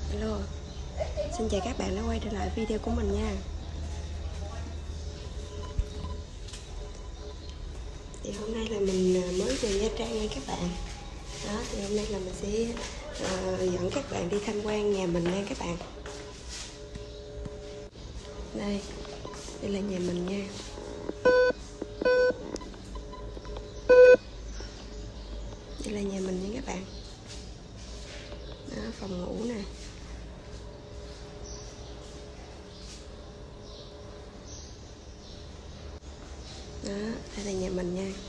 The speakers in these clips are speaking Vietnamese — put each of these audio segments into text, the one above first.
Hello, xin chào các bạn đã quay trở lại video của mình nha. Thì hôm nay là mình mới về Nha Trang nha các bạn. Đó, thì hôm nay là mình sẽ dẫn các bạn đi tham quan nhà mình nha các bạn. Đây là nhà mình nha. Đây là nhà mình nha các bạn. Đó, phòng ngủ nè. Đó, đây là nhà mình nha.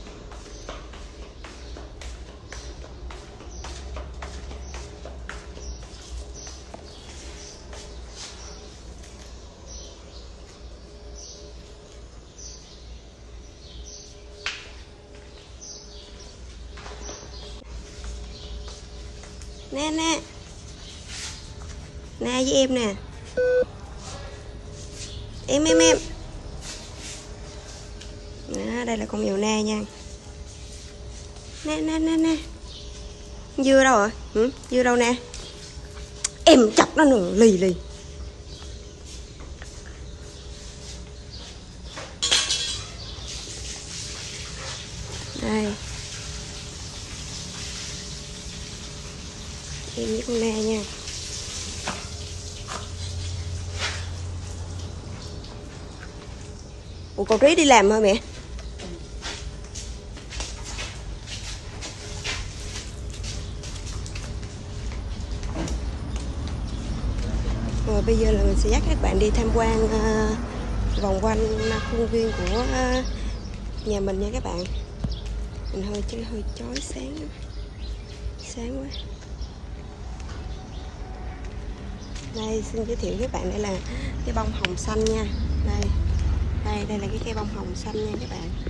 Nè với em nè. Em đó, đây là con mèo Na nha. Nè dưa đâu rồi? Dưa đâu nè? Em chọc nó nữa, lì đây. Em với con Na nha. Ủa cậu Trí đi làm hả mẹ? Rồi bây giờ là mình sẽ dắt các bạn đi tham quan vòng quanh khuôn viên của nhà mình nha các bạn. Mình hơi chói sáng quá. Đây xin giới thiệu với các bạn, đây là cái bông hồng xanh nha. Đây là cái cây bông hồng xanh nha các bạn.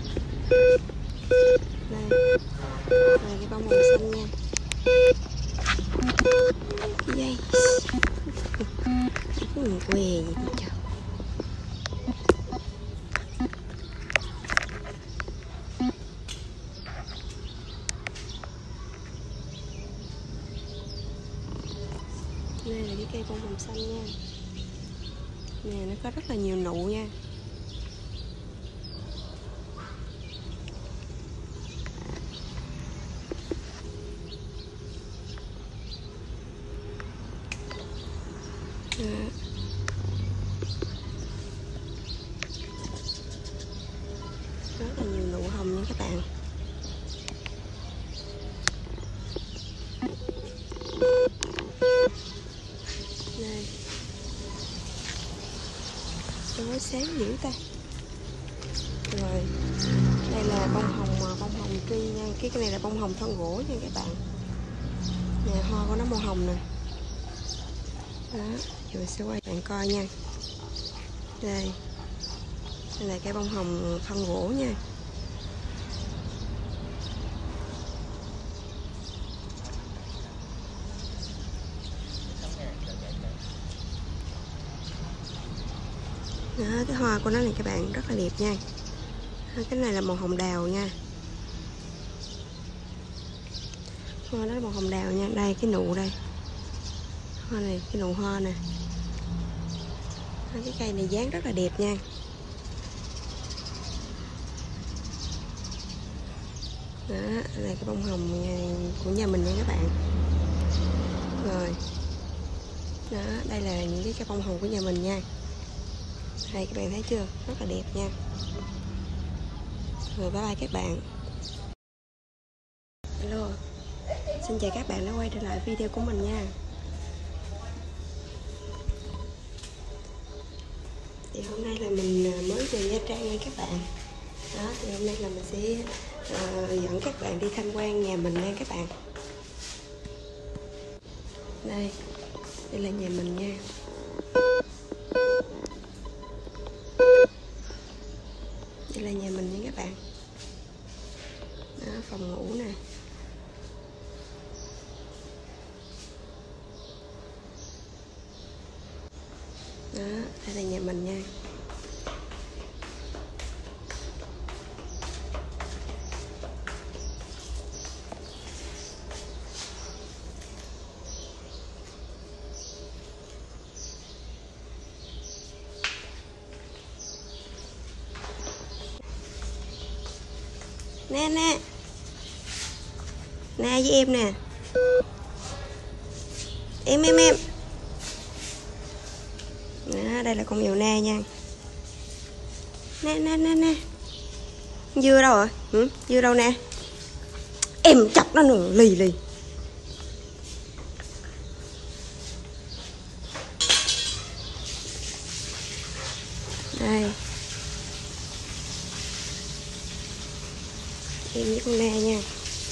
Đây cái bông hồng xanh nha. Cái dây què gì trời. Đây là cái cây bông hồng xanh nha. Nè, nó có rất là nhiều nụ nha. Rất là nhiều nụ hồng nha các bạn. Đây. Chói sáng dữ ta. Rồi, đây là bông hồng tri nha. Cái này là bông hồng thân gỗ nha các bạn. Nè, hoa của nó màu hồng nè. Đó, giờ mình sẽ quay bạn coi nha. Đây là cái bông hồng thân gỗ nha. Đó, cái hoa của nó này các bạn rất là đẹp nha. Cái này là màu hồng đào nha. Hoa đó là màu hồng đào nha. Đây cái nụ đây. Hoa này, cái nụ hoa nè. Cái cây này dáng rất là đẹp nha. Đó, là cái bông hồng của nhà mình nha các bạn. Rồi. Đó, đây là những cái bông hồng của nhà mình nha. Đây các bạn thấy chưa? Rất là đẹp nha. Rồi bye bye các bạn. Hello, xin chào các bạn đã quay trở lại video của mình nha. Thì hôm nay là mình mới về Nha Trang nha các bạn. Đó, thì hôm nay là mình sẽ dẫn các bạn đi tham quan nhà mình nha các bạn. Đây là nhà mình nha. Đây là nhà mình nha các bạn. Đó, phòng ngủ nè. Đó, đây là nhà mình nha. Nè nè. Nè với em nè. Em. Đó, đây là con mèo Na nha. Nè. Dưa đâu rồi? Dưa đâu nè? Em chọc nó nữa, lì. Đây. Em với con Na nha.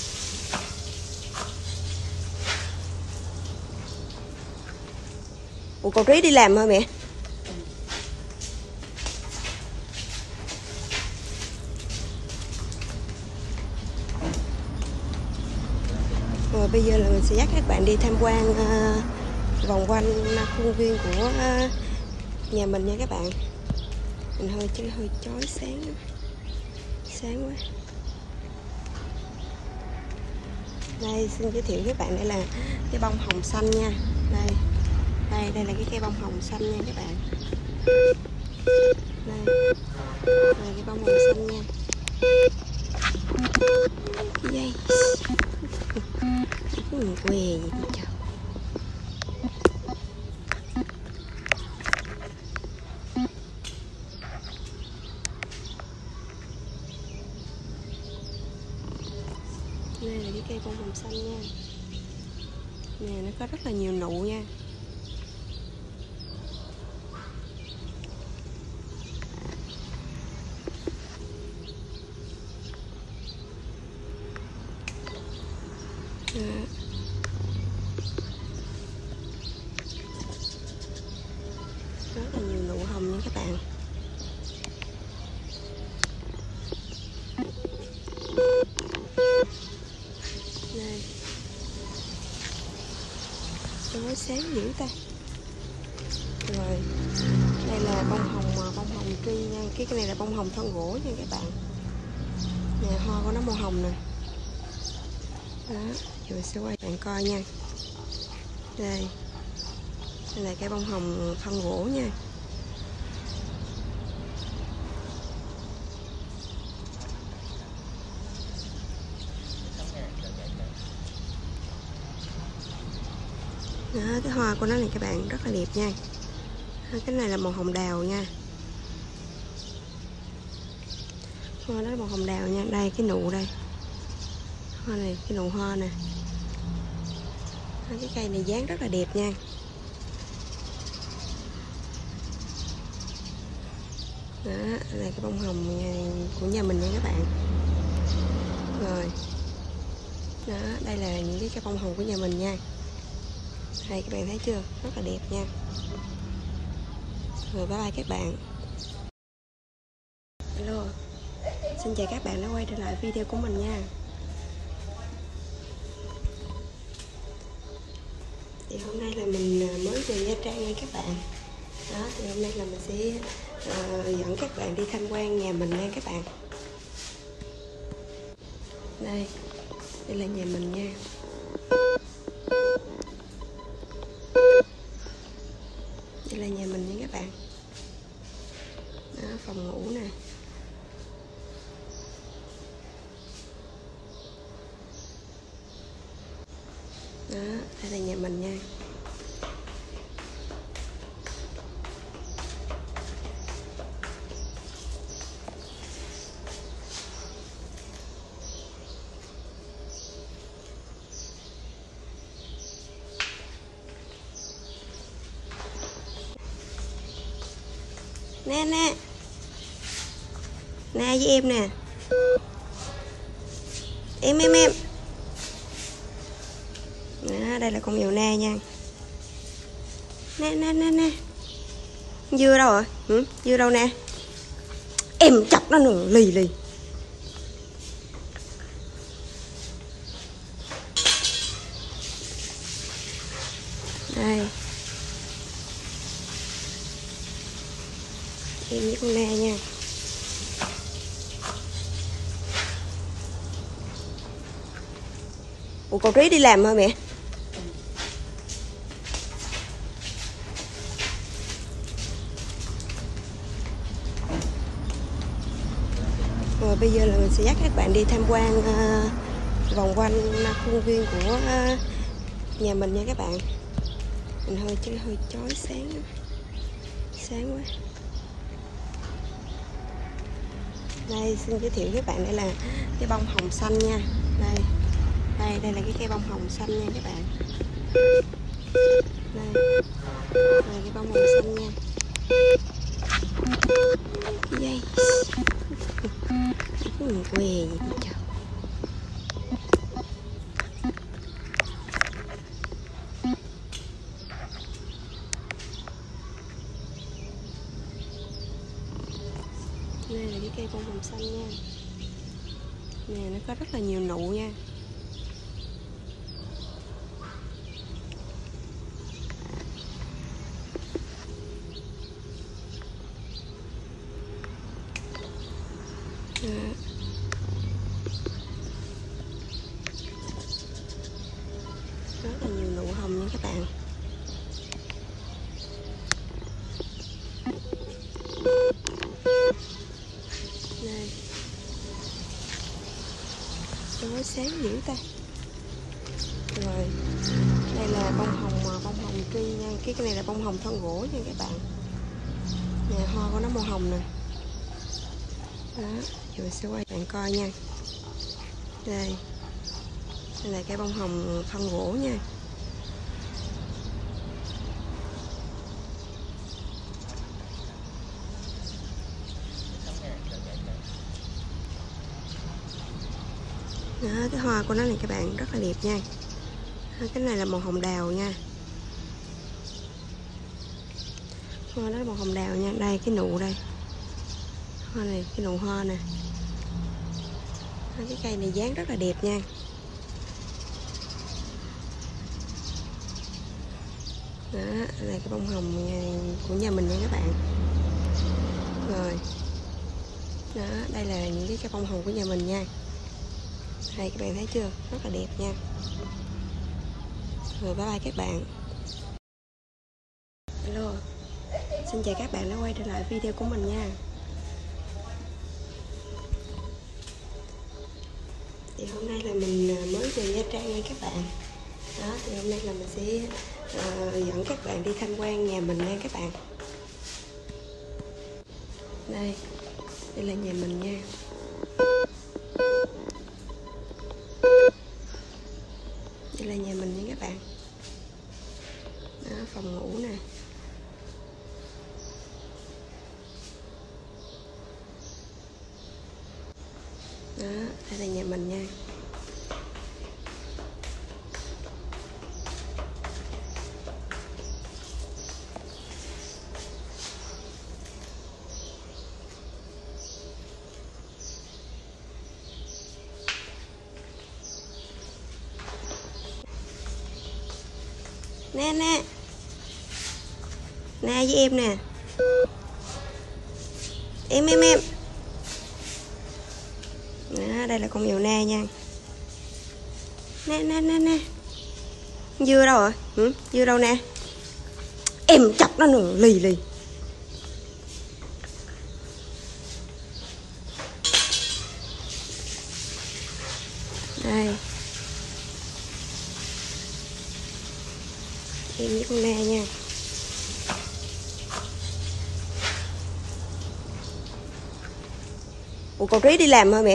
Ủa cậu Trí đi làm hả mẹ? Rồi bây giờ là mình sẽ dắt các bạn đi tham quan vòng quanh khuôn viên của nhà mình nha các bạn. Mình hơi chói sáng quá. Đây xin giới thiệu với các bạn, đây là cái bông hồng xanh nha. Đây là cái cây bông hồng xanh nha các bạn. Đây là cái bông hồng xanh nha. Dây quê gì trời. Đây là cái cây bông hồng xanh nha. Nè nó có rất là nhiều nụ nha. Rất là nhiều nụ hồng nha các bạn. Đây. Chói sáng dữ ta. Rồi. Đây là bông hồng tri nha. Cái này là bông hồng thân gỗ nha các bạn. Nè hoa của nó màu hồng nè. Đó, giờ mình sẽ quay bạn coi nha. Đây là cái bông hồng thân gỗ nha. Đó, cái hoa của nó này các bạn rất là đẹp nha. Cái này là màu hồng đào nha. Hoa đó là màu hồng đào nha. Đây cái nụ đây. Hoa này, cái nụ hoa nè. Cái cây này dáng rất là đẹp nha. Đó là cái bông hồng của nhà mình nha các bạn. Rồi. Đó, đây là những cái bông hồng của nhà mình nha. Đây các bạn thấy chưa? Rất là đẹp nha. Rồi bye bye các bạn. Hello. Xin chào các bạn đã quay trở lại video của mình nha. Thì hôm nay là mình mới về Nha Trang nha các bạn. Đó, thì hôm nay là mình sẽ dẫn các bạn đi tham quan nhà mình nha các bạn. Đây là nhà mình nha. Đây là nhà mình nha các bạn. Đó, phòng ngủ nè. Đó, đây là nhà mình nha. Nè với em nè. Em. Đó, đây là con mèo Na nha. Nè. Dưa đâu rồi? Dưa đâu nè? Em chọc nó nữa, lì. Đây. Em với con Na nha. Ủa cậu Trí đi làm hả mẹ? Rồi bây giờ là mình sẽ dắt các bạn đi tham quan vòng quanh khuôn viên của nhà mình nha các bạn. Mình hơi chói sáng quá. Đây xin giới thiệu với các bạn, đây là cái bông hồng xanh nha. Đây là cái cây bông hồng xanh nha các bạn. Đây là cái bông hồng xanh nha. Dây quê gì trời. Đây là cái cây bông hồng xanh nha. Nè, nó có rất là nhiều nụ nha. Rất là nhiều nụ hồng nha các bạn. Đây, nó sáng dữ ta. Rồi đây là bông hồng tri nha. Cái này là bông hồng thân gỗ nha các bạn. Nè, hoa của nó màu hồng nè. Đó, giờ mình sẽ quay bạn coi nha. Đây là cái bông hồng thân gỗ nha. Đó, cái hoa của nó này các bạn rất là đẹp nha. Cái này là màu hồng đào nha. Hoa đó là màu hồng đào nha. Đây cái nụ đây. Hoa này, cái nụ hoa nè. Cái cây này dáng rất là đẹp nha. Đó là cái bông hồng của nhà mình nha các bạn. Rồi đó, đây là những cái bông hồng của nhà mình nha. Đây các bạn thấy chưa, rất là đẹp nha. Rồi bye bye các bạn. Hello, xin chào các bạn đã quay trở lại video của mình nha. Thì hôm nay là mình mới về Nha Trang nha các bạn. Đó, thì hôm nay là mình sẽ dẫn các bạn đi tham quan nhà mình nha các bạn. Đây là nhà mình nha. Đây là nhà mình nha các bạn. Đó, phòng ngủ nè. Đó, đây là nhà mình nha. Nè với em nè. Em đó, đây là con mèo Na nha. Nè dưa đâu rồi? Dưa đâu nè? Em chọc nó nữa, lì. Đây em với con Na nha. Ủa cậu Trí đi làm hả mẹ?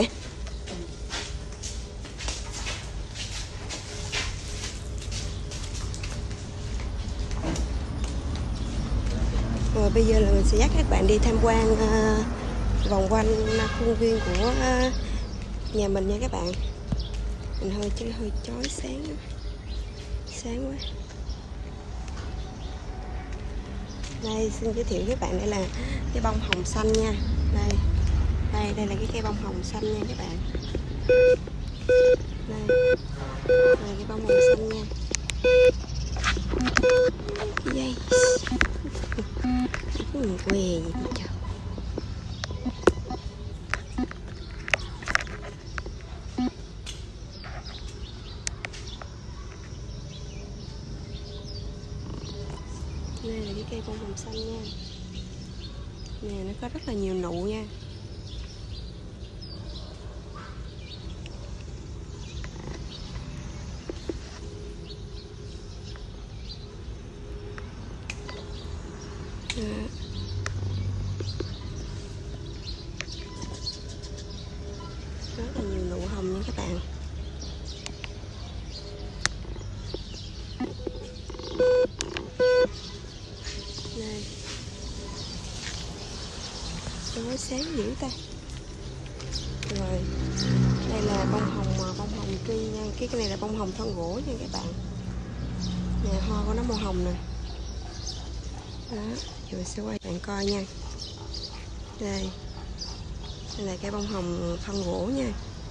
Rồi bây giờ là mình sẽ dắt các bạn đi tham quan vòng quanh khuôn viên của nhà mình nha các bạn. Mình hơi chói sáng quá. Đây xin giới thiệu với các bạn, đây là cái bông hồng xanh nha. Đây là cái cây bông hồng xanh nha các bạn. Đây là cái bông hồng xanh nha. Dây quê gì trời. Đây là cái cây bông hồng xanh nha. Nè, nó có rất là nhiều nụ nha. Ủa, sáng dữ ta. Rồi, đây là bông hồng truy nha. Cái này là bông hồng thân gỗ nha các bạn. Nè, hoa của nó màu hồng nè. Đó, giờ mình sẽ quay bạn coi nha. Đây là cái bông hồng thân gỗ nha.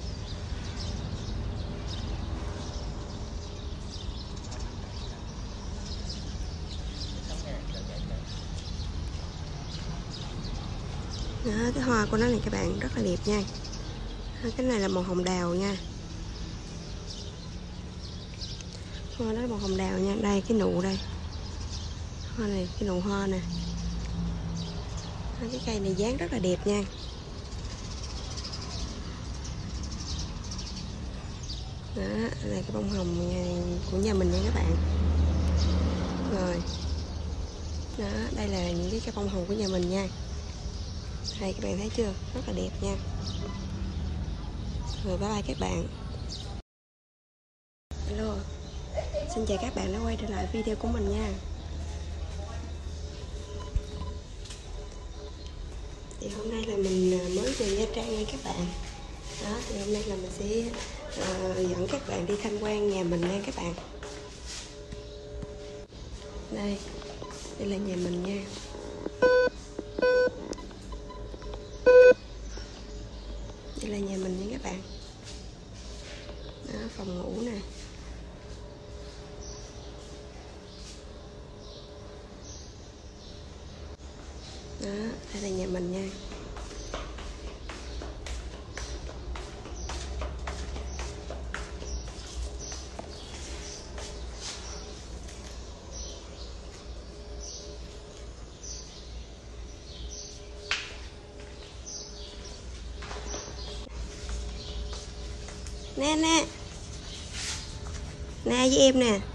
Đó, cái hoa của nó này các bạn rất là đẹp nha. Cái này là màu hồng đào nha. Hoa đó là màu hồng đào nha. Đây cái nụ đây. Hoa này, cái nụ hoa nè. Cái cây này dáng rất là đẹp nha. Đó là cái bông hồng của nhà mình nha các bạn. Rồi. Đó, đây là những cái bông hồng của nhà mình nha. Đây các bạn thấy chưa? Rất là đẹp nha. Rồi bye bye các bạn. Hello. Xin chào các bạn đã quay trở lại video của mình nha. Thì hôm nay là mình mới về Nha Trang nha các bạn. Đó, thì hôm nay là mình sẽ dẫn các bạn đi tham quan nhà mình nha các bạn. Đây là nhà mình nha. Đây là nhà mình nha các bạn. Đó, phòng ngủ nè. Đó, đây là nhà mình nha. Nè nè. Nè với em nè.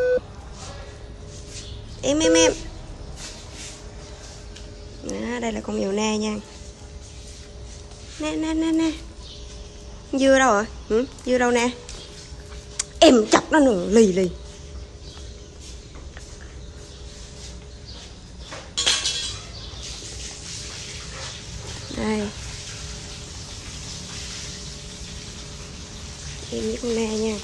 Em. Đó, đây là con mèo Na nha. Nè. Dưa đâu rồi? Dưa đâu nè? Em chọc nó nữa, lì. Đây. Em với con Na nha.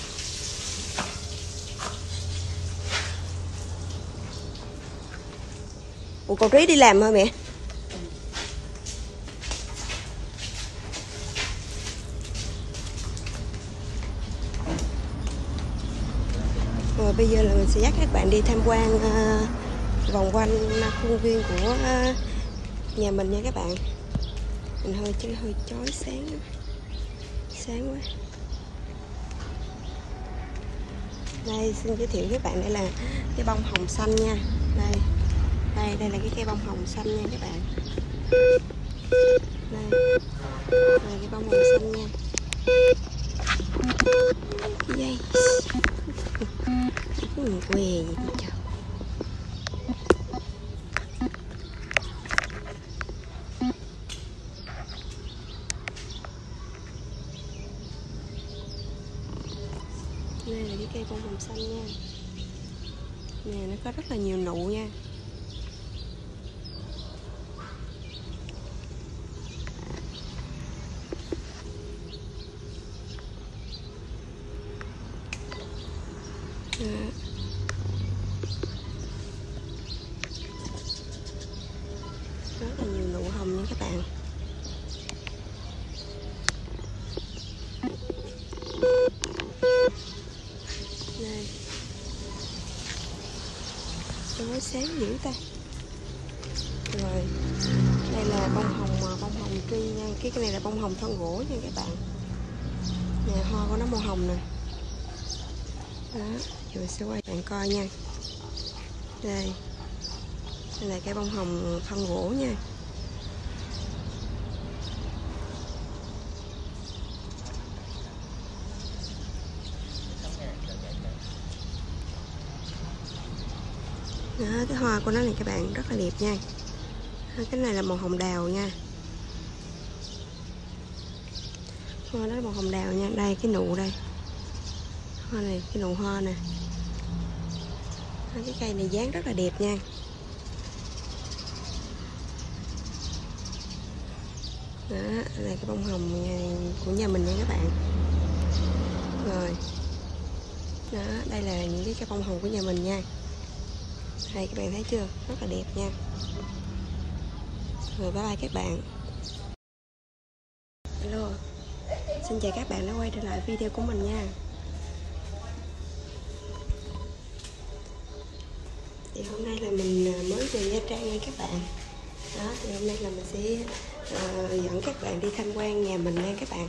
Ủa cậu Trí đi làm hả mẹ? Rồi bây giờ là mình sẽ dắt các bạn đi tham quan vòng quanh khuôn viên của nhà mình nha các bạn. Mình hơi chói sáng quá. Đây xin giới thiệu với bạn, đây là cái bông hồng xanh nha. Đây là cái cây bông hồng xanh nha các bạn. Đây là cái bông hồng xanh nha. Cái dây què gì trời. Đây là cái cây bông hồng xanh nha. Nè, nó có rất là nhiều nụ nha. Rất là nhiều nụ hồng nha các bạn. Đây. Ủa, sáng dữ ta. Rồi, đây là bông hồng truy nha. Cái này là bông hồng thân gỗ nha các bạn. Nè, hoa của nó màu hồng nè. Đó, giờ mình sẽ quay bạn coi nha. Đây là cái bông hồng thân gỗ nha. Đó, cái hoa của nó này các bạn rất là đẹp nha. Cái này là màu hồng đào nha. Hoa đó là màu hồng đào nha. Đây cái nụ đây. Hoa này, cái nụ hoa nè. Cái cây này dáng rất là đẹp nha. Đó, đây là cái bông hồng của nhà mình nha các bạn. Rồi. Đó, đây là những cái bông hồng của nhà mình nha. Đây các bạn thấy chưa? Rất là đẹp nha. Rồi bye bye các bạn. Hello. Xin chào các bạn đã quay trở lại video của mình nha. Thì hôm nay là mình mới về Nha Trang nha các bạn. Đó, thì hôm nay là mình sẽ dẫn các bạn đi tham quan nhà mình nha các bạn.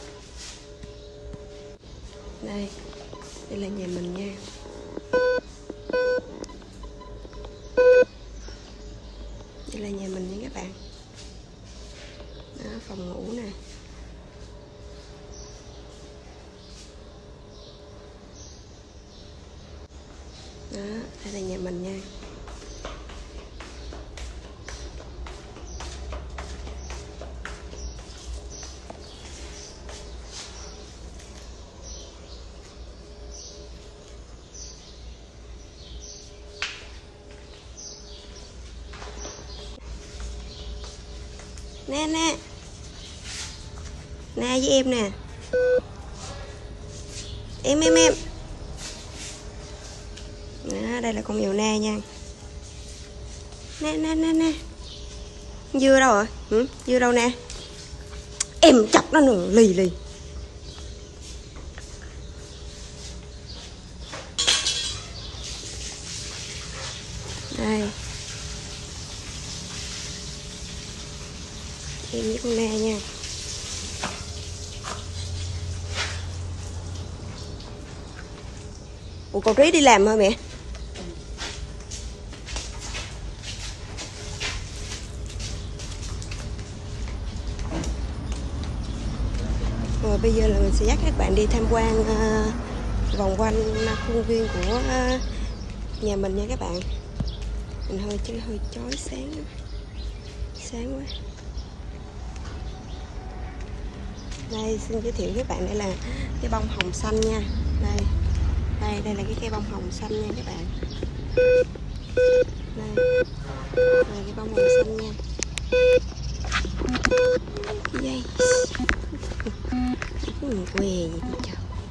Đây là nhà mình nha. Đây là nhà mình nha các bạn. Đó, phòng ngủ nè. Đó, đây là nhà mình nha. Nè nè với em nè. Em đó, đây là con mèo Na nha. Nè dưa đâu rồi? Dưa đâu nè? Em chọc nó nữa, lì đây. Em với con Na nha. Ủa cậu Trí đi làm hả mẹ? Rồi bây giờ là mình sẽ dắt các bạn đi tham quan vòng quanh khuôn viên của nhà mình nha các bạn. Mình hơi chói sáng quá. Đây xin giới thiệu với các bạn, đây là cái bông hồng xanh nha. Đây là cái cây bông hồng xanh nha các bạn. Đây cái bông hồng xanh nha. Cái dây què gì trời.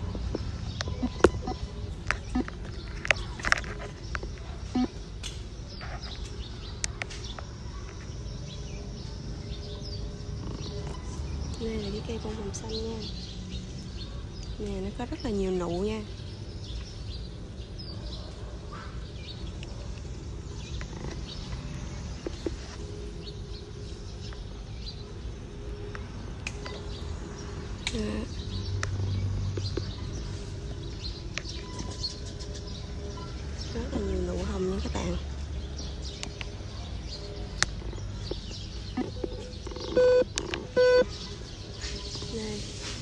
Đây là cái cây bông hồng xanh nha. Nè, nó có rất là nhiều nụ nha. Rất là nhiều nụ hồng nha các bạn. Đây.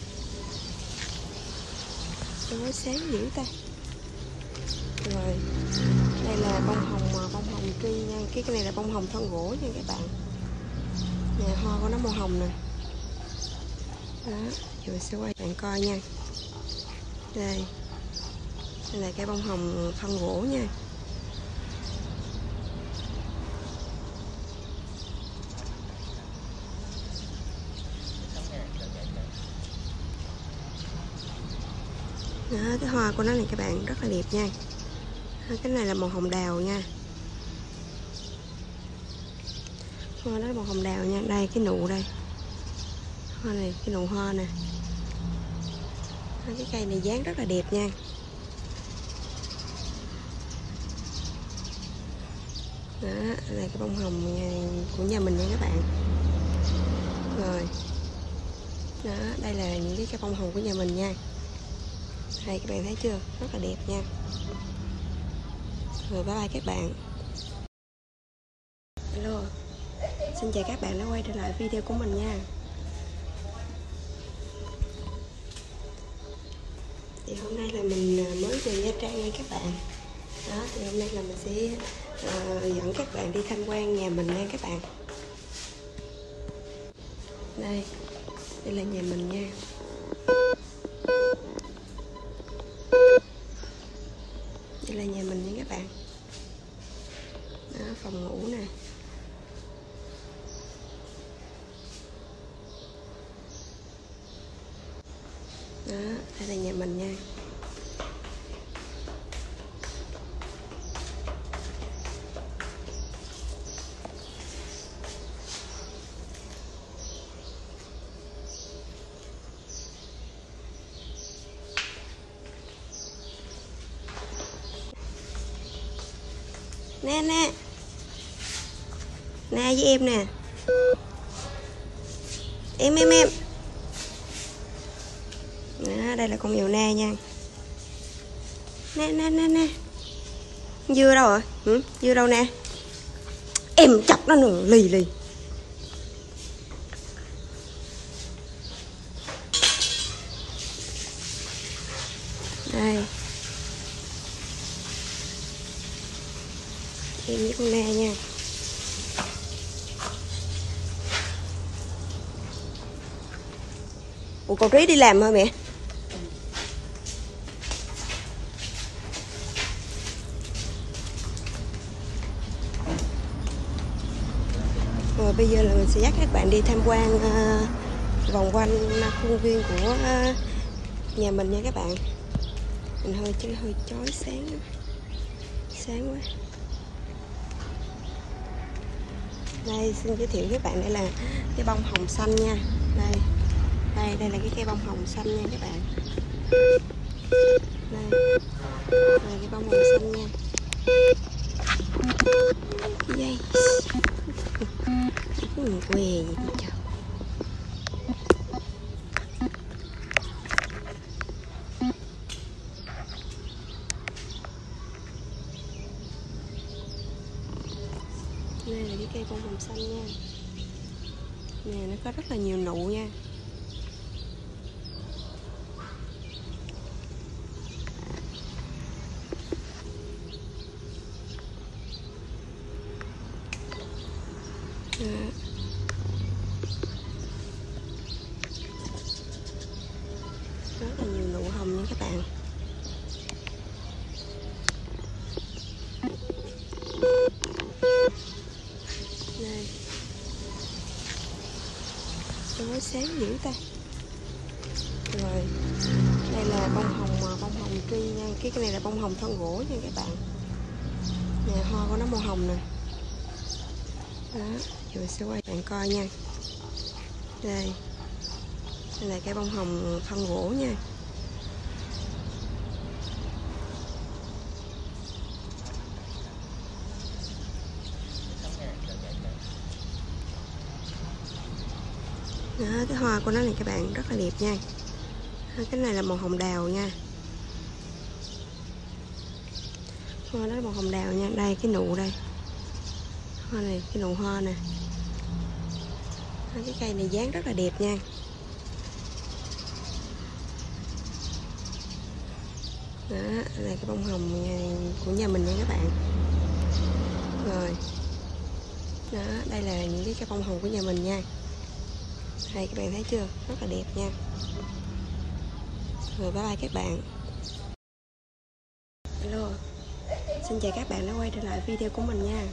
Nó sáng dữ ta. Rồi. Đây là bông hồng tri nha. Cái này là bông hồng thân gỗ nha các bạn. Nè, hoa của nó màu hồng nè. Đó, giờ mình sẽ quay bạn coi nha. Đây là cái bông hồng thân gỗ nha. Đó, cái hoa của nó này các bạn rất là đẹp nha. Cái này là màu hồng đào nha. Hoa đó là màu hồng đào nha. Đây cái nụ đây. Hoa này, cái nụ hoa nè. Cái cây này dáng rất là đẹp nha. Đó, đây là cái bông hồng của nhà mình nha các bạn. Rồi. Đó, đây là những cái bông hồng của nhà mình nha. Đây các bạn thấy chưa? Rất là đẹp nha. Rồi bye bye các bạn. Hello. Xin chào các bạn đã quay trở lại video của mình nha. Thì hôm nay là mình mới về Nha Trang nha các bạn. Đó, thì hôm nay là mình sẽ dẫn các bạn đi tham quan nhà mình nha các bạn. Đây là nhà mình nha. Đây là nhà mình nha các bạn. Đó, phòng ngủ nè. Đó, đây là nhà mình nha. Nè nè. Nè với em nè. Em. Đó, đây là con mèo na nha. Nè. Dưa đâu rồi? Dưa đâu nè? Em chọc nó nữa, lì. Đây. Em với con na nha. Ủa con Trí đi làm hả mẹ? Rồi bây giờ là mình sẽ dắt các bạn đi tham quan vòng quanh khuôn viên của nhà mình nha các bạn. Mình hơi chói sáng quá. Đây xin giới thiệu với các bạn, đây là cái bông hồng xanh nha. Đây là cái cây bông hồng xanh nha các bạn. Đây là cái bông hồng xanh nha. Dây quê gì trời. Đây là cái cây bông hồng xanh nha. Nè, nó có rất là nhiều nụ nha. Rất là nhiều nụ hồng nha các bạn. Đây. Nó sáng dữ ta. Rồi. Đây là bông hồng tri nha. Cái này là bông hồng thân gỗ nha các bạn. Nè, hoa của nó màu hồng nè. Đó, giờ mình sẽ quay bạn coi nha. Đây là cái bông hồng thân gỗ nha. Đó, cái hoa của nó này các bạn rất là đẹp nha. Cái này là màu hồng đào nha. Hoa đó là màu hồng đào nha. Đây cái nụ đây. Hoa này, cái nụ hoa nè. Cái cây này dáng rất là đẹp nha. Đó là cái bông hồng của nhà mình nha các bạn. Rồi. Đó, đây là những cái bông hồng của nhà mình nha. Đây các bạn thấy chưa? Rất là đẹp nha. Rồi bye bye các bạn. Hello. Xin chào các bạn đã quay trở lại video của mình nha.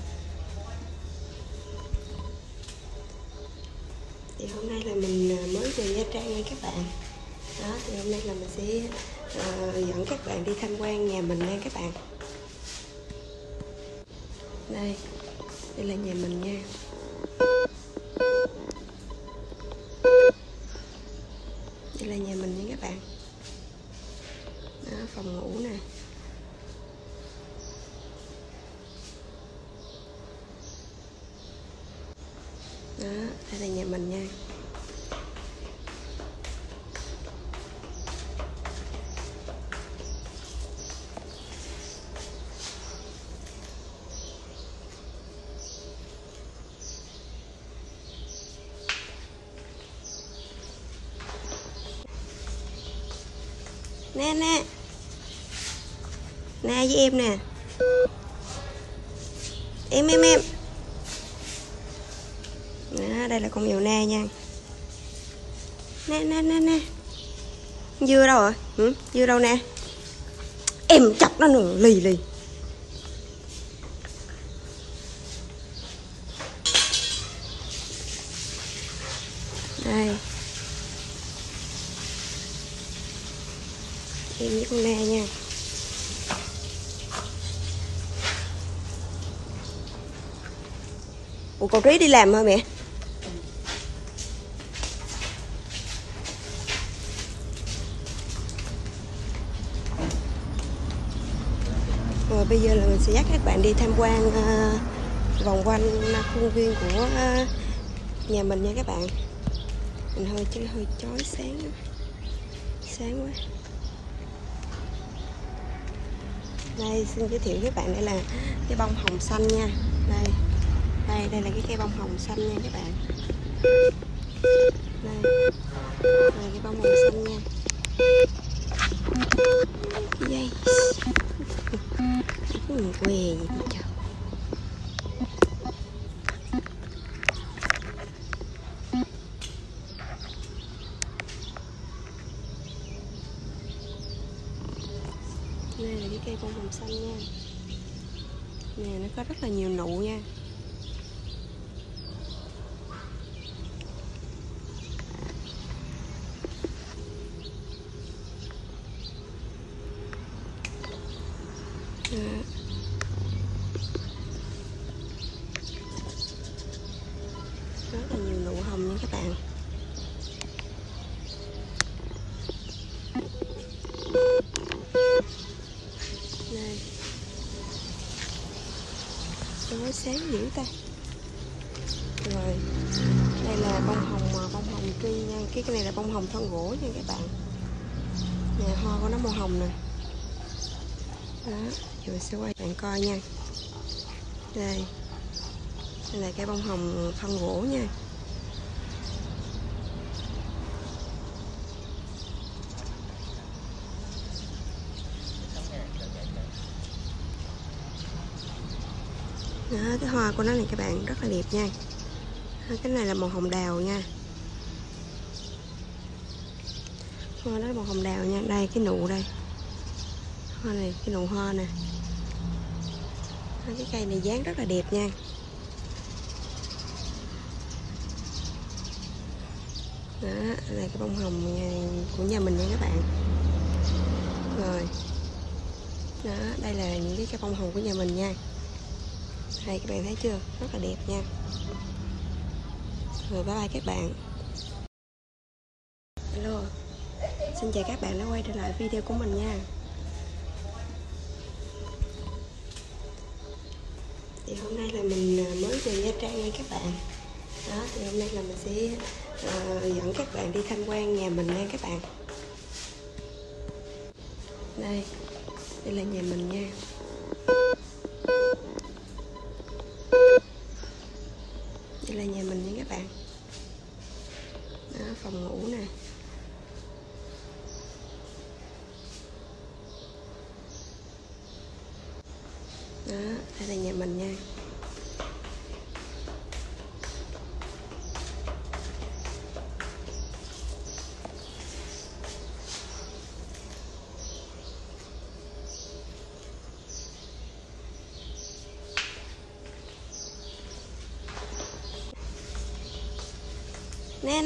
Thì hôm nay là mình mới về Nha Trang nha các bạn. Đó, thì hôm nay là mình sẽ dẫn các bạn đi tham quan nhà mình nha các bạn. Đây là nhà mình nha. Đây là nhà mình nha các bạn. Đó, phòng ngủ nè. Đó, đây là nhà mình nha. Nè với em nè. Em. Đó, đây là con mèo na nha. Nè. Dưa đâu rồi? Dưa đâu nè? Em chọc nó nữa, lì. Đây. Em với con Na nha. Ủa cậu Trí đi làm hả mẹ? Rồi bây giờ là mình sẽ dắt các bạn đi tham quan vòng quanh khuôn viên của nhà mình nha các bạn. Mình hơi chói sáng quá. Đây xin giới thiệu với các bạn, đây là cái bông hồng xanh nha. Đây là cái cây bông hồng xanh nha các bạn. Đây là cái bông hồng xanh nha. Dây quê gì trời. Đây là cái cây bông hồng xanh nha. Nè, nó có rất là nhiều nụ nha. Đó. Rất là nhiều nụ hồng nha các bạn. Đây. Nó sáng dữ ta. Rồi. Đây là bông hồng tri nha. Cái này là bông hồng thân gỗ nha các bạn. Nè, hoa của nó màu hồng nè. Đó, giờ mình sẽ quay bạn coi nha. Đây là cái bông hồng thân gỗ nha. Đó, cái hoa của nó này các bạn rất là đẹp nha. Cái này là màu hồng đào nha. Hoa đó là màu hồng đào nha. Đây cái nụ đây. Hoa này, cái nụ hoa nè. Cái cây này dáng rất là đẹp nha. Đó là cái bông hồng của nhà mình nha các bạn. Rồi. Đó, đây là những cái cây bông hồng của nhà mình nha. Đây các bạn thấy chưa? Rất là đẹp nha. Rồi bye bye các bạn. Hello. Xin chào các bạn đã quay trở lại video của mình nha. Thì hôm nay là mình mới về Nha Trang nha các bạn. Đó, thì hôm nay là mình sẽ dẫn các bạn đi tham quan nhà mình nha các bạn. Đây là nhà mình nha. Đây là nhà mình nha các bạn. Đó, phòng ngủ nè. Đó, đây là nhà mình nha. Nè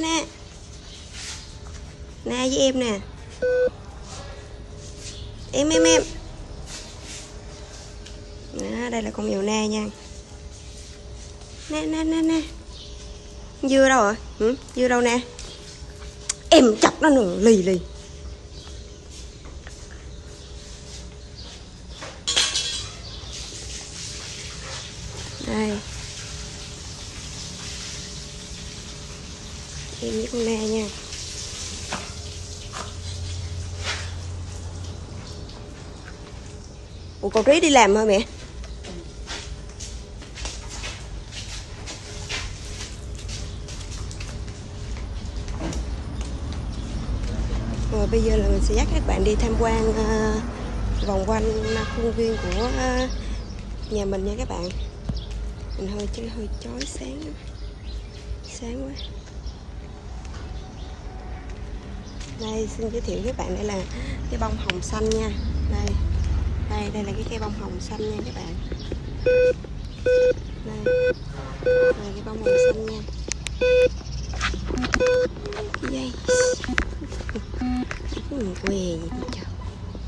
với em nè. Em đó, đây là con mèo Na nha. Nè dưa đâu rồi? Dưa đâu nè? Em chọc nó nữa, lì. Đây. Em với con Na nha. Ủa cậu Trí đi làm hả mẹ? Rồi bây giờ là mình sẽ dắt các bạn đi tham quan vòng quanh khuôn viên của nhà mình nha các bạn. Mình hơi chói sáng quá. Đây xin giới thiệu với các bạn, đây là cái bông hồng xanh nha. Đây là cái cây bông hồng xanh nha các bạn. Đây là cái bông hồng xanh nha. Dây quê gì trời.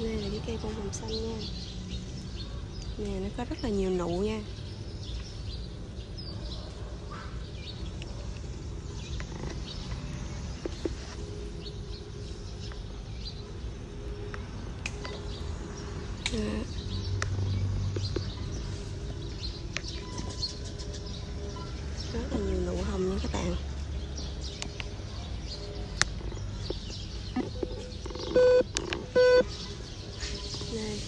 Đây là cái cây bông hồng xanh nha. Nè, nó có rất là nhiều nụ nha. Đó. Rất là nhiều nụ hồng nha các bạn. Đây.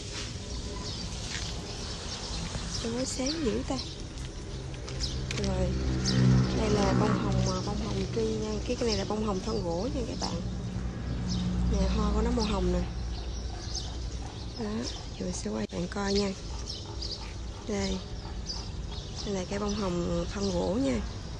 Nó sáng dữ ta. Rồi. Đây là bông hồng tri nha. Cái này là bông hồng thân gỗ nha các bạn. Nè, hoa của nó màu hồng nè. Đó, giờ mình sẽ quay bạn coi nha. Đây. Đây là cái bông hồng thân gỗ nha.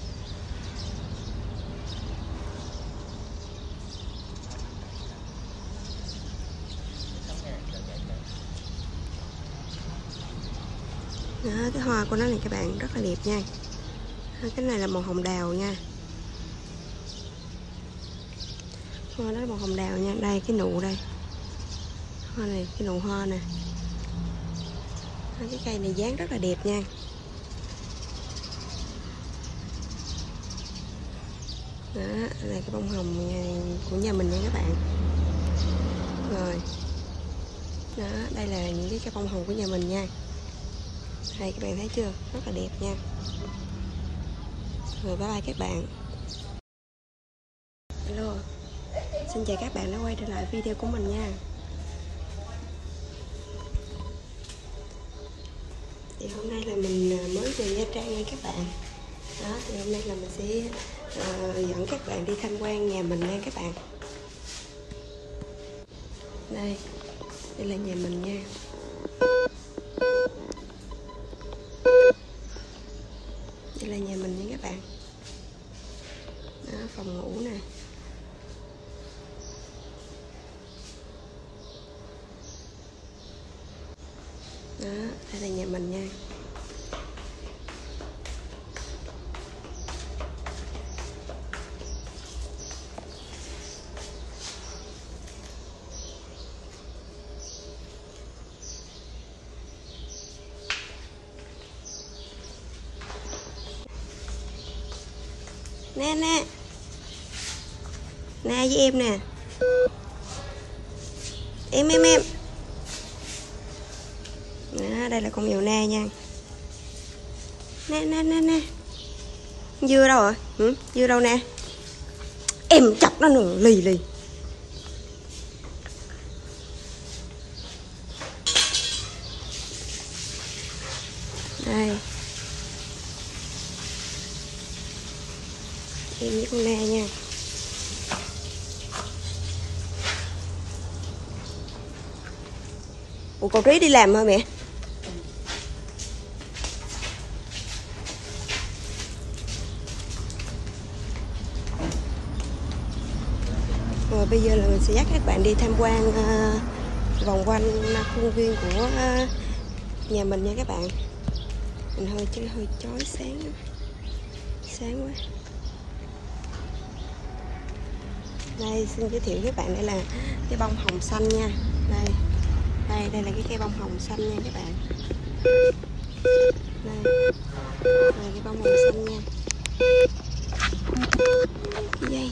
Đó, cái hoa của nó này các bạn rất là đẹp nha. Cái này là màu hồng đào nha. Hoa đó là màu hồng đào nha. Đây cái nụ đây. Hoa này, cái nụ hoa nè. Cái cây này dáng rất là đẹp nha. Đó, đây là cái bông hồng của nhà mình nha các bạn. Rồi. Đó, đây là những cái bông hồng của nhà mình nha. Đây các bạn thấy chưa? Rất là đẹp nha. Rồi bye bye các bạn. Hello. Xin chào các bạn đã quay trở lại video của mình nha. Thì hôm nay là mình mới về Nha Trang nha các bạn. Đó, thì hôm nay là mình sẽ dẫn các bạn đi tham quan nhà mình nha các bạn. Đây là nhà mình nha. Đây là nhà mình nha các bạn. Đó, phòng ngủ nè. Đó, đây là nhà mình nha. Nè nè. Nè với em nè. Em. Đó, đây là con mèo Na nha. Nè. Dưa đâu rồi? Dưa đâu nè? Em chọc nó nữa, lì. Đây. Em với con Na nha. Ủa cậu Trí đi làm hả mẹ? Rồi bây giờ là mình sẽ dắt các bạn đi tham quan vòng quanh khuôn viên của nhà mình nha các bạn. Mình hơi chói sáng quá. Đây xin giới thiệu với bạn, đây là cái bông hồng xanh nha. Đây là cái cây bông hồng xanh nha các bạn. Đây là cái bông hồng xanh nha. Cái dây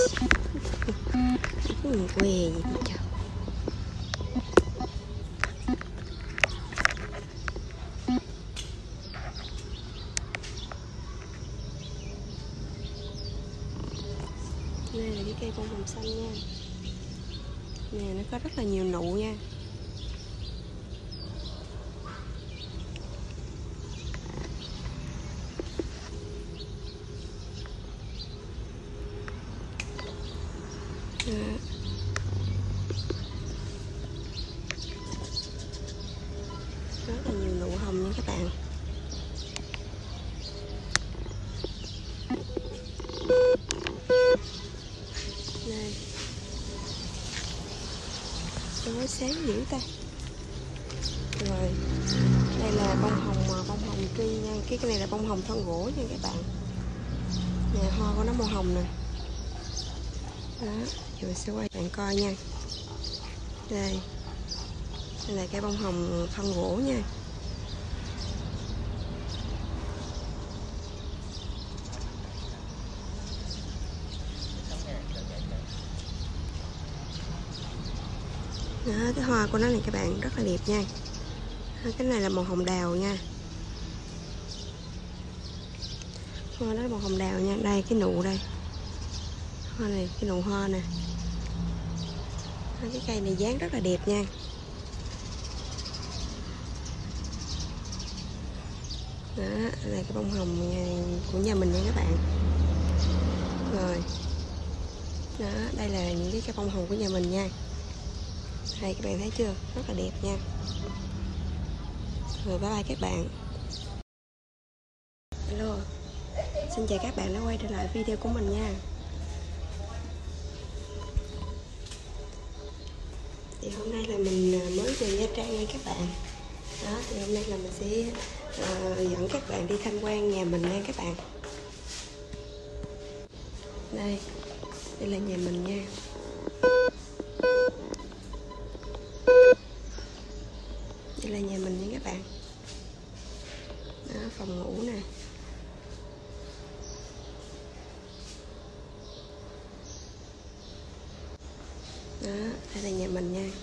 què gì trời. Đây là cái cây bông hồng xanh nha. Nè, nó có rất là nhiều nụ nha. Đó. Rất là nhiều nụ hồng nha các bạn. Đây. Nó sáng dữ ta. Rồi. Đây là bông hồng tri nha. Cái này là bông hồng thân gỗ nha các bạn. Nè, hoa của nó màu hồng nè. Đó, giờ mình sẽ quay bạn coi nha. Đây. Đây là cây bông hồng thân gỗ nha. Đó, cái hoa của nó này các bạn rất là đẹp nha. Cái này là màu hồng đào nha. Hoa đó là màu hồng đào nha. Đây cái nụ đây. Hoa này, cái nụ hoa nè. Cái cây này dáng rất là đẹp nha. Đó, đây là cái bông hồng của nhà mình nha các bạn. Rồi. Đó, đây là những cái bông hồng của nhà mình nha. Đây các bạn thấy chưa? Rất là đẹp nha. Rồi bye bye các bạn. Hello. Xin chào các bạn đã quay trở lại video của mình nha. Thì hôm nay là mình mới về Nha Trang nha các bạn. Đó, thì hôm nay là mình sẽ dẫn các bạn đi tham quan nhà mình nha các bạn. Đây là nhà mình nha. Đây là nhà mình nha các bạn. Đó, phòng ngủ nè. Đó, đây là nhà mình nha.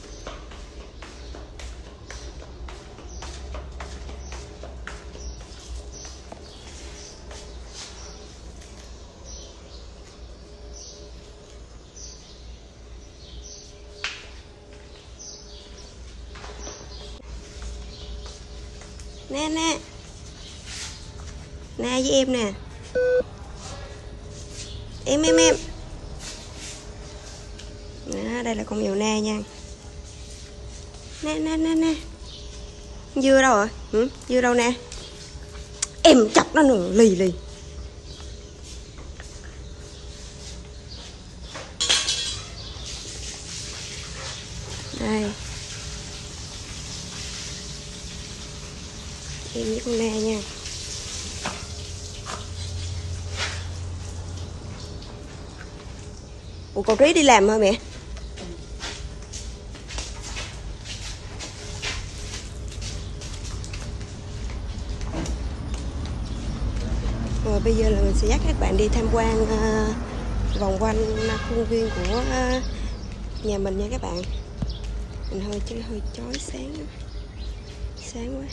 Nè nè. Nè với em nè. Em. Đó, đây là con mèo Na nha. Nè. Dưa đâu rồi? Dưa đâu nè? Em chọc nó nữa, lì. Đây. Em với con Na nha. Ủa cậu Trí đi làm hả mẹ? Rồi bây giờ là mình sẽ dắt các bạn đi tham quan vòng quanh khuôn viên của nhà mình nha các bạn. Mình hơi chói sáng quá.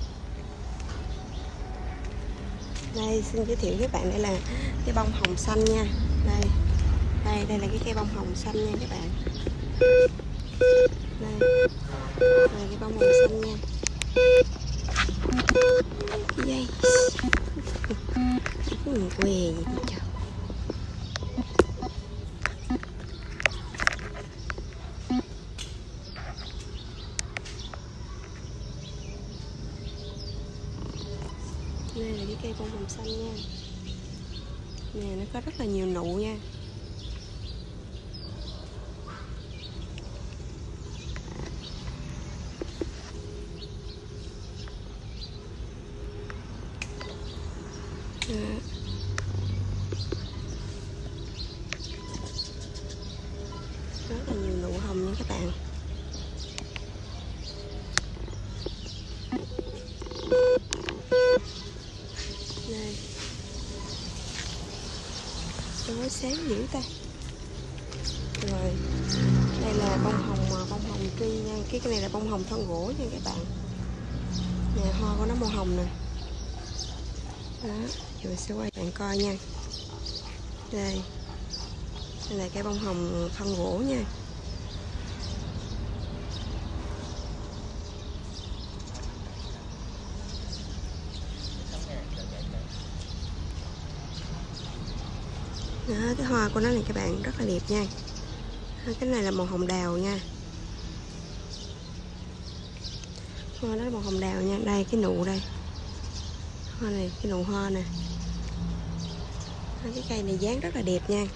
Đây xin giới thiệu với các bạn, đây là cái bông hồng xanh nha. Đây là cái cây bông hồng xanh nha các bạn. Đây là cái bông hồng xanh nha. Cái dây què gì trời. Đây là cái cây bông hồng xanh nha. Nè, nó có rất là nhiều nụ nha. Rất là nhiều nụ hồng nha các bạn. Đây. Nó sáng dữ ta. Rồi. Đây là bông hồng tri nha. Cái này là bông hồng thân gỗ nha các bạn. Nè, hoa của nó màu hồng nè. Đó, giờ mình sẽ quay bạn coi nha. Đây là cái bông hồng thân gỗ nha. Đó, cái hoa của nó này các bạn rất là đẹp nha. Cái này là màu hồng đào nha. Hoa đó là màu hồng đào nha. Đây cái nụ đây. Hoa này, cái nụ hoa nè. Cái cây này dáng rất là đẹp nha.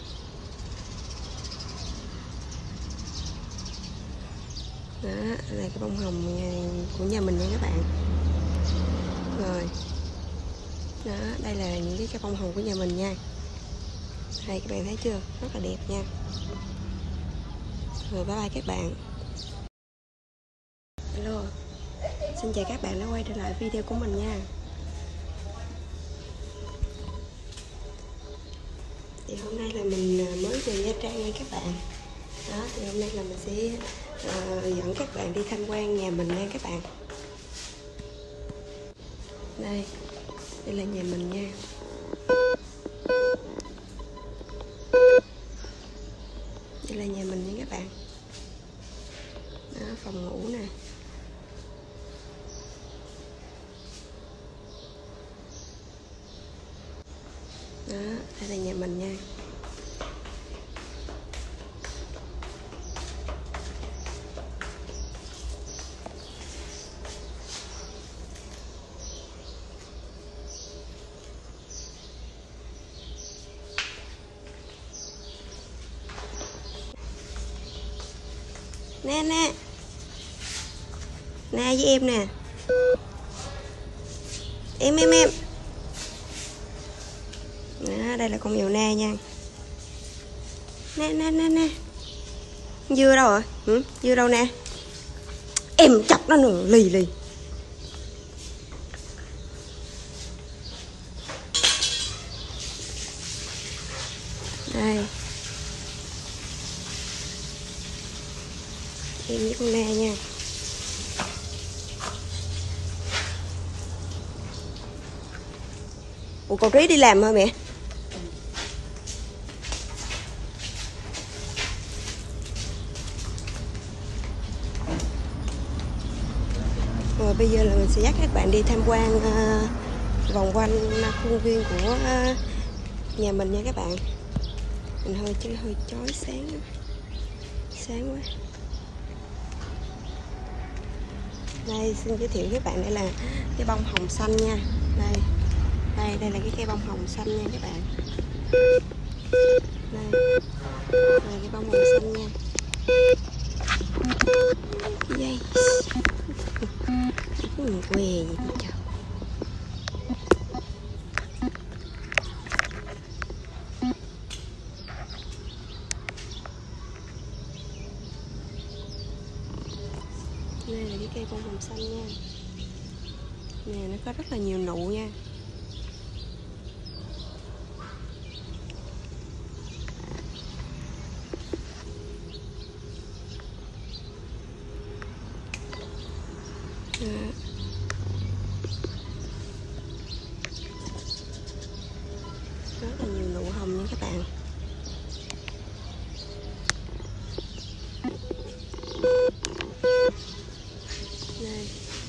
Đó, đây là cái bông hồng của nhà mình nha các bạn. Rồi. Đó, đây là những cái bông hồng của nhà mình nha. Đây các bạn thấy chưa? Rất là đẹp nha. Rồi bye bye các bạn. Hello, xin chào các bạn đã quay trở lại video của mình nha. Thì hôm nay là mình mới về Nha Trang nha các bạn. Đó, thì hôm nay là mình sẽ dẫn các bạn đi tham quan nhà mình nha các bạn. Đây là nhà mình nha. Đây là nhà mình nha các bạn. Đó, phòng ngủ nè. Đó, đây là nhà mình nha. Nè với em nè. Em đó, đây là con mèo Na nha. Nè dưa đâu rồi? Dưa đâu nè? Em chọc nó nữa, lì đây. Em với con Na nha. Ủa cậu Trí đi làm hả mẹ? Rồi bây giờ là mình sẽ dắt các bạn đi tham quan vòng quanh khuôn viên của nhà mình nha các bạn. Mình hơi chói sáng quá. Đây xin giới thiệu với các bạn, đây là cái bông hồng xanh nha. Đây là cái cây bông hồng xanh nha các bạn. Đây là cái bông hồng xanh nha. Dây quê gì trời. Đây là cái cây bông hồng xanh nha. Nè, nó có rất là nhiều nụ nha. Rất là nhiều nụ hồng nha các bạn. Đây.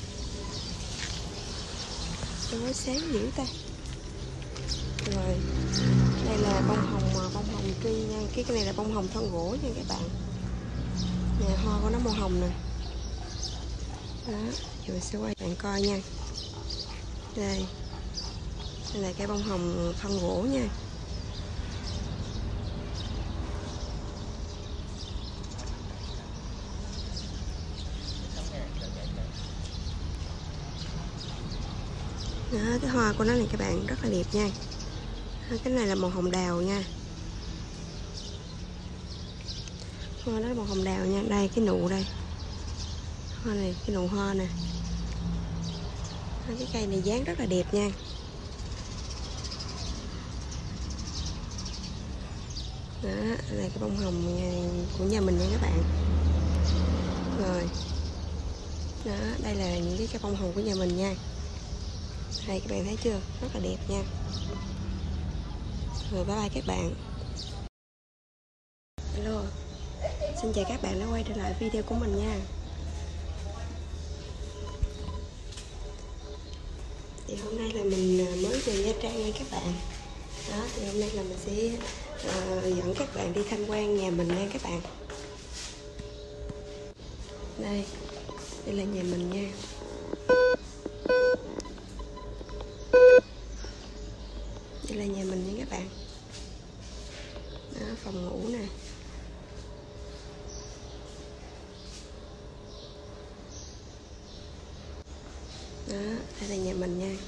Chói sáng dữ ta. Rồi, đây là bông hồng tri nha. Cái này là bông hồng thân gỗ nha các bạn. Nè, hoa của nó màu hồng nè. Đó, giờ mình sẽ quay bạn coi nha. Đây là cái bông hồng thân gỗ nha. Đó, cái hoa của nó này các bạn rất là đẹp nha. Cái này là màu hồng đào nha. Hoa đó là màu hồng đào nha. Đây cái nụ đây. Hoa này, cái nụ hoa nè. Cái cây này dáng rất là đẹp nha. Đó là cái bông hồng của nhà mình nha các bạn. Rồi. Đó, đây là những cái bông hồng của nhà mình nha. Đây các bạn thấy chưa? Rất là đẹp nha. Rồi bye bye các bạn. Hello. Xin chào các bạn đã quay trở lại video của mình nha. Thì hôm nay là mình mới về Nha Trang nha các bạn. Đó, thì hôm nay là mình sẽ dẫn các bạn đi tham quan nhà mình nha các bạn. Đây là nhà mình nha. Đây là nhà mình nha các bạn. Đó, phòng ngủ nè. Đó, đây là nhà mình nha.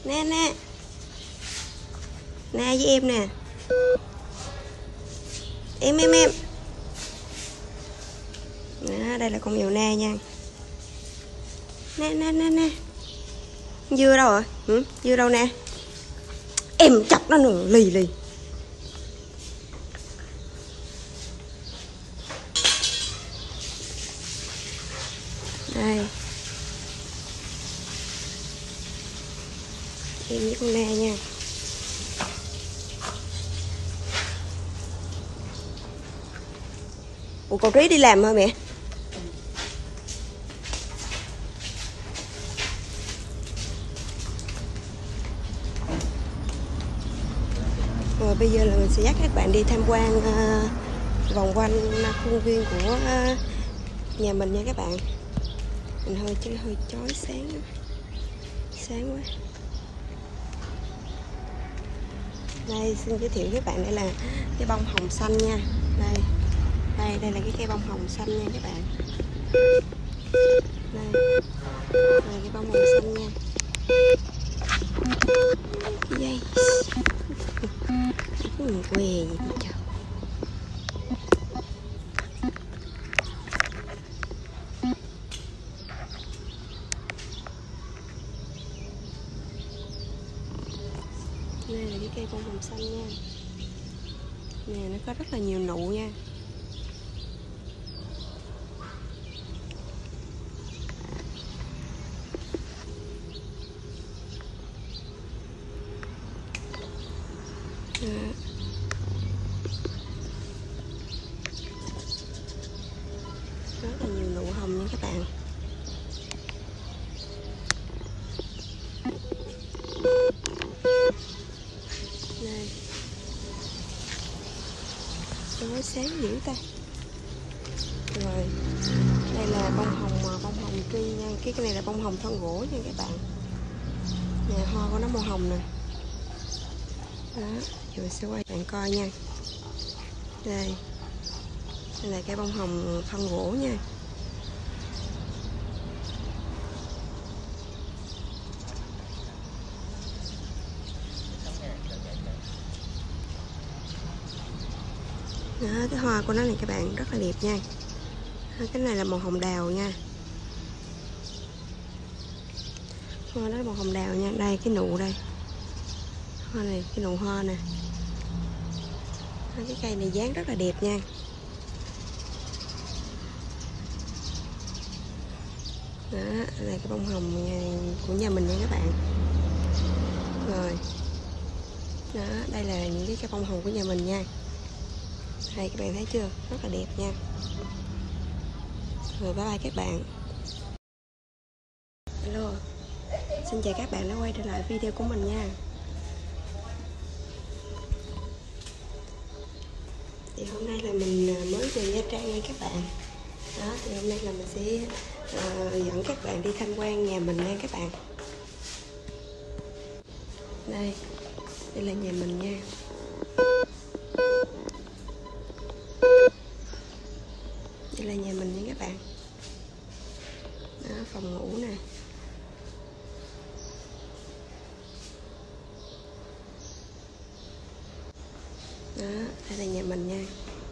Nè nè. Nè với em nè. Em. Đó, đây là con mèo na nha. Nè. Dưa đâu rồi? Dưa đâu nè? Em chọc nó nữa, lì. Đây. Em với con na nha. Ủa cậu Trí đi làm hả mẹ? Rồi bây giờ là mình sẽ dắt các bạn đi tham quan vòng quanh khuôn viên của nhà mình nha các bạn. Mình hơi chói sáng quá. Đây xin giới thiệu với các bạn, đây là cái bông hồng xanh nha. Đây là cái cây bông hồng xanh nha các bạn. Đây là cái bông hồng xanh nha. Dây quê gì trời. Đây là cái cây bông hồng xanh nha. Nè nó có rất là nhiều nụ nha. Rất là nhiều nụ hồng nha các bạn. Đây. Nó sáng dữ ta. Rồi. Đây là bông hồng tri nha. Cái này là bông hồng thân gỗ nha các bạn. Nè hoa của nó màu hồng nè. Đó, giờ mình sẽ quay bạn coi nha. Đây là cái bông hồng thân gỗ nha. Đó, cái hoa của nó này các bạn rất là đẹp nha. Cái này là màu hồng đào nha. Hoa đó là màu hồng đào nha. Đây cái nụ đây. Hoa này, cái nụ hoa nè. Cái cây này dáng rất là đẹp nha. Đó là cái bông hồng của nhà mình nha các bạn. Rồi. Đó, đây là những cái bông hồng của nhà mình nha. Đây các bạn thấy chưa? Rất là đẹp nha. Rồi bye bye các bạn. Hello. Xin chào các bạn đã quay trở lại video của mình nha. Thì hôm nay là mình mới về Nha Trang nha các bạn. Đó, thì hôm nay là mình sẽ dẫn các bạn đi tham quan nhà mình nha các bạn. Đây là nhà mình nha. Đây là nhà mình nha các bạn. Đó, phòng ngủ nè. Đó, đây là nhà mình nha.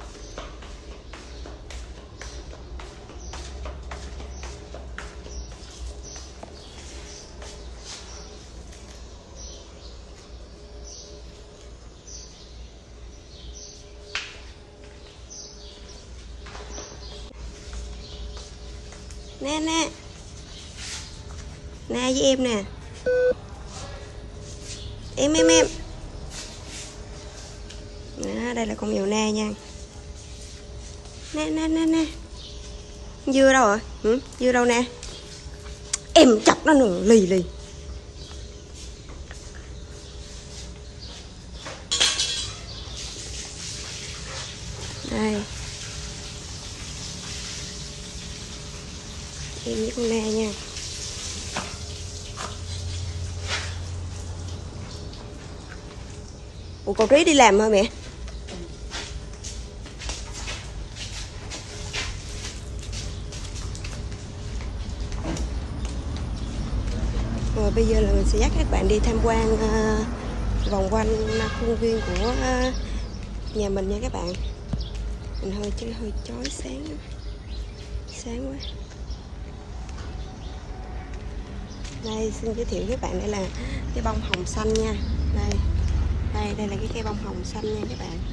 Nè với em nè. Em. Đó, đây là con mèo na nha. Nè. Dưa đâu rồi? Dưa đâu nè? Em chọc nó nữa, lì. Đây. Em với con na nha. Ủa cậu Trí đi làm hả mẹ? Rồi bây giờ là mình sẽ dắt các bạn đi tham quan vòng quanh khuôn viên của nhà mình nha các bạn. Mình hơi chói sáng quá. Đây xin giới thiệu với bạn, đây là cái bông hồng xanh nha. Đây là cái cây bông hồng xanh nha các bạn.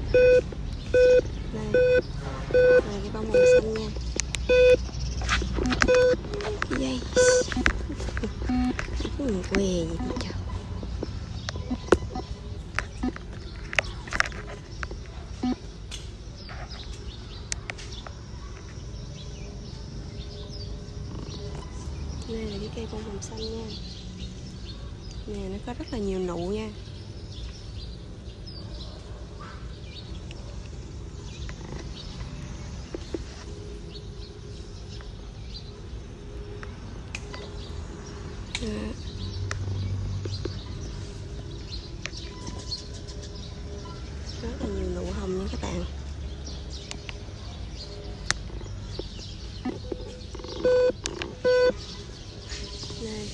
Đây là cái bông hồng xanh nha. Cái dây què gì trời. Đây là cái cây bông hồng xanh nha. Nè, nó có rất là nhiều nụ nha. Rất là nhiều nụ hồng nha các bạn. Đây.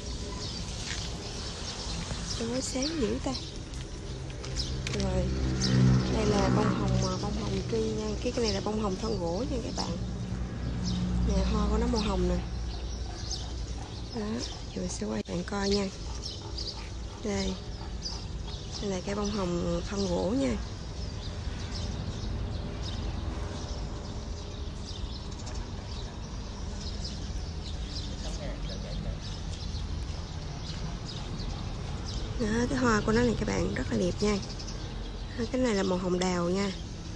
Nó sáng dữ ta. Rồi, đây là bông hồng tri nha. Cái này là bông hồng thân gỗ nha các bạn. Nè, hoa của nó màu hồng nè. Đó, giờ mình sẽ quay bạn coi nha. Đây là cái bông hồng thân gỗ nha. Đó, cái hoa của nó này các bạn rất là đẹp nha. Cái này là màu hồng đào nha.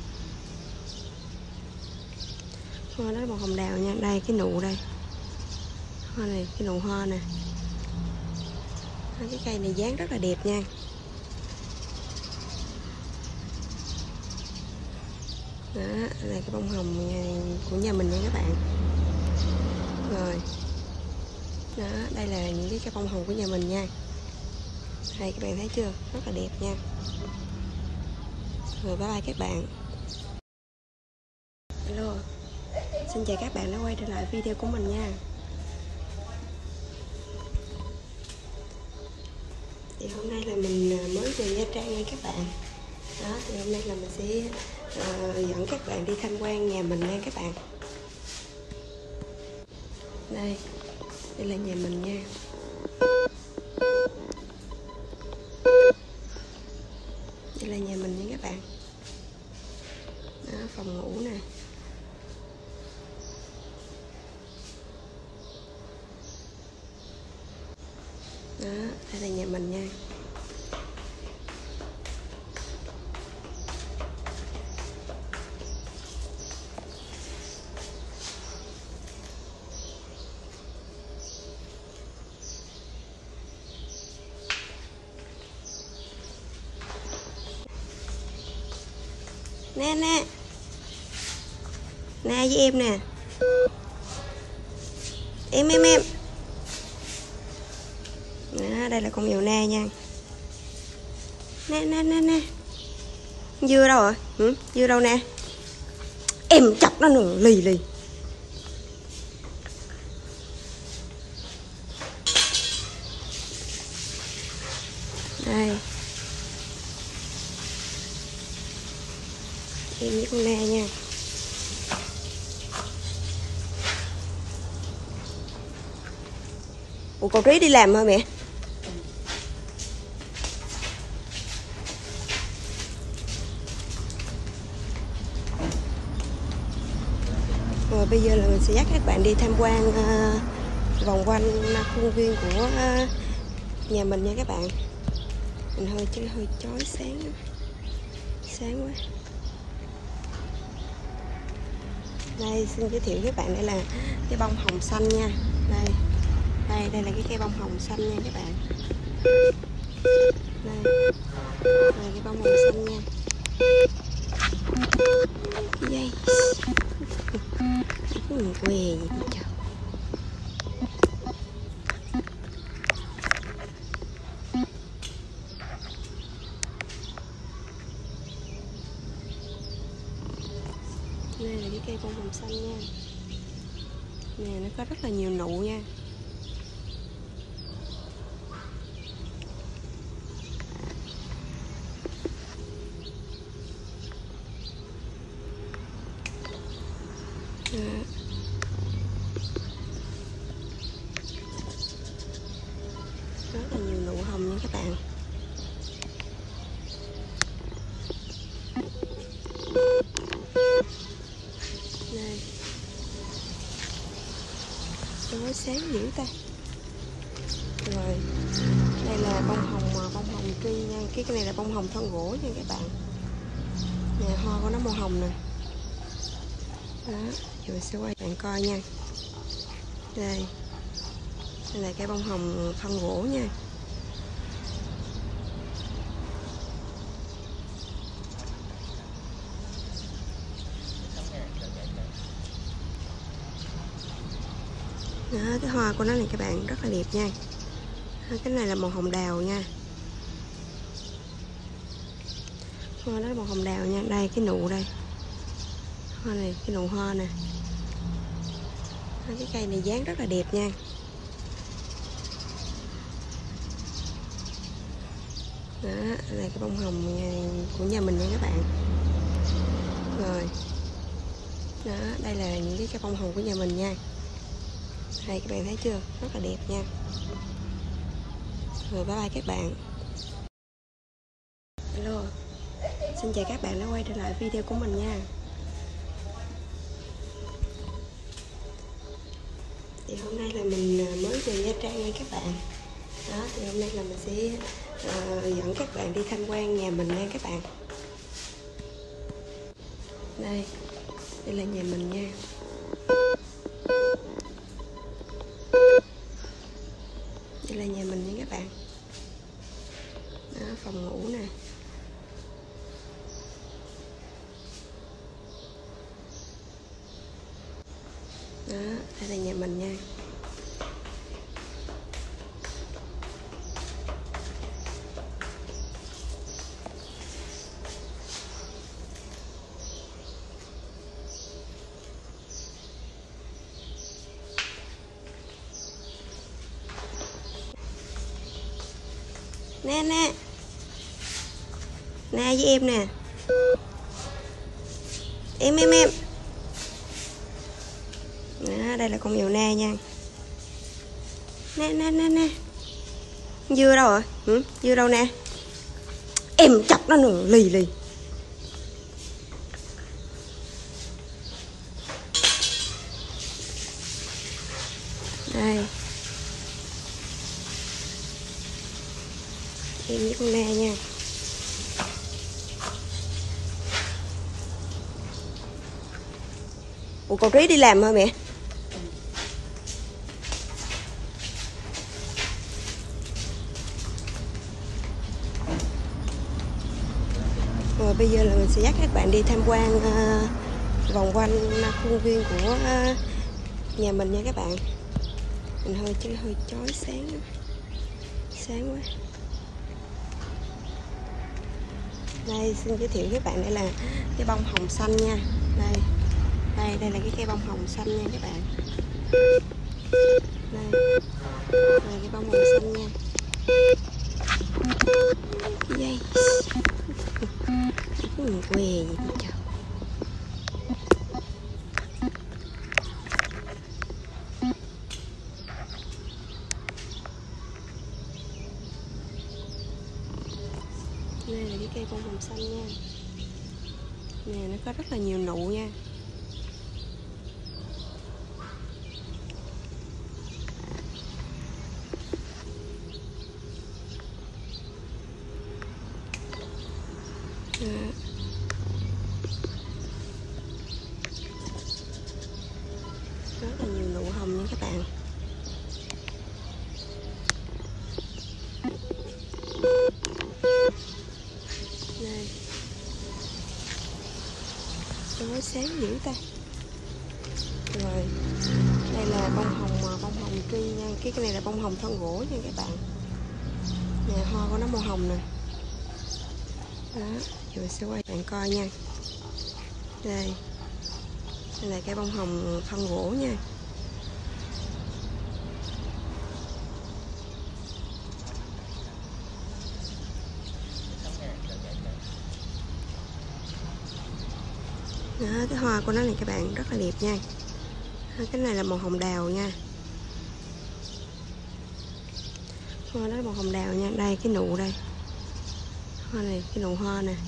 Hoa đó là màu hồng đào nha. Đây cái nụ đây. Hoa này, cái nụ hoa nè. Cái cây này dáng rất là đẹp nha. Đó là cái bông hồng của nhà mình nha các bạn. Rồi. Đó, đây là những cái bông hồng của nhà mình nha. Đây các bạn thấy chưa? Rất là đẹp nha. Rồi bye bye các bạn. Hello. Xin chào các bạn đã quay trở lại video của mình nha. Thì hôm nay là mình mới về Nha Trang nha các bạn. Đó, thì hôm nay là mình sẽ dẫn các bạn đi tham quan nhà mình nha các bạn. Đây là nhà mình nha. Đây là nhà mình nha các bạn. Đó, phòng ngủ nè. Đó, đây là nhà mình nha. Nè với em nè. Em đó, đây là con mèo Na nha. Nè dưa đâu rồi? Dưa đâu nè? Em chọc nó nữa, lì. Đây em với con Na nha. Ủa cậu Trí đi làm hả mẹ? Rồi bây giờ là mình sẽ dắt các bạn đi tham quan vòng quanh khuôn viên của nhà mình nha các bạn. Mình hơi chói sáng quá. Đây xin giới thiệu với bạn, đây là cái bông hồng xanh nha. Đây là cái cây bông hồng xanh nha các bạn. Đây là cái bông hồng xanh nha. Cái dây què gì trời. Đây là cái cây bông hồng xanh nha. Nè, nó có rất là nhiều nụ nha. sáng dữ ta. Rồi đây là bông hồng tri nha. Cái này là bông hồng thân gỗ nha các bạn. Nè, hoa của nó màu hồng nè. Đó, giờ mình sẽ quay bạn coi nha. Đây là cái bông hồng thân gỗ nha. Đó, cái hoa của nó này các bạn rất là đẹp nha. Cái này là màu hồng đào nha. Hoa đó là màu hồng đào nha. Đây cái nụ đây. Hoa này, cái nụ hoa nè. Cái cây này dáng rất là đẹp nha. Đó, đây cái bông hồng của nhà mình nha các bạn. Rồi. Đó, đây là những cái bông hồng của nhà mình nha. Đây các bạn thấy chưa? Rất là đẹp nha. Rồi bye bye các bạn. Hello. Xin chào các bạn đã quay trở lại video của mình nha. Thì hôm nay là mình mới về Nha Trang nha các bạn. Đó, thì hôm nay là mình sẽ dẫn các bạn đi tham quan nhà mình nha các bạn. Đây là nhà mình nha. Đây là nhà mình nha các bạn. Đó, phòng ngủ nè. Đó, đây là nhà mình nha. Nè nè. Nè với em nè. Em. Đó, đây là con mèo Na nha. Nè. Dưa đâu rồi? Dưa đâu nè? Em chọc nó nữa, lì. Đây. Em với con Na nha. Ủa cậu Trí đi làm hả mẹ? Rồi bây giờ là mình sẽ dắt các bạn đi tham quan vòng quanh khuôn viên của nhà mình nha các bạn. Mình hơi chói sáng quá. Đây xin giới thiệu với các bạn, đây là cái bông hồng xanh nha. Đây là cái cây bông hồng xanh nha các bạn. Đây cái bông hồng xanh nha. Cái dây què gì trời. Đây là cái cây bông hồng xanh nha. Nè, nó có rất là nhiều nụ nha. Rất là nhiều nụ hồng nha các bạn. Đây. Nó sáng dữ ta. Rồi đây là bông hồng tri nha. Cái này là bông hồng thân gỗ nha các bạn. Nè, hoa của nó màu hồng nè. Đó, giờ mình sẽ quay bạn coi nha. Đây là cái bông hồng thân gỗ nha. Đó, cái hoa của nó này các bạn rất là đẹp nha. Cái này là màu hồng đào nha. Hoa đó là màu hồng đào nha. Đây cái nụ đây. Hoa này, cái nụ hoa nè.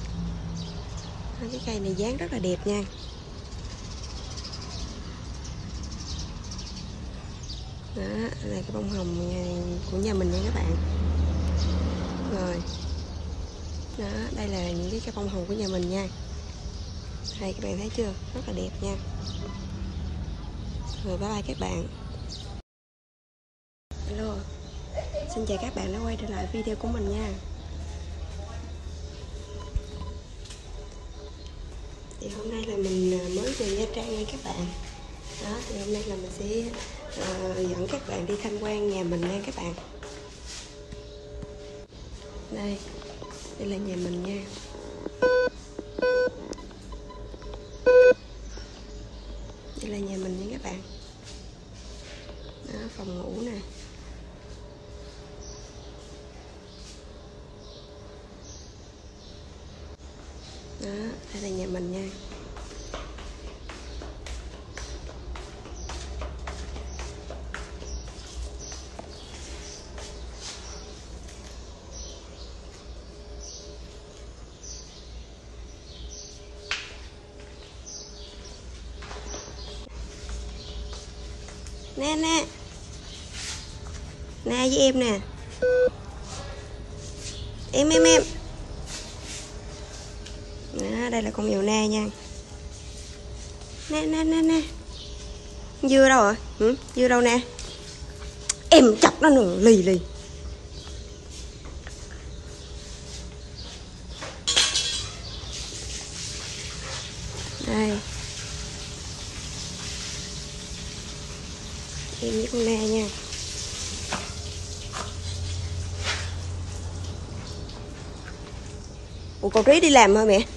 Cái cây này dáng rất là đẹp nha. Đó, đây là cái bông hồng của nhà mình nha các bạn. Rồi. Đó, đây là những cái bông hồng của nhà mình nha. Đây các bạn thấy chưa? Rất là đẹp nha. Rồi bye bye các bạn. Hello. Xin chào các bạn đã quay trở lại video của mình nha. Thì hôm nay là mình mới về Nha Trang nha các bạn. Đó, thì hôm nay là mình sẽ dẫn các bạn đi tham quan nhà mình nha các bạn. Đây là nhà mình nha. Đây là nhà mình nha các bạn. Đó, phòng ngủ nè. Đó, đây là nhà mình nha. Nè nè với em nè. Em đó, đây là con mèo Na nha. Nè dưa đâu rồi? Dưa đâu nè? Em chọc nó nữa, lì đây. Em với con Na nha. Ủa con Trí đi làm hả mẹ?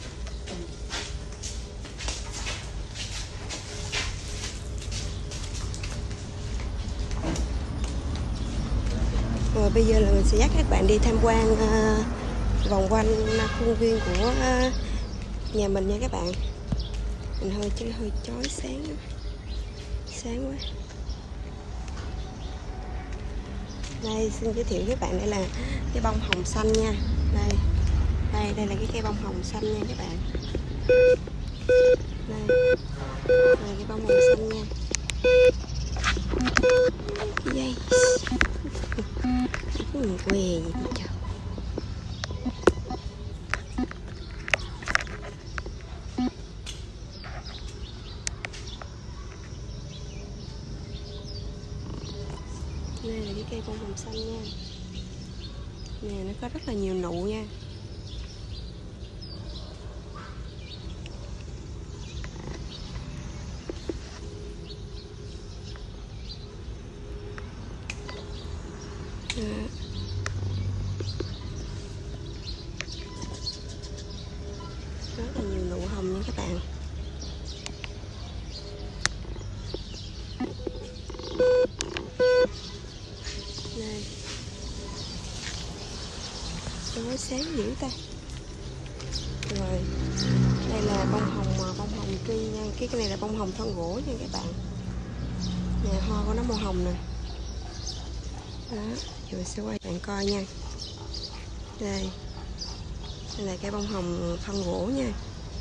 Rồi bây giờ là mình sẽ dắt các bạn đi tham quan vòng quanh khuôn viên của nhà mình nha các bạn. Mình hơi chói sáng quá. Đây xin giới thiệu với các bạn, đây là cái bông hồng xanh nha. Đây là cái cây bông hồng xanh nha các bạn. Đây là cái bông hồng xanh nha. Dây quê gì trời. Đây là cái cây bông hồng xanh nha. Nè, nó có rất là nhiều nụ nha. Rất là nhiều nụ hồng nha các bạn. Đây. Nó sáng dữ ta. Rồi. Đây là bông hồng tri nha. Cái này là bông hồng thân gỗ nha các bạn. Nè, hoa của nó màu hồng nè. Đó, giờ mình sẽ quay bạn coi nha. Đây là cái bông hồng thân gỗ nha.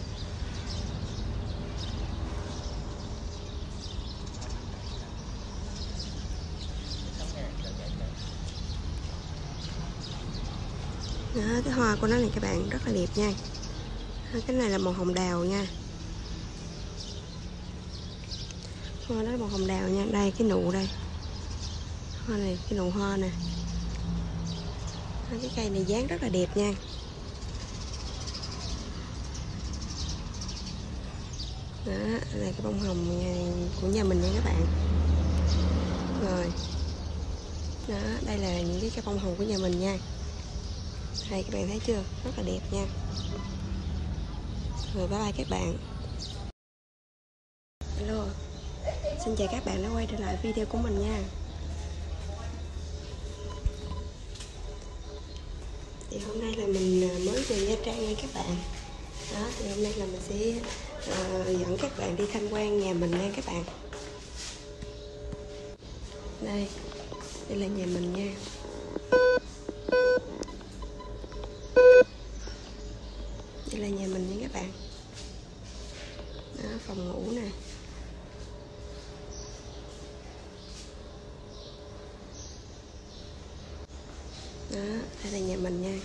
Đó, cái hoa của nó này các bạn rất là đẹp nha. Cái này là màu hồng đào nha. Hoa đó là màu hồng đào nha. Đây cái nụ đây. Hoa này, cái nụ hoa nè. Cái cây này dáng rất là đẹp nha. Đó, đây là cái bông hồng của nhà mình nha các bạn. Rồi. Đó, đây là những cái bông hồng của nhà mình nha. Đây các bạn thấy chưa? Rất là đẹp nha. Rồi bye bye các bạn. Hello. Xin chào các bạn đã quay trở lại video của mình nha. Thì hôm nay là mình mới về Nha Trang nha các bạn. Đó, thì hôm nay là mình sẽ dẫn các bạn đi tham quan nhà mình nha các bạn. Đây là nhà mình nha. Đây là nhà mình nha các bạn. Đó, phòng ngủ nè. Đây là nhà mình nha.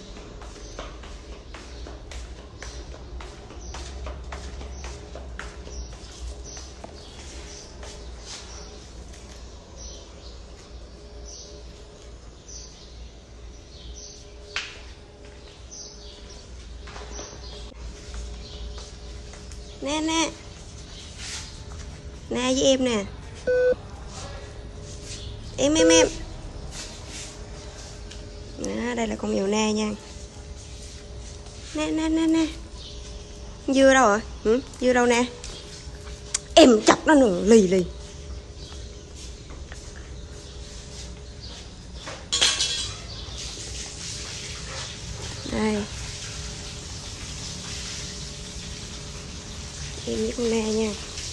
Nè nè. Nè với em nè. Em. Đó, đây là con mèo na nha. Nè. Dưa đâu rồi? Dưa đâu nè? Em chọc nó nữa, lì. Đây. Em với con na nha.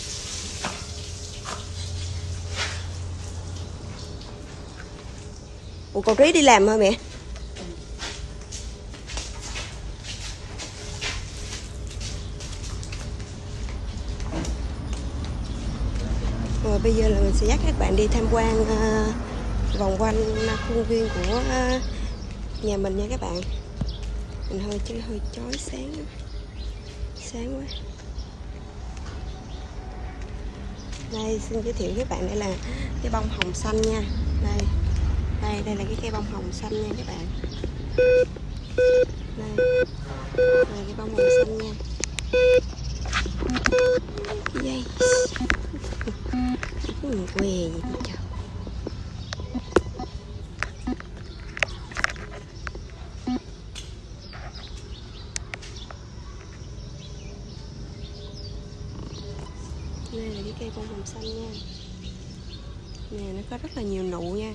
Ủa con Trí đi làm hả mẹ? Rồi bây giờ là mình sẽ dắt các bạn đi tham quan vòng quanh khuôn viên của nhà mình nha các bạn. Mình hơi chói sáng quá. Đây xin giới thiệu với các bạn, đây là cái bông hồng xanh nha. Đây là cái cây bông hồng xanh nha các bạn. Đây là cái bông hồng xanh nha. Dây quê gì trời. Đây là cái cây bông hồng xanh nha. Nè nó có rất là nhiều nụ nha.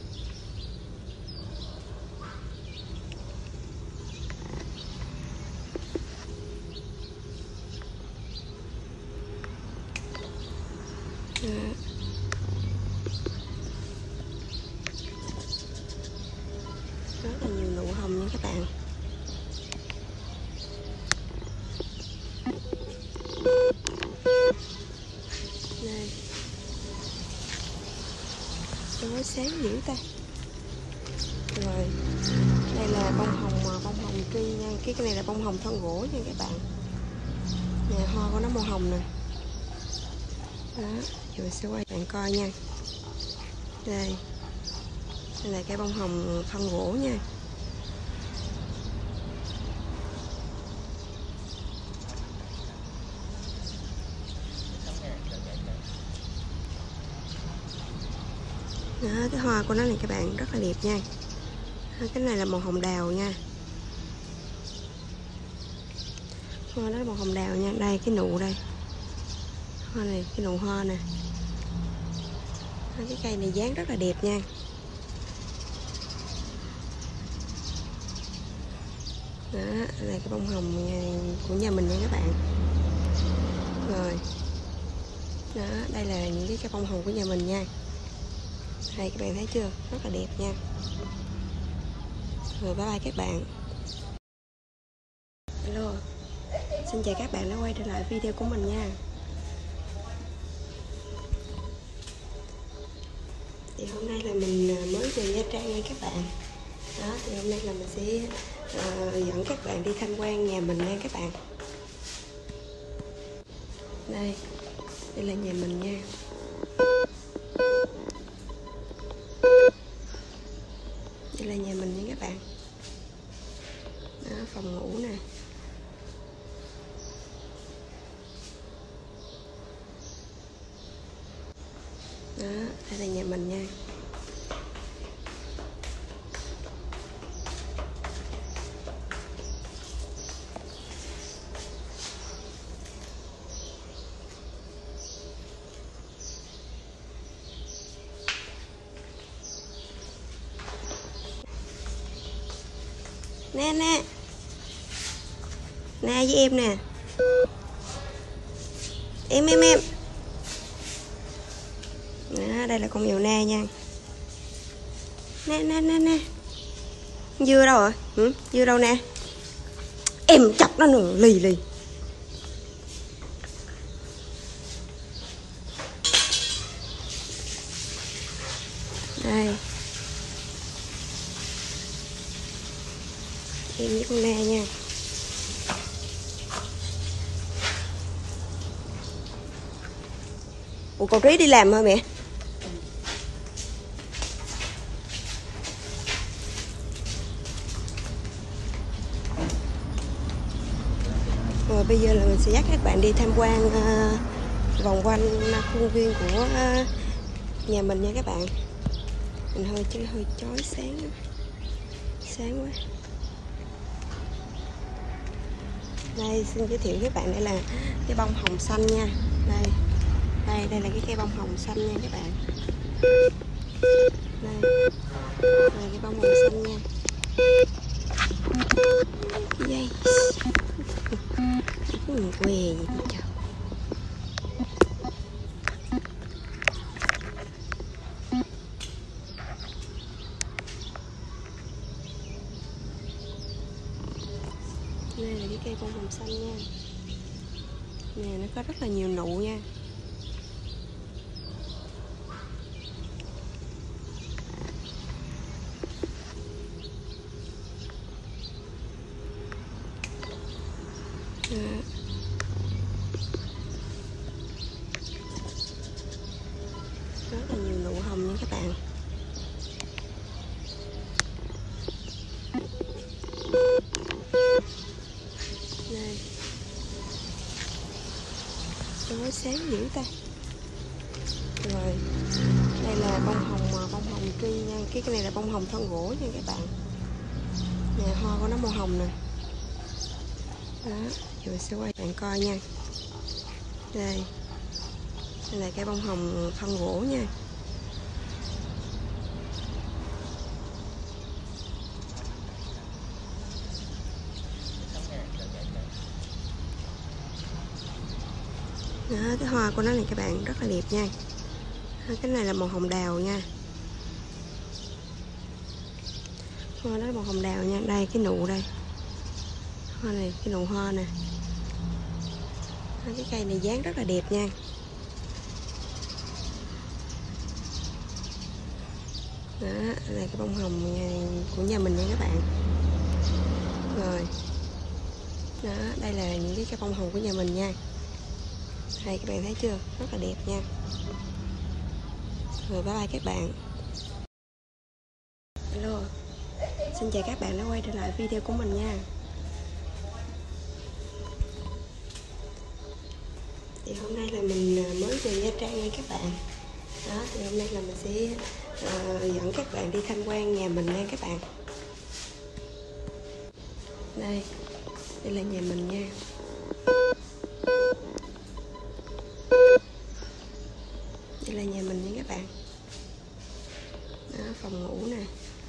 Rất là nhiều nụ hồng nha các bạn. Đây. Nó sáng dữ ta. Rồi. Đây là bông hồng tri nha. Cái này là bông hồng thân gỗ nha các bạn. Nè hoa của nó màu hồng nè. Đó, giờ mình sẽ quay bạn coi nha. Đây là cái bông hồng thân gỗ nha. Đó, cái hoa của nó này các bạn rất là đẹp nha. Cái này là màu hồng đào nha. Hoa đó là màu hồng đào nha. Đây cái nụ đây. Hoa này, cái nụ hoa nè. Cái cây này dáng rất là đẹp nha. Đó là cái bông hồng của nhà mình nha các bạn. Rồi. Đó, đây là những cái bông hồng của nhà mình nha. Đây các bạn thấy chưa? Rất là đẹp nha. Rồi bye bye các bạn. Hello. Xin chào các bạn đã quay trở lại video của mình nha. Thì hôm nay là mình mới về Nha Trang nha các bạn. Đó, thì hôm nay là mình sẽ dẫn các bạn đi tham quan nhà mình nha các bạn. Đây là nhà mình nha. Đây là nhà mình nha các bạn. Đó, phòng ngủ nè. Đó, đây là nhà mình nha. Nè với em nè. Em. Đó, đây là con mèo na nha. Nè. Dưa đâu rồi? Dưa đâu nè? Em chọc nó nữa, lì. Đây. Em với con Na nha. Ủa cậu Trí đi làm hả mẹ? Rồi bây giờ là mình sẽ dắt các bạn đi tham quan vòng quanh khuôn viên của nhà mình nha các bạn. Mình hơi chói sáng quá. Đây xin giới thiệu với bạn, đây là cái bông hồng xanh nha. Đây là cái cây bông hồng xanh nha các bạn. Đây là cái bông hồng xanh nha. Dây quê gì trời. Đây là cái cây bông hồng xanh nha. Nè, nó có rất là nhiều nụ nha. Rất là nhiều nụ hồng nha các bạn. Đây. Chói sáng dữ ta. Rồi, đây là bông hồng tri nha. Cái này là bông hồng thân gỗ nha các bạn. Nè, hoa của nó màu hồng nè. Đó, giờ mình sẽ quay bạn coi nha. Đây là cái bông hồng thân gỗ nha. Đó, cái hoa của nó này các bạn rất là đẹp nha. Cái này là màu hồng đào nha. Hoa đó là màu hồng đào nha. Đây cái nụ đây. Hoa này, cái nụ hoa nè. Cái cây này dáng rất là đẹp nha. Đó là cái bông hồng của nhà mình nha các bạn. Rồi. Đó, đây là những cái bông hồng của nhà mình nha. Đây các bạn thấy chưa? Rất là đẹp nha. Rồi bye bye các bạn. Hello. Xin chào các bạn đã quay trở lại video của mình nha. Thì hôm nay là mình mới về Nha Trang nha các bạn. Đó, thì hôm nay là mình sẽ dẫn các bạn đi tham quan nhà mình nha các bạn. Đây là nhà mình nha. Đây là nhà mình nha các bạn. Đó, phòng ngủ nè.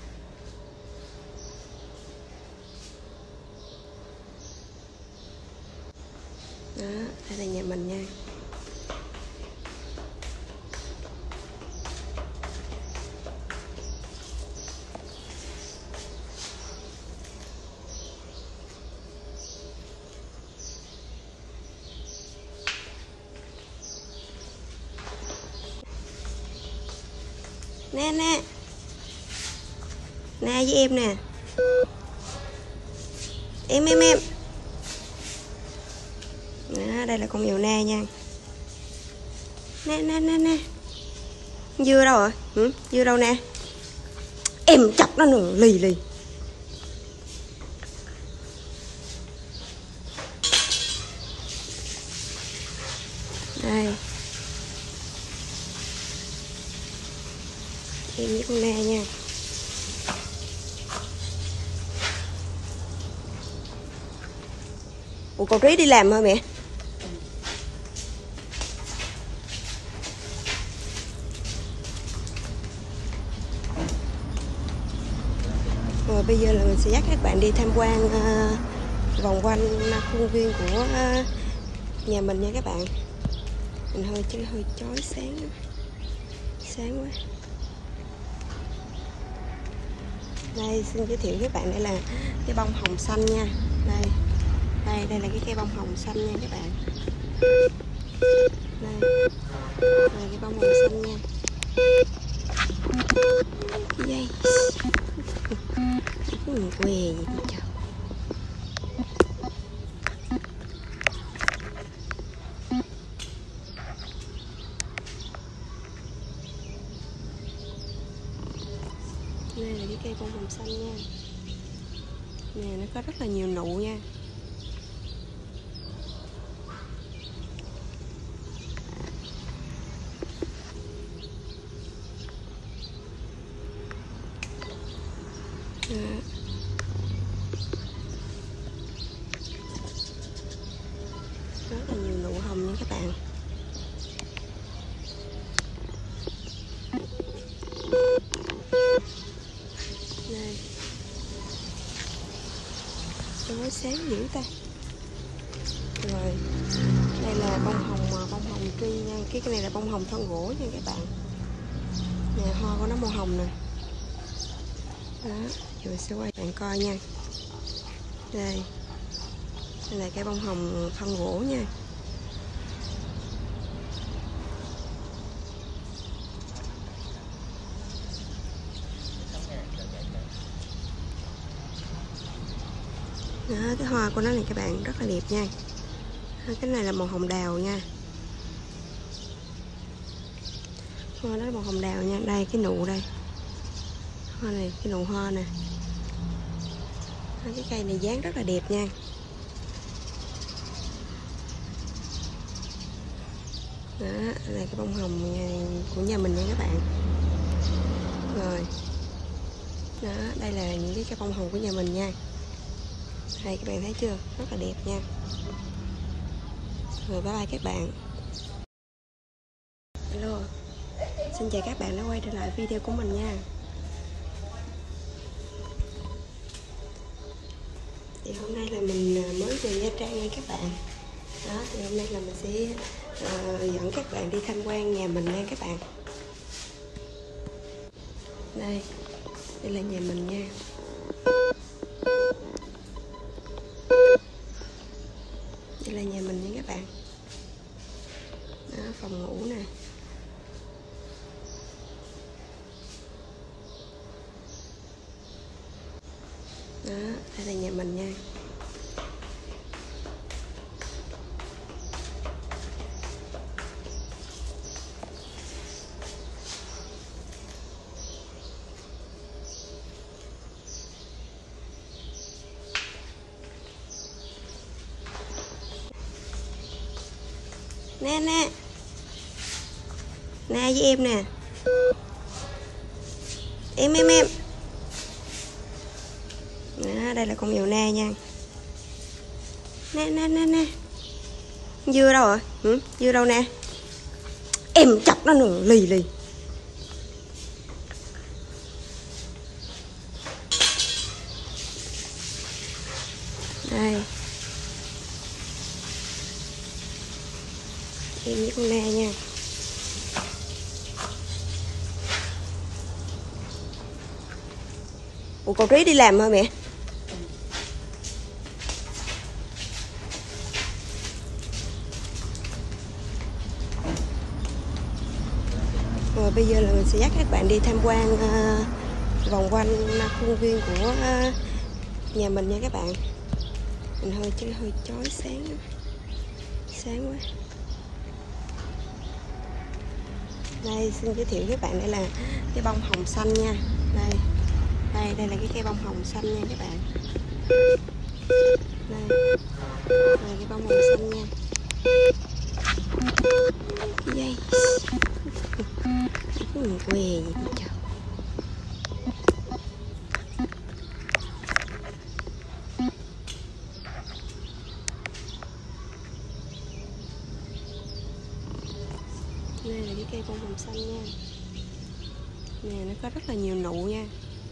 Đó, đây là nhà mình nha. Nè với em nè. Em đó, đây là con mèo Na nha. Nè dưa đâu rồi? Dưa đâu nè? Em chọc nó nữa, lì. Đây em với con Na nha. Ủa cậu Trí đi làm hả mẹ? Rồi bây giờ là mình sẽ dắt các bạn đi tham quan vòng quanh khuôn viên của nhà mình nha các bạn. Mình hơi chói sáng quá. Đây xin giới thiệu với bạn, đây là cái bông hồng xanh nha. Đây là cái cây bông hồng xanh nha các bạn. Đây là cái bông hồng xanh nha. Dây quê gì trời. có rất là nhiều nụ nha. Đó. Rất là nhiều nụ hồng nha các bạn. Đây. Nó sáng dữ ta. Rồi. Đây là bông hồng truy nha. Cái này là bông hồng thân gỗ nha các bạn. Nè, hoa của nó màu hồng nè. Đó, giờ sẽ quay bạn coi nha. Đây. Đây là cái bông hồng thân gỗ nha. Đó, cái hoa của nó này các bạn rất là đẹp nha. Cái này là màu hồng đào nha. Hoa đó là màu hồng đào nha. Đây cái nụ đây. Hoa này, cái nụ hoa nè. Cái cây này dáng rất là đẹp nha. Đó, đây cái bông hồng của nhà mình nha các bạn. Rồi. Đó, đây là những cái bông hồng của nhà mình nha. Đây các bạn thấy chưa? Rất là đẹp nha. Rồi bye bye các bạn. Hello. Xin chào các bạn đã quay trở lại video của mình nha. Thì hôm nay là mình mới về Nha Trang nha các bạn. Đó, thì hôm nay là mình sẽ dẫn các bạn đi tham quan nhà mình nha các bạn. Đây là nhà mình nha. Đây là nhà mình nha các bạn. Đó, phòng ngủ nè. Đó, đây là nhà mình nha. Nè nè. Nè với em nè. Em. Đó, đây là con mèo Na nha. Nè. Dưa đâu rồi? Dưa đâu nè? Em chọc nó nữa, lì. Đây. Em với con Na nha. Ủa cậu Trí đi làm hả mẹ? Rồi bây giờ là mình sẽ dắt các bạn đi tham quan vòng quanh khuôn viên của nhà mình nha các bạn. Mình hơi chói sáng quá. Đây xin giới thiệu với các bạn, đây là cái bông hồng xanh nha. Đây là cái cây bông hồng xanh nha các bạn. Đây cái bông hồng xanh nha. Cái dây què gì trời. Đây là cái cây bông hồng xanh nha. Nè, nó có rất là nhiều nụ nha.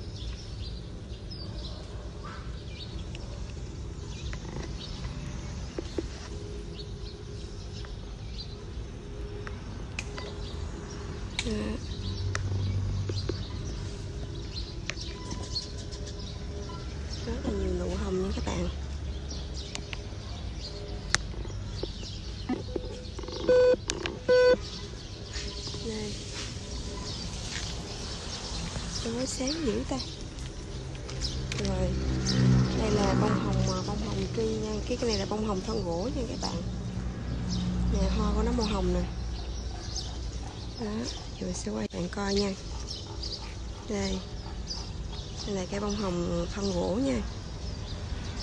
Rất là nhiều nụ hồng nha các bạn. Đây. Nó sáng dữ ta. Rồi. Đây là bông hồng truy nha. Cái này là bông hồng thân gỗ nha các bạn. Nè, hoa của nó màu hồng nè. Đó, giờ sẽ quay bạn coi nha. Đây là cái bông hồng thân gỗ nha.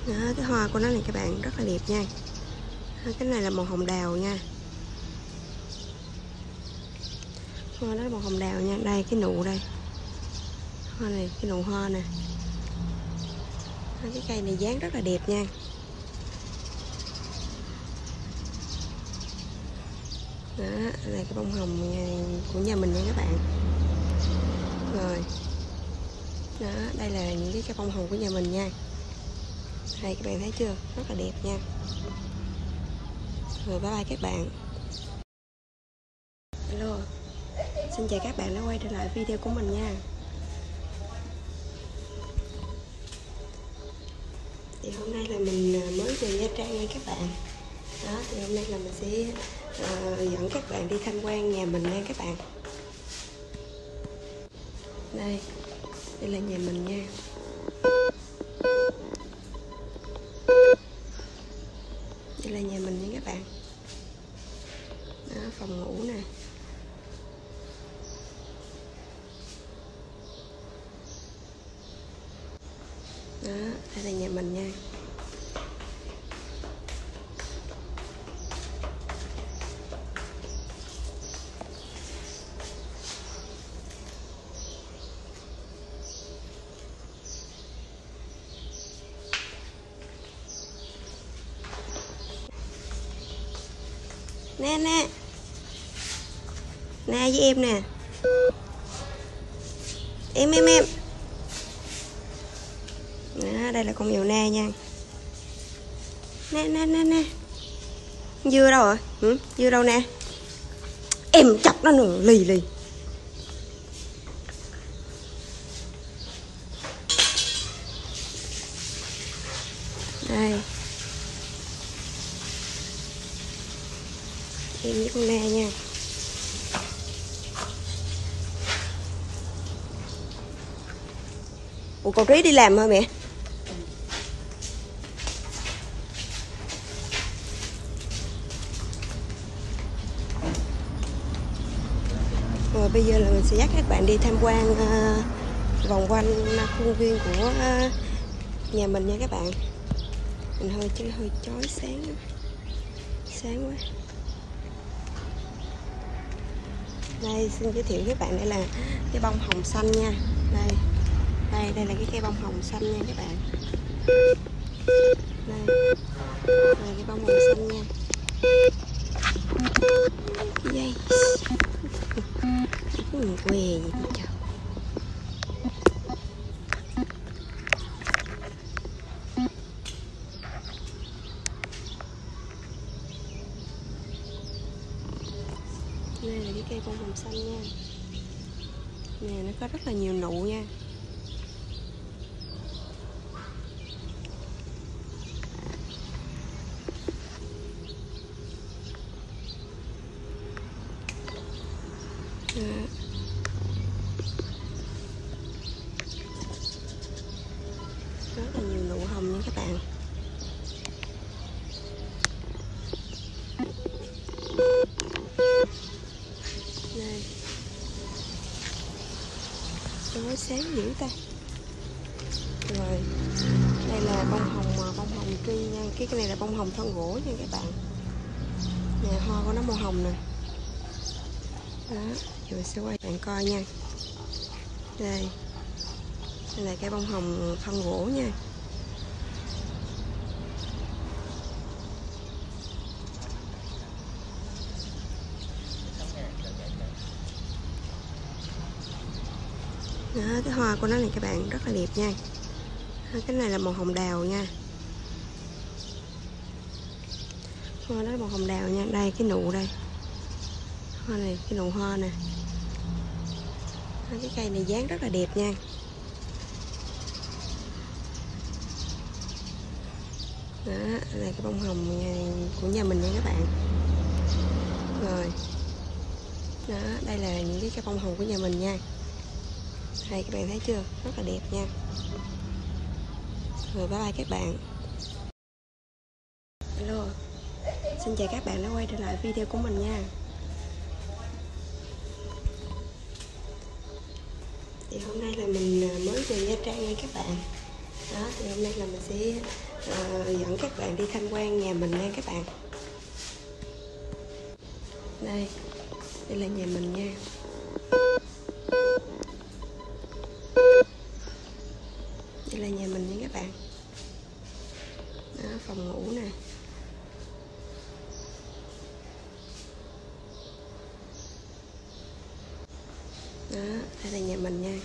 Đó, cái hoa của nó này các bạn rất là đẹp nha. Cái này là màu hồng đào nha. Hoa đó là màu hồng đào nha. Đây cái nụ đây. Hoa này, cái nụ hoa nè. Cái cây này dáng rất là đẹp nha. Đó, đây cái bông hồng của nhà mình nha các bạn. Rồi. Đó, đây là những cái bông hồng của nhà mình nha. Đây các bạn thấy chưa? Rất là đẹp nha. Rồi bye bye các bạn. Hello. Xin chào các bạn đã quay trở lại video của mình nha. Thì hôm nay là mình mới về Nha Trang nha các bạn. Đó, thì hôm nay là mình sẽ dẫn các bạn đi tham quan nhà mình nha các bạn. Đây là nhà mình nha. Đây là nhà mình nha các bạn. Đó, phòng ngủ nè. Đó, đây là nhà mình nha. Nè nè. Nè với em nè. Em. Đó, đây là con mèo Na nha. Nè. Dưa đâu rồi? Dưa đâu nè? Em chọc nó nữa, lì. Đây. Em với con Na nha. Ủa con Trí đi làm hả mẹ? Rồi bây giờ là mình sẽ dắt các bạn đi tham quan vòng quanh khuôn viên của nhà mình nha các bạn. Mình hơi chói sáng quá. Đây xin giới thiệu với các bạn, đây là cái bông hồng xanh nha. Đây là cái cây bông hồng xanh nha các bạn. Đây là cái bông hồng xanh nha. Dây quê gì trời. Đây là cái cây bông hồng xanh nha. Nè, nó có rất là nhiều nụ nha. Rất là nhiều nụ hồng nha các bạn. Đây. Tối sáng dữ ta. Rồi. Đây là bông hồng tri nha. Cái này là bông hồng thân gỗ nha các bạn. Nè, hoa của nó màu hồng nè. Đó, giờ mình sẽ quay bạn coi nha. Đây là cái bông hồng thân gỗ nha. Đó, cái hoa của nó này các bạn rất là đẹp nha. Cái này là màu hồng đào nha. Hoa đó là màu hồng đào nha. Đây cái nụ đây. Hoa này, cái nụ hoa nè. Cái cây này dáng rất là đẹp nha. Đó, đây cái bông hồng của nhà mình nha các bạn. Rồi. Đó, đây là những cái bông hồng của nhà mình nha. Đây các bạn thấy chưa? Rất là đẹp nha. Rồi bye bye các bạn. Hello. Xin chào các bạn đã quay trở lại video của mình nha. Thì hôm nay là mình mới về Nha Trang nha các bạn. Đó, thì hôm nay là mình sẽ dẫn các bạn đi tham quan nhà mình nha các bạn. Đây là nhà mình nha. Đây là nhà mình nha các bạn. Đó, phòng ngủ nè. Đó, đây là nhà mình nha.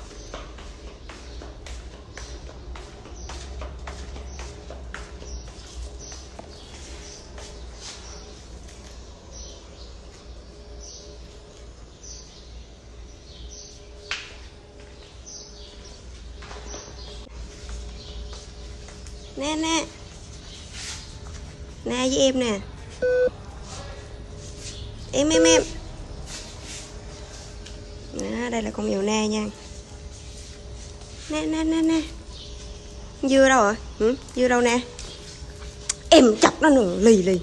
Nè nè. Nè với em nè. Em. Đó, đây là con mèo Na nha. Nè. Dưa đâu rồi? Dưa đâu nè? Em chọc nó nữa, lì.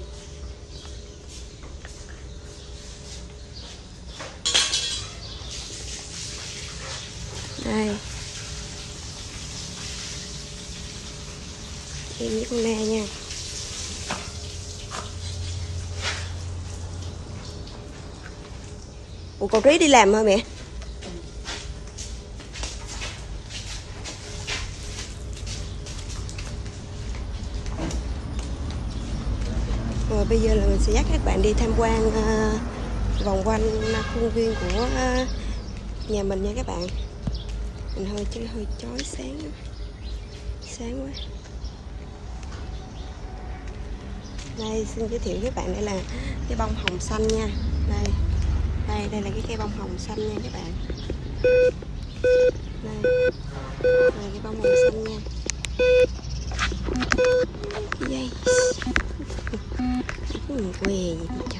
Đây. Em với con Na nha. Ủa con Trí đi làm hả mẹ? Rồi bây giờ là mình sẽ dắt các bạn đi tham quan vòng quanh khuôn viên của nhà mình nha các bạn. Mình hơi chói sáng quá. Đây xin giới thiệu với các bạn, đây là cái bông hồng xanh nha. Đây là cái cây bông hồng xanh nha các bạn. Đây là cái bông hồng xanh nha. Dây quê gì trời.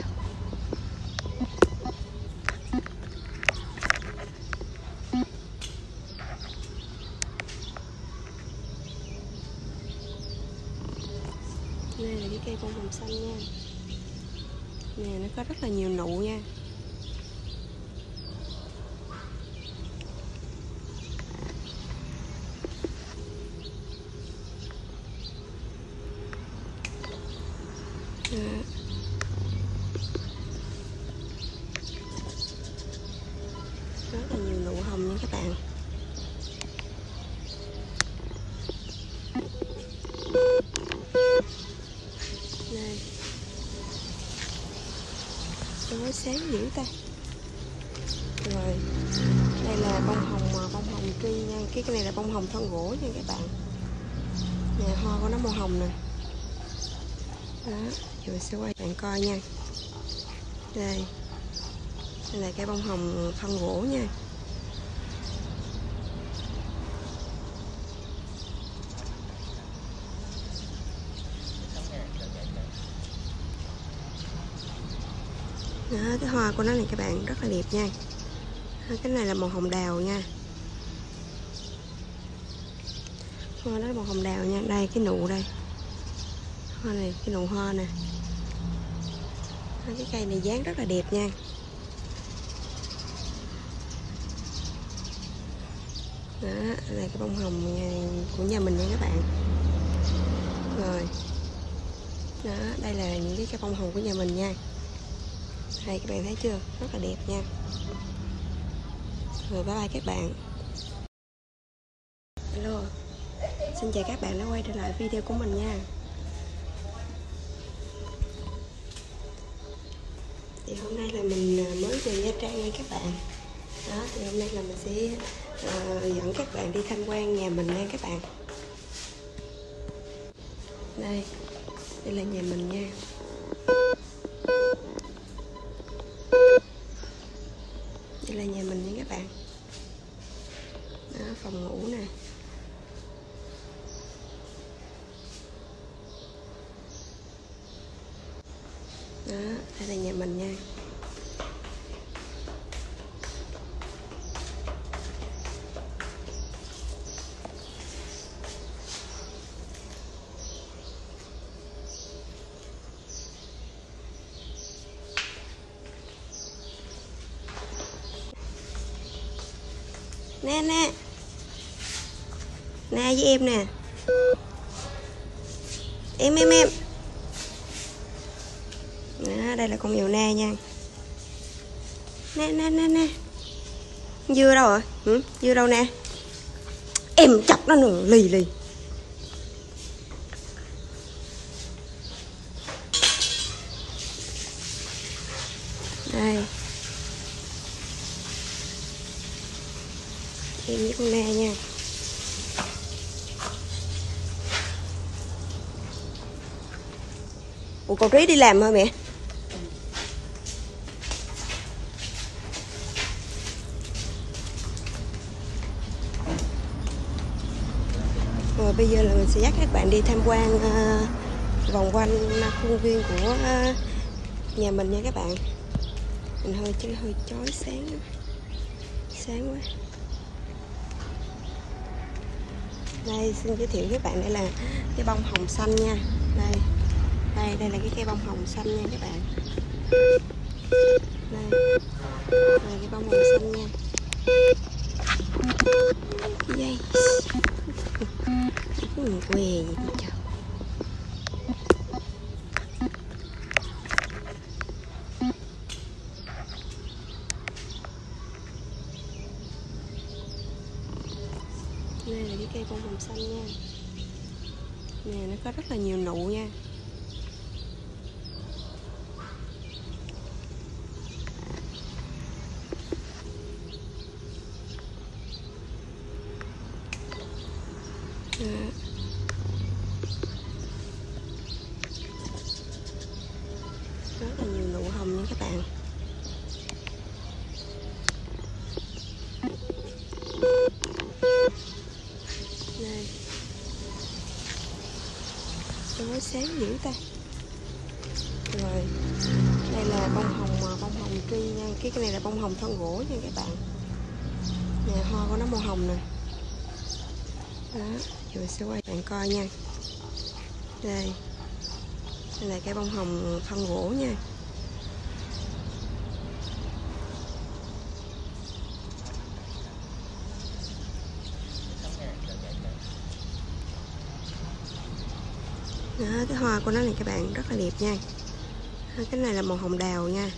Đây là cái cây bông hồng xanh nha. Nè, nó có rất là nhiều nụ nha. Rất là nhiều nụ hồng nha các bạn. Đây. Nó sáng dữ ta. Rồi. Đây là bông hồng tri nha. Cái này là bông hồng thân gỗ nha các bạn. Nè, hoa của nó màu hồng nè. Đó, giờ mình sẽ quay bạn coi nha. Đây là cái bông hồng thân gỗ nha. Đó, cái hoa của nó này các bạn rất là đẹp nha. Cái này là màu hồng đào nha. Hoa đó là màu hồng đào nha. Đây cái nụ đây. Hoa này, cái nụ hoa nè. Cái cây này dáng rất là đẹp nha. Đó là cái bông hồng của nhà mình nha các bạn. Rồi. Đó, đây là những cái bông hồng của nhà mình nha. Đây các bạn thấy chưa? Rất là đẹp nha. Rồi bye bye các bạn. Hello. Xin chào các bạn đã quay trở lại video của mình nha. Thì hôm nay là mình mới về Nha Trang nha các bạn. Đó, thì hôm nay là mình sẽ dẫn các bạn đi tham quan nhà mình nha các bạn. Đây là nhà mình nha. Đây là nhà mình nha các bạn. Đó, phòng ngủ nè. Đó, đây là nhà mình nha. Nè với em nè. Em. Đó, đây là con mèo na nha. Nè. Dưa đâu rồi? Dưa đâu nè? Em chọc nó nữa, lì. Đây. Em với con na nha. Ủa cậu Trí đi làm hả mẹ? Rồi bây giờ là mình sẽ dắt các bạn đi tham quan vòng quanh khuôn viên của nhà mình nha các bạn. Mình hơi chói sáng quá. Đây xin giới thiệu với bạn, đây là cái bông hồng xanh nha. Đây là cái cây bông hồng xanh nha các bạn. Đây là cái bông hồng xanh nha. Dây què gì trời. Đây là cái cây bông hồng xanh nha. Nè, nó có rất là nhiều nụ nha. Rất là nhiều nụ hồng nha các bạn. Đây. Trời sáng dữ ta. Rồi. Đây là bông hồng tri nha. Cái này là bông hồng thân gỗ nha các bạn. Nè, hoa của nó màu hồng nè. Đó, giờ mình sẽ quay bạn coi nha. Đây là cái bông hồng thân gỗ nha. Đó, cái hoa của nó này các bạn rất là đẹp nha. Cái này là màu hồng đào nha.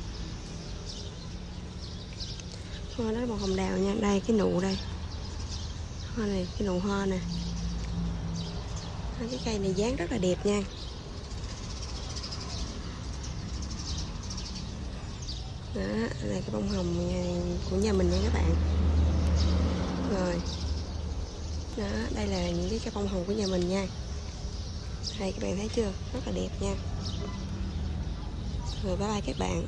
Hoa đó là màu hồng đào nha. Đây cái nụ đây. Hoa này, cái nụ hoa nè. Cái cây này dáng rất là đẹp nha. Đó là cái bông hồng của nhà mình nha các bạn. Rồi. Đó, đây là những cái bông hồng của nhà mình nha. Đây các bạn thấy chưa? Rất là đẹp nha. Rồi bye bye các bạn.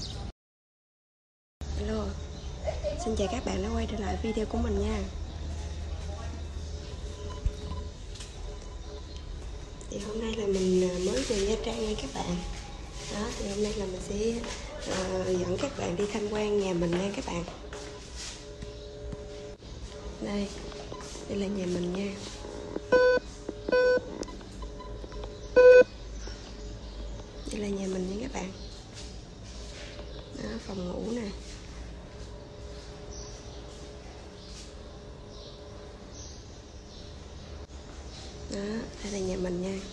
Hello. Xin chào các bạn đã quay trở lại video của mình nha. Thì hôm nay là mình mới về Nha Trang nha các bạn. Đó, thì hôm nay là mình sẽ dẫn các bạn đi tham quan nhà mình nha các bạn. Đây là nhà mình nha. Đây là nhà mình nha các bạn. Đó, phòng ngủ nè. Đó, đây là nhà mình nha.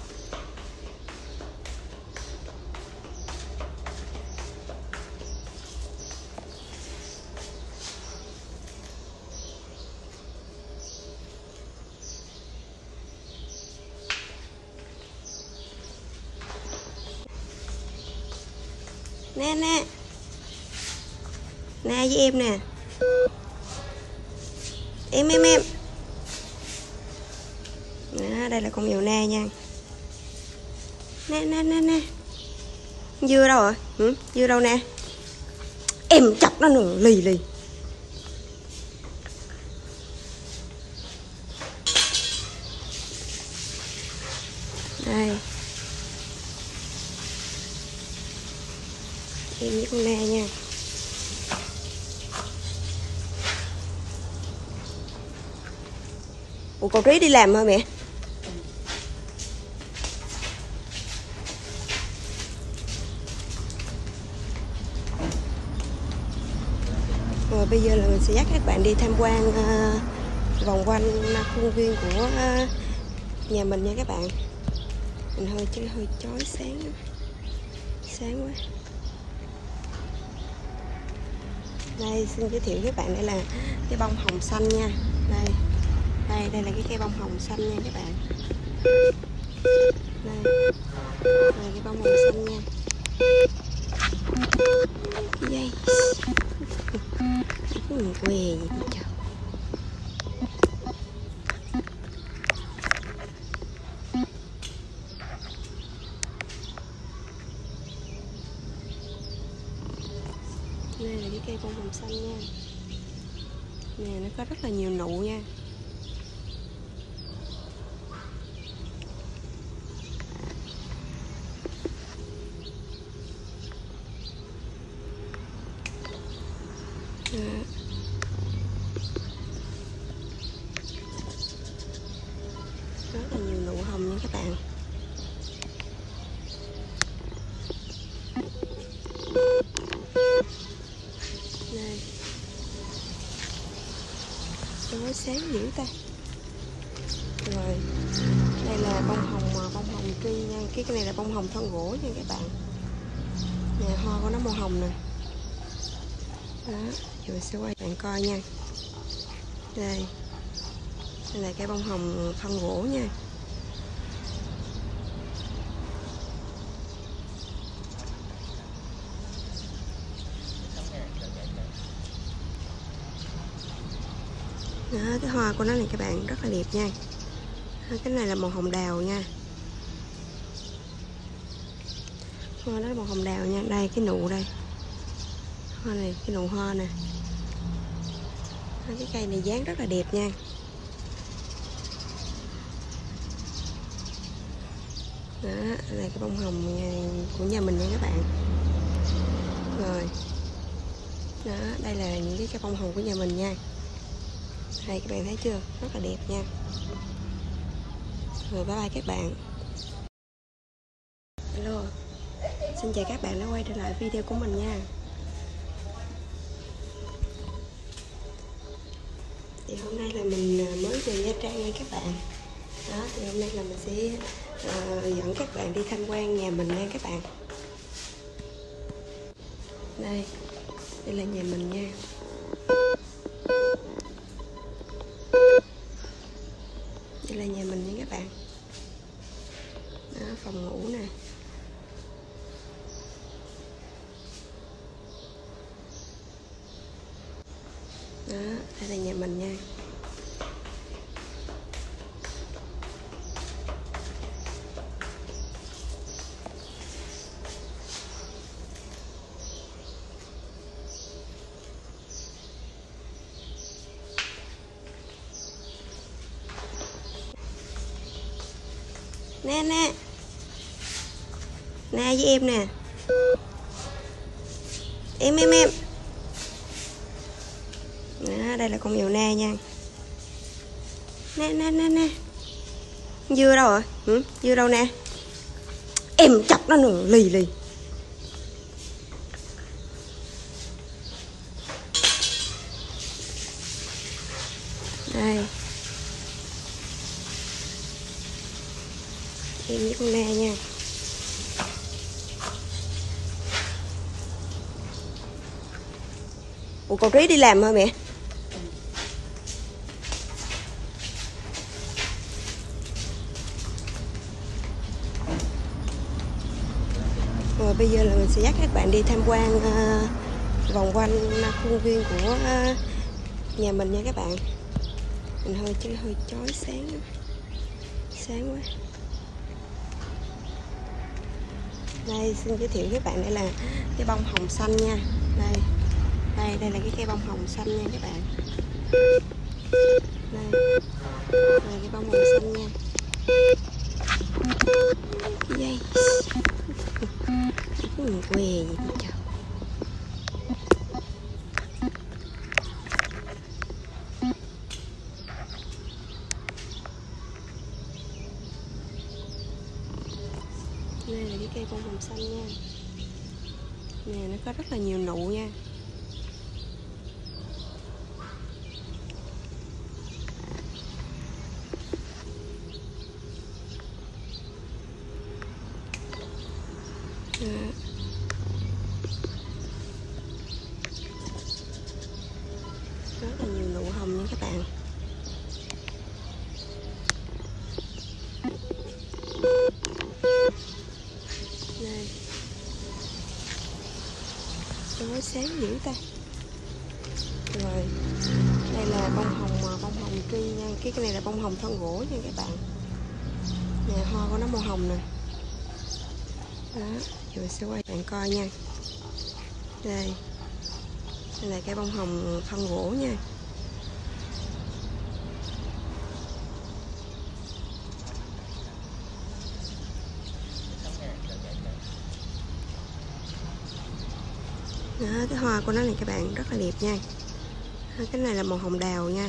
Nè với em nè. Em. Đó, đây là con mèo na nha. Nè. Dưa đâu rồi? Dưa đâu nè? Em chọc nó nữa, lì. Đây. Em với con na nha. Ủa cậu Trí đi làm hả mẹ? Rồi bây giờ là mình sẽ dắt các bạn đi tham quan vòng quanh khuôn viên của nhà mình nha các bạn. Mình hơi chói sáng đó. Sáng quá. Đây xin giới thiệu với bạn, đây là cái bông hồng xanh nha. Đây là cái cây bông hồng xanh nha các bạn. Đây là cái bông hồng xanh nha. Cái dây què gì vậy trời. Đây là cái cây bông hồng xanh nha. Nè, nó có rất là nhiều nụ nha. Rất là nhiều nụ hồng nha các bạn. Đây. Nó sáng dữ ta. Rồi, đây là bông hồng tri nha. Cái này là bông hồng thân gỗ nha các bạn. Nè, hoa của nó màu hồng nè. Đó, giờ mình sẽ quay bạn coi nha. Đây là cái bông hồng thân gỗ nha. Đó, cái hoa của nó này các bạn rất là đẹp nha. Cái này là màu hồng đào nha. Hoa đó là màu hồng đào nha. Đây cái nụ đây. Hoa này, cái nụ hoa nè. Cái cây này dáng rất là đẹp nha. Đó là cái bông hồng của nhà mình nha các bạn. Rồi. Đó, đây là những cái bông hồng của nhà mình nha. Đây các bạn thấy chưa? Rất là đẹp nha. Rồi bye bye các bạn. Hello. Xin chào các bạn đã quay trở lại video của mình nha. Thì hôm nay là mình mới về Nha Trang nha các bạn. Đó, thì hôm nay là mình sẽ dẫn các bạn đi tham quan nhà mình nha các bạn. Đây là nhà mình nha. Đây là nhà mình nha các bạn. Đó, phòng ngủ nè. Đó, đây là nhà mình nha. Nè với em nè. Em đó, đây là con mèo Na nha. Nè dưa đâu rồi? Dưa đâu nè? Em chọc nó nữa, lì. Đây em với con Na nha. Ủa cậu Trí đi làm hả mẹ? Rồi bây giờ là mình sẽ dắt các bạn đi tham quan vòng quanh khuôn viên của nhà mình nha các bạn. Mình hơi chói sáng đó. Sáng quá. Đây xin giới thiệu với bạn, đây là cái bông hồng xanh nha. Đây là cái cây bông hồng xanh nha các bạn. Đây là cái bông hồng xanh nha. Cái dây què gì vậy trời. Đây là cái cây bông hồng xanh nha. Nè, nó có rất là nhiều nụ nha. Trời ơi, sáng dữ ta. Rồi, đây là bông hồng tri nha. Cái này là bông hồng thân gỗ nha các bạn. Nè, hoa của nó màu hồng nè. Đó, giờ mình sẽ quay bạn coi nha. Đây là cái bông hồng thân gỗ nha. Đó, cái hoa của nó này các bạn rất là đẹp nha. Cái này là màu hồng đào nha.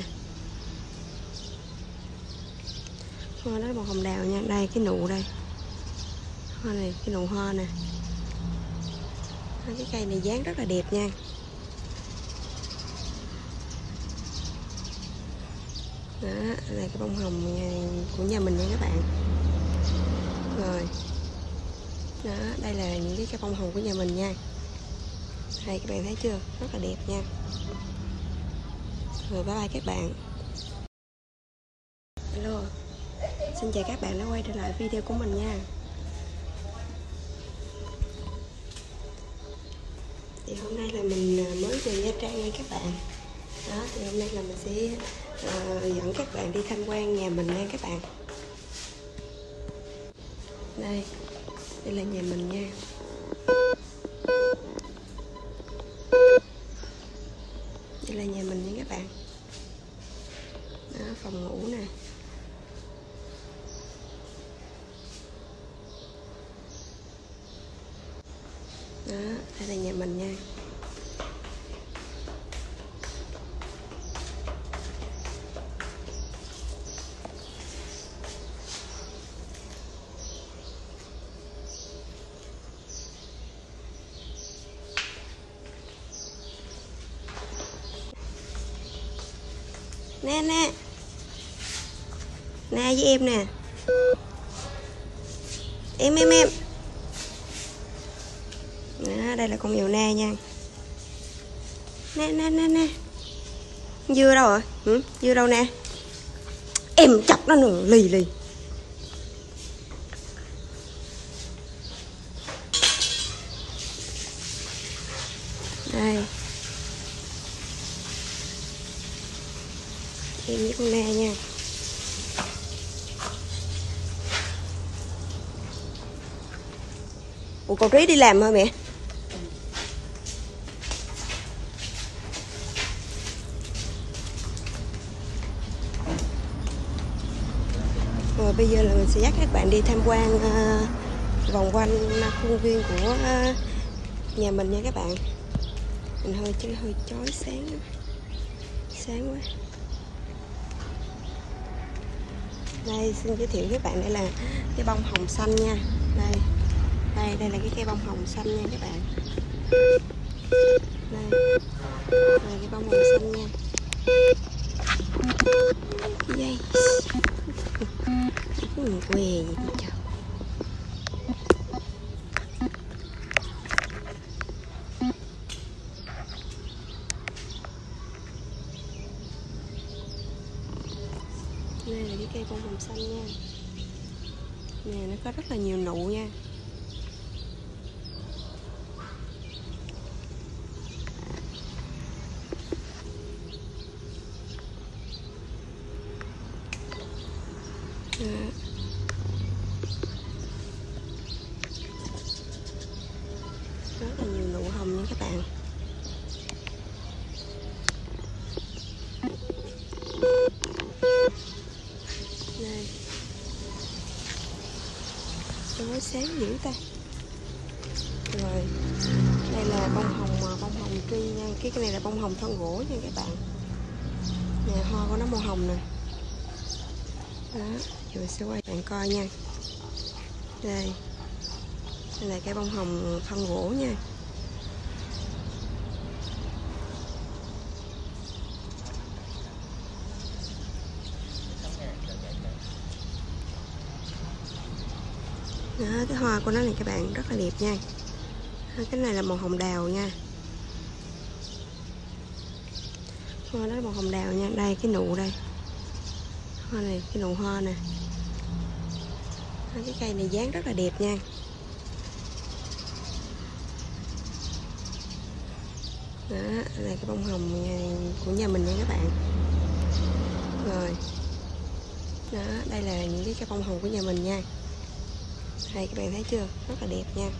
Hoa đó là màu hồng đào nha. Đây cái nụ đây. Hoa này, cái nụ hoa nè. Cái cây này dáng rất là đẹp nha. Đó, là cái bông hồng của nhà mình nha các bạn. Rồi. Đó, đây là những cái bông hồng của nhà mình nha. Đây các bạn thấy chưa? Rất là đẹp nha. Rồi bye bye các bạn. Hello. Xin chào các bạn đã quay trở lại video của mình nha. Thì hôm nay là mình mới về Nha Trang nha các bạn. Đó, thì hôm nay là mình sẽ dẫn các bạn đi tham quan nhà mình nha các bạn. Đây là nhà mình nha. Đây là nhà mình nha các bạn. Đó, phòng ngủ nè. Đó, đây là nhà mình nha. Nè nè. Nè với em nè. Em. Đó, đây là con mèo Na nha. Nè. Dưa đâu rồi? Dưa đâu nè? Em chọc nó nữa, lì. Đây. Em với con Na nha. Ủa con Trí đi làm hả mẹ? Rồi bây giờ là mình sẽ dắt các bạn đi tham quan vòng quanh khuôn viên của nhà mình nha các bạn. Mình hơi chói sáng quá. Đây xin giới thiệu với các bạn, đây là cái bông hồng xanh nha. Đây là cái cây bông hồng xanh nha các bạn. Đây là cái bông hồng xanh nha. Dây quê gì trời. Đây là cái cây bông hồng xanh nha. Nè, nó có rất là nhiều nụ nha. Rất là nhiều nụ hồng nha các bạn. Đây. Trời ơi, sáng dữ ta. Rồi, đây là bông hồng tri nha. Cái này là bông hồng thân gỗ nha các bạn. Nè, hoa của nó màu hồng nè. Đó, giờ mình sẽ quay bạn coi nha. Đây là cái bông hồng thân gỗ nha. Đó, cái hoa của nó này các bạn rất là đẹp nha. Cái này là màu hồng đào nha. Hoa đó là màu hồng đào nha. Đây cái nụ đây. Hoa này, cái nụ hoa nè. Cái cây này dáng rất là đẹp nha. Đó, đây là cái bông hồng của nhà mình nha các bạn. Rồi. Đó, đây là những cái bông hồng của nhà mình nha. Đây các bạn thấy chưa? Rất là đẹp nha.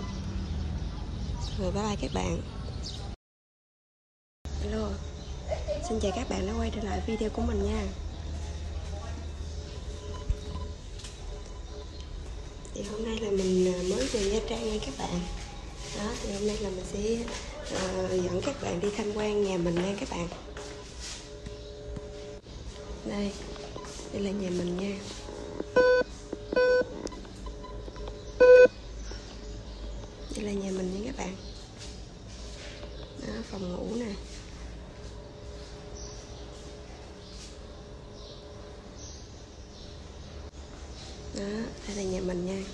Rồi bye bye các bạn. Hello. Xin chào các bạn đã quay trở lại video của mình nha. Thì hôm nay là mình mới về Nha Trang nha các bạn. Đó, thì hôm nay là mình sẽ dẫn các bạn đi tham quan nhà mình nha các bạn. Đây là nhà mình nha. Đây là nhà mình nha các bạn. Đó, phòng ngủ nè. Đó, đây là nhà mình nha.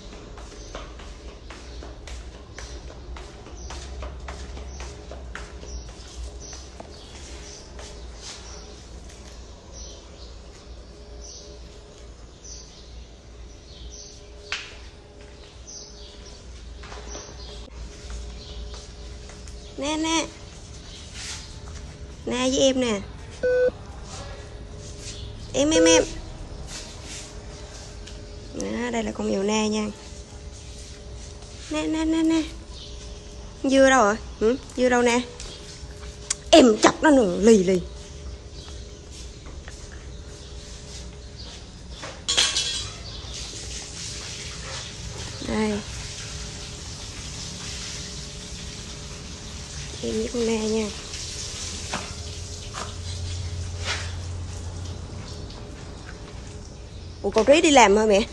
Nè nè. Nè với em nè. Em. Đó, đây là con mèo Na nha. Nè. Dưa đâu rồi? Dưa đâu nè? Em chọc nó nữa, lì. Đây. Em với con Na nha. Ủa cậu Trí đi làm hả mẹ?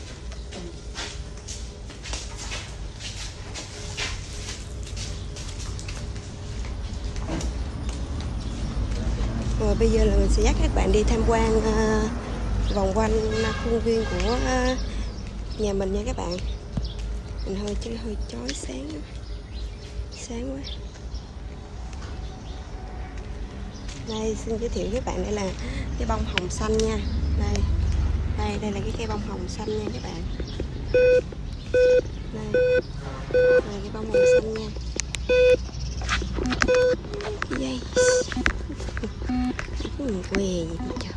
Rồi bây giờ là mình sẽ dắt các bạn đi tham quan vòng quanh khuôn viên của nhà mình nha các bạn. Mình hơi chói sáng quá. Đây xin giới thiệu với các bạn, đây là cái bông hồng xanh nha. Đây là cái cây bông hồng xanh nha các bạn. Đây là cái bông hồng xanh nha. Dây quê gì trời.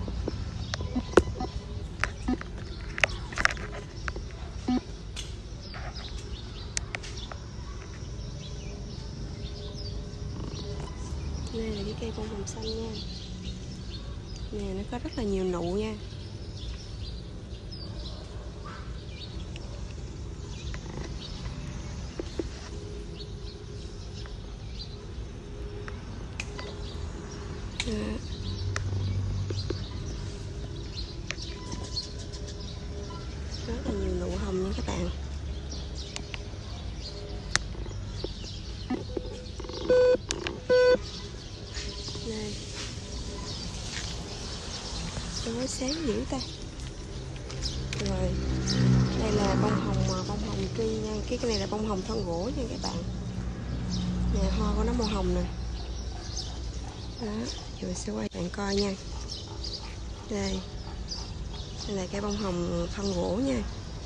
Đây là cái cây bông hồng xanh nha. Nè, nó có rất là nhiều nụ nha. Rất là nhiều nụ hồng nha các bạn. Đây. Nó sáng dữ ta. Rồi. Đây là bông hồng tri nha. Cái này là bông hồng thân gỗ nha các bạn. Nè, hoa của nó màu hồng nè. Đó, giờ mình sẽ quay bạn coi nha. Đây là cái bông hồng thân gỗ nha.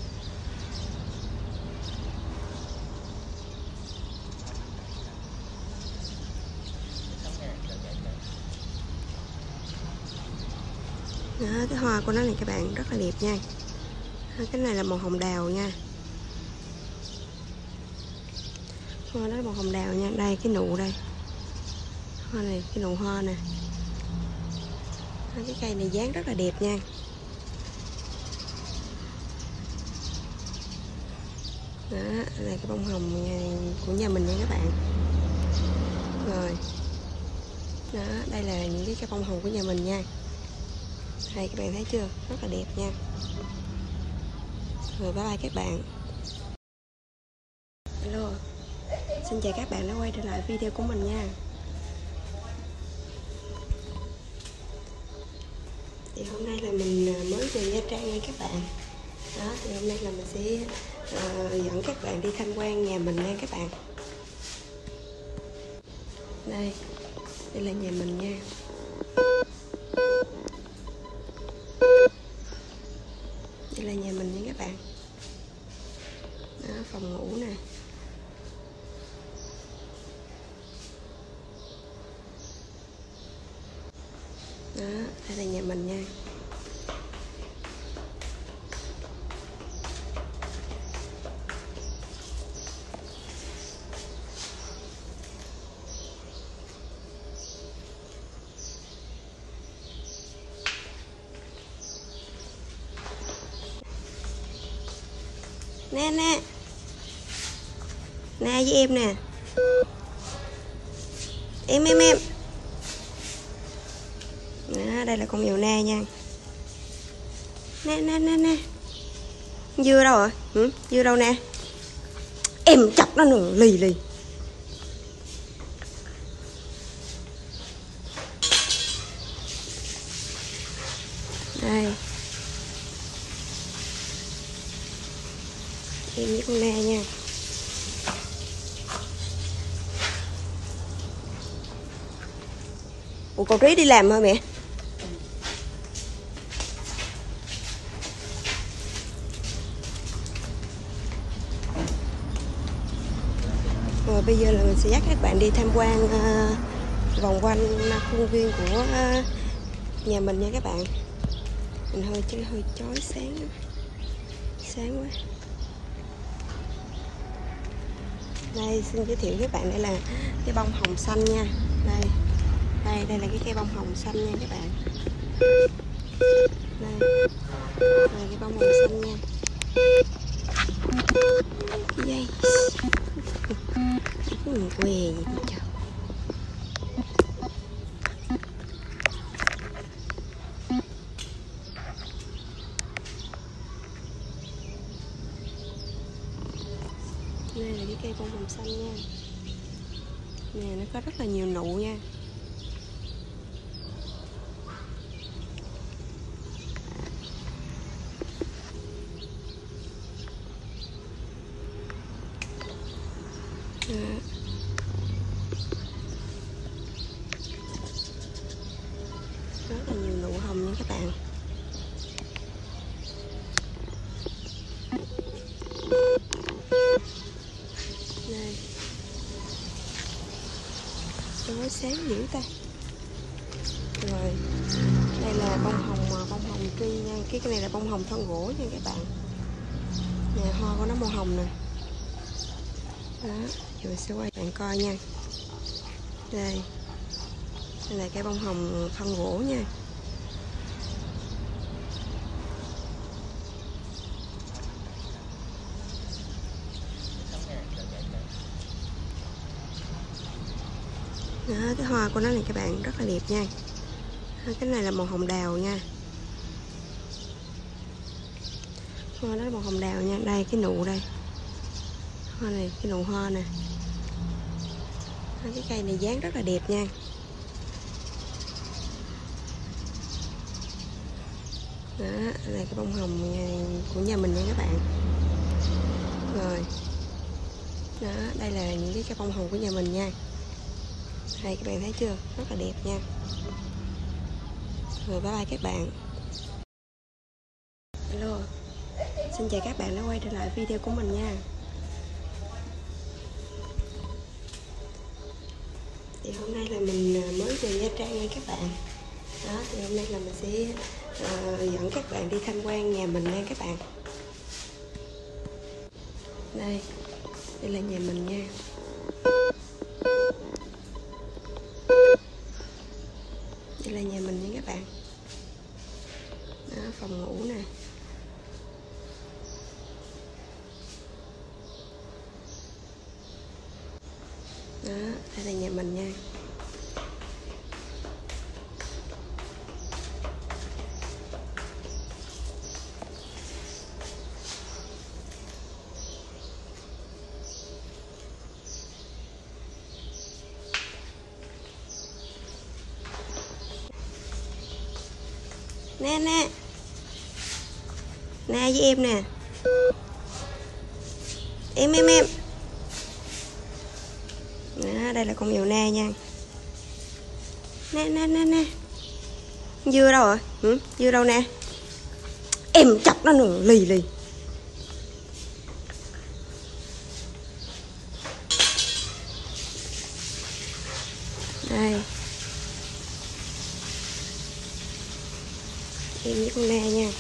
Đó, cái hoa của nó này các bạn rất là đẹp nha. Cái này là màu hồng đào nha. Hoa đó là màu hồng đào nha. Đây cái nụ đây. Hoa này, cái nụ hoa nè. Cái cây này dáng rất là đẹp nha. Đó, đây là cái bông hồng của nhà mình nha các bạn. Rồi. Đó, đây là những cái bông hồng của nhà mình nha. Đây các bạn thấy chưa? Rất là đẹp nha. Rồi bye bye các bạn. Hello. Xin chào các bạn đã quay trở lại video của mình nha. Thì hôm nay là mình mới về Nha Trang nha các bạn. Đó, thì hôm nay là mình sẽ dẫn các bạn đi tham quan nhà mình nha các bạn. Đây là nhà mình nha. Đây là nhà mình nha các bạn. Đó, phòng ngủ nè. Đó, đây là nhà mình nha. Nè nè. Nè với em nè. Em. Đó, đây là con mèo na nha. Nè. Dưa đâu rồi? Dưa đâu nè? Em chọc nó nữa, lì. Đây. Em với con na nha. Ủa cậu Trí đi làm hả mẹ? Rồi bây giờ là mình sẽ dắt các bạn đi tham quan vòng quanh khuôn viên của nhà mình nha các bạn. Mình hơi chói sáng quá. Đây xin giới thiệu với bạn, đây là cái bông hồng xanh nha. Đây là cái cây bông hồng xanh nha các bạn. Đây là cái bông hồng xanh nha. Dây què gì trời. Đây là cái cây bông hồng xanh nha. Nè, nó có rất là nhiều nụ nha. Đó. Rất là nhiều nụ hồng nha các bạn. Đây. Trời sáng dữ ta. Rồi. Đây là bông hồng tri nha. Cái này là bông hồng thân gỗ nha các bạn. Nè, hoa của nó màu hồng nè. Đó, giờ mình sẽ quay bạn coi nha. Đây là cái bông hồng thân gỗ nha. Đó, cái hoa của nó này các bạn rất là đẹp nha. Cái này là màu hồng đào nha. Hoa đó là màu hồng đào nha. Đây cái nụ đây. Hoa này, cái nụ hoa nè. Cái cây này dáng rất là đẹp nha. Đó là cái bông hồng của nhà mình nha các bạn. Rồi. Đó, đây là những cái bông hồng của nhà mình nha. Đây các bạn thấy chưa? Rất là đẹp nha. Rồi bye bye các bạn. Hello. Xin chào các bạn đã quay trở lại video của mình nha. Thì hôm nay là mình mới về Nha Trang nha các bạn. Đó, thì hôm nay là mình sẽ dẫn các bạn đi tham quan nhà mình nha các bạn. Đây là nhà mình nha. Đây là nhà mình nha các bạn. Đó, phòng ngủ nè. Đó, đây là nhà mình nha. Nè với em nè. Em. Đó, đây là con mèo na nha. Nè. Dưa đâu rồi? Dưa đâu nè? Em chọc nó nữa, lì. Đây. Em với con Na nha.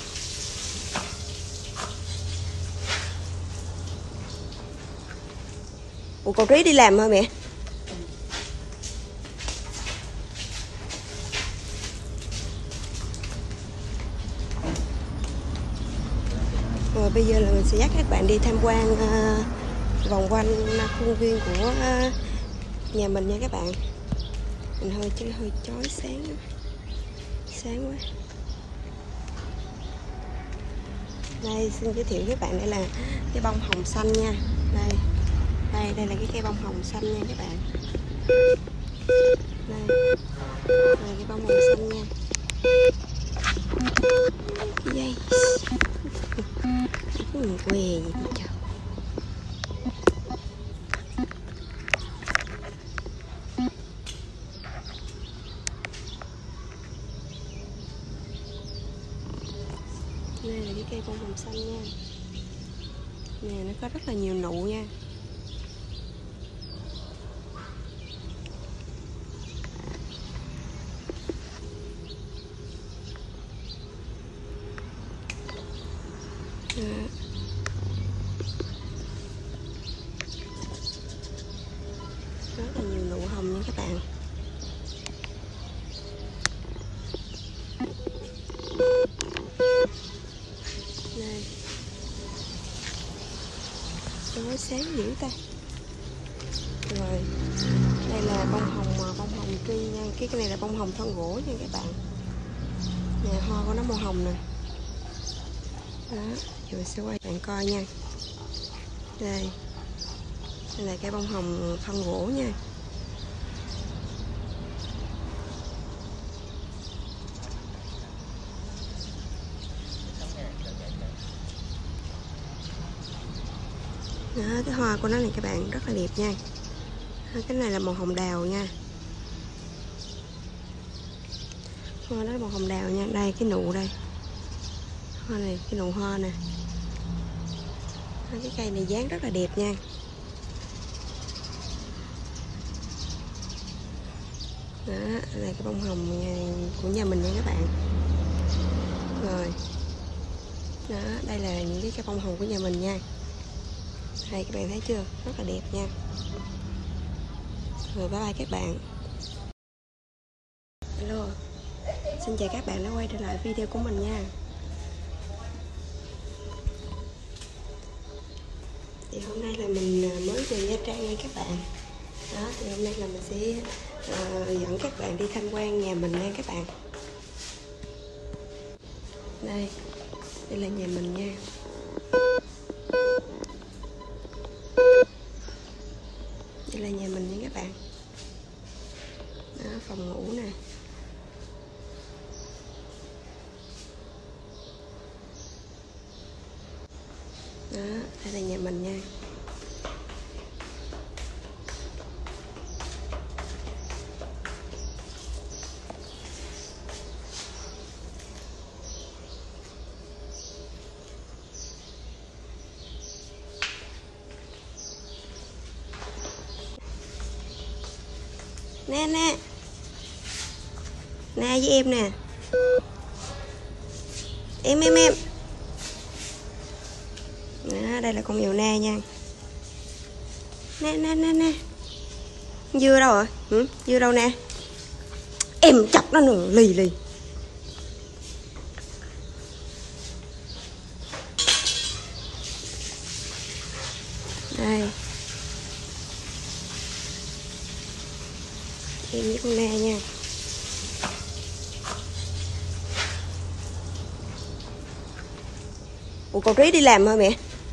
Ủa cậu Trí đi làm hả mẹ? Rồi bây giờ là mình sẽ dắt các bạn đi tham quan vòng quanh khuôn viên của nhà mình nha các bạn. Mình hơi chói sáng đó. Sáng quá. Đây xin giới thiệu với bạn, đây là cái bông hồng xanh nha. Đây là cái cây bông hồng xanh nha các bạn. Đây là cái bông hồng xanh nha. Cái dây què gì vậy trời. Đây là cái cây bông hồng xanh nha. Nè, nó có rất là nhiều nụ nha. Rất là nhiều nụ hồng nha các bạn. Đây. Nó sáng dữ ta. Rồi, đây là bông hồng tri nha. Cái này là bông hồng thân gỗ nha các bạn. Nè, hoa của nó màu hồng nè. Đó, giờ mình sẽ quay bạn coi nha. Đây là cái bông hồng thân gỗ nha. Đó, cái hoa của nó này các bạn rất là đẹp nha. Cái này là màu hồng đào nha. Hoa đó là màu hồng đào nha. Đây cái nụ đây. Hoa này, cái nụ hoa nè. Cái cây này dáng rất là đẹp nha. Đó là cái bông hồng của nhà mình nha các bạn. Rồi. Đó, đây là những cái bông hồng của nhà mình nha. Đây các bạn thấy chưa? Rất là đẹp nha. Rồi bye bye các bạn. Hello. Xin chào các bạn đã quay trở lại video của mình nha. Thì hôm nay là mình mới về Nha Trang nha các bạn. Đó, thì hôm nay là mình sẽ dẫn các bạn đi tham quan nhà mình nha các bạn. Đây là nhà mình nha. Đây là nhà mình nha các bạn. Đó, phòng ngủ nè. Đó, đây là nhà mình nha. Nè với em nè. Em đó, đây là con mèo Na nha. Nè dưa đâu rồi? Dưa đâu nè? Em chọc nó nữa, lì. Đây. Em với con Na nha. Ủa cậu Trí đi làm hả mẹ?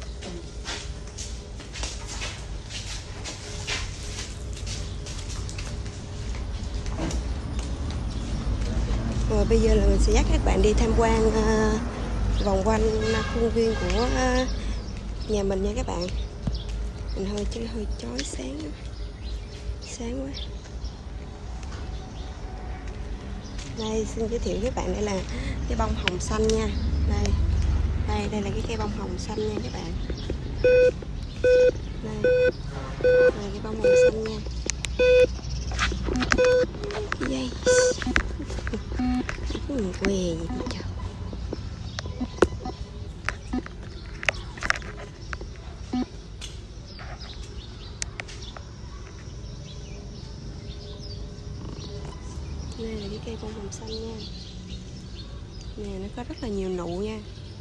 Rồi bây giờ là mình sẽ dắt các bạn đi tham quan vòng quanh khuôn viên của nhà mình nha các bạn. Mình hơi chói sáng đó. Sáng quá. Đây xin giới thiệu với bạn, đây là cái bông hồng xanh nha. Đây là cái cây bông hồng xanh nha các bạn. Đây là cái bông hồng xanh nha. Cái dây què gì vậy trời. Đây là cái cây bông hồng xanh nha. Nè, nó có rất là nhiều nụ nha.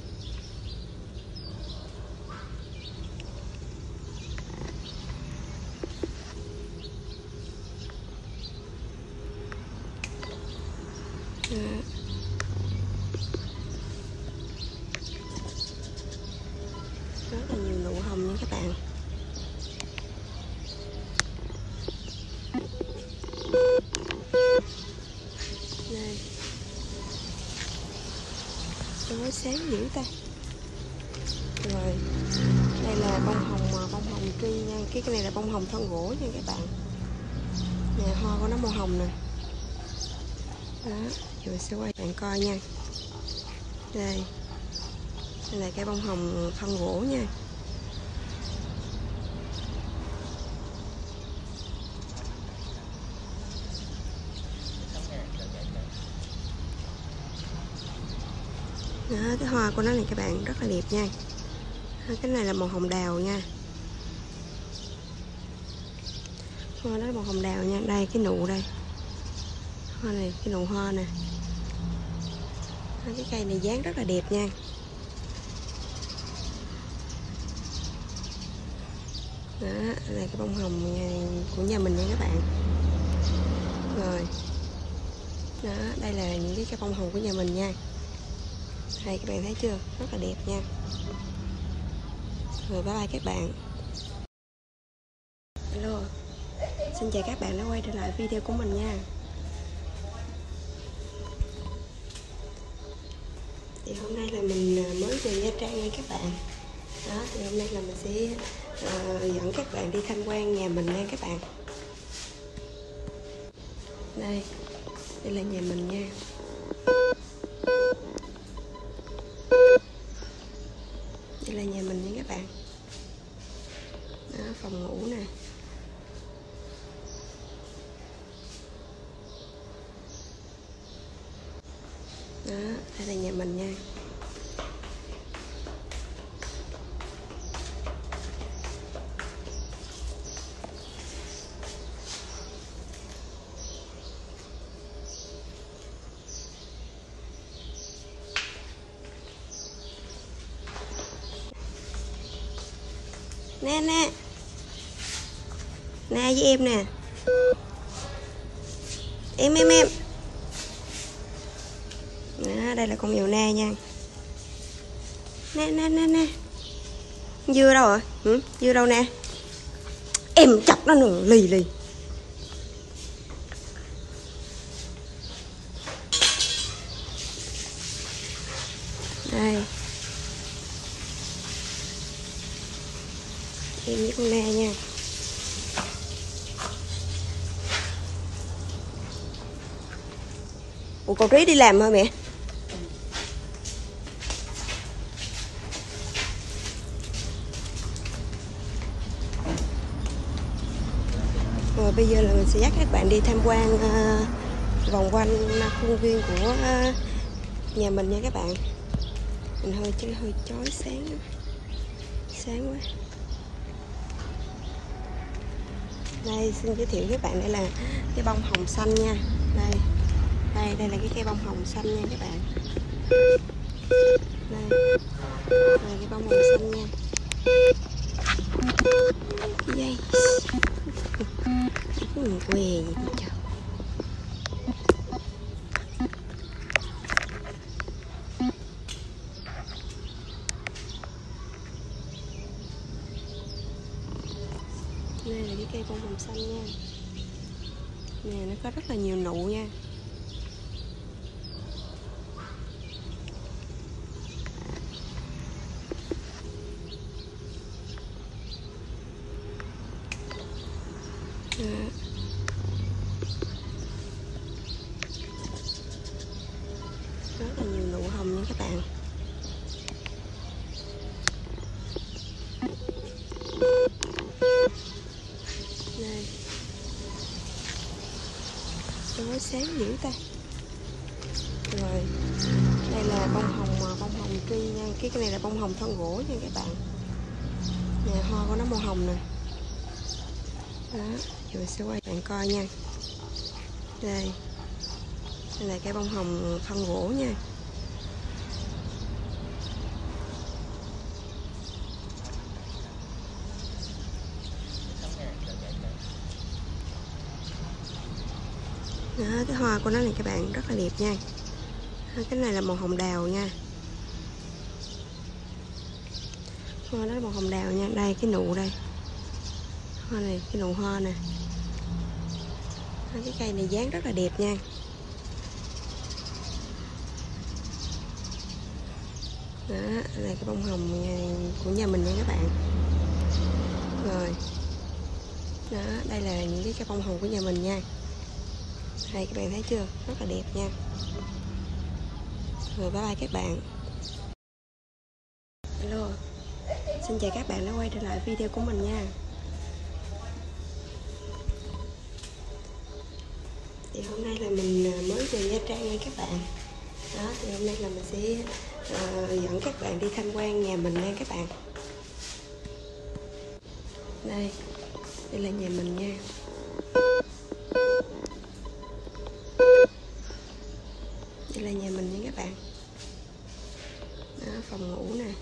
Đó. Rất là nhiều nụ hồng nha các bạn. Đây. Nó sáng dữ ta. Rồi. Đây là bông hồng tree nha. Cái này là bông hồng thân gỗ nha các bạn. Nè, hoa của nó màu hồng nè. Đó, giờ sẽ quay bạn coi nha. Đây. Đây là cái bông hồng thân gỗ nha. Đó, cái hoa của nó này các bạn rất là đẹp nha. Cái này là màu hồng đào nha. Hoa đó là màu hồng đào nha. Đây cái nụ đây. Hoa này, cái nụ hoa nè. Cái cây này dáng rất là đẹp nha. Đó, đây là cái bông hồng của nhà mình nha các bạn. Rồi. Đó, đây là những cái bông hồng của nhà mình nha. Đây các bạn thấy chưa? Rất là đẹp nha. Rồi bye bye các bạn. Hello. Xin chào các bạn đã quay trở lại video của mình nha. Thì hôm nay là mình mới về Nha Trang nha các bạn. Đó, thì hôm nay là mình sẽ dẫn các bạn đi tham quan nhà mình nha các bạn. Đây là nhà mình nha. Đây là nhà mình nha các bạn. Đó, phòng ngủ nè. Đó, đây là nhà mình nha. Nè nè. Nè với em nè. Em. Đó, đây là con mèo Na nha. Nè. Dưa đâu rồi? Dưa đâu nè? Em chọc nó nữa, lì. Đây. Em với con Na nha. Ủa con Trí đi làm hả mẹ? Rồi bây giờ là mình sẽ dắt các bạn đi tham quan vòng quanh khuôn viên của nhà mình nha các bạn. Mình hơi chói sáng quá. Đây xin giới thiệu với các bạn, đây là cái bông hồng xanh nha. Đây là cái cây bông hồng xanh nha các bạn. Đây là cái bông hồng xanh nha. Dây quê gì trời. Đây là cái cây bông hồng xanh nha. Nè, nó có rất là nhiều nụ nha. Đó. Rất là nhiều nụ hồng nha các bạn. Đây. Nó sáng dữ ta. Rồi. Đây là bông hồng tree nha. Cái này là bông hồng thân gỗ nha các bạn. Nè, hoa của nó màu hồng nè. Đó, giờ mình sẽ quay bạn coi nha. Đây. Đây là cây bông hồng thân gỗ nha. Đó, cái hoa của nó này các bạn rất là đẹp nha. Cái này là màu hồng đào nha. Hoa đó là màu hồng đào nha. Đây cái nụ đây. Hoa này, cái nụ hoa nè. Cái cây này dáng rất là đẹp nha. Đó, đây là cái bông hồng của nhà mình nha các bạn. Rồi. Đó, đây là những cái bông hồng của nhà mình nha. Đây các bạn thấy chưa? Rất là đẹp nha. Rồi bye bye các bạn. Hello. Xin chào các bạn đã quay trở lại video của mình nha. Thì hôm nay là mình mới về Nha Trang nha các bạn. Đó, thì hôm nay là mình sẽ dẫn các bạn đi tham quan nhà mình nha các bạn. Đây là nhà mình nha. Đây là nhà mình nha các bạn. Đó, phòng ngủ nè.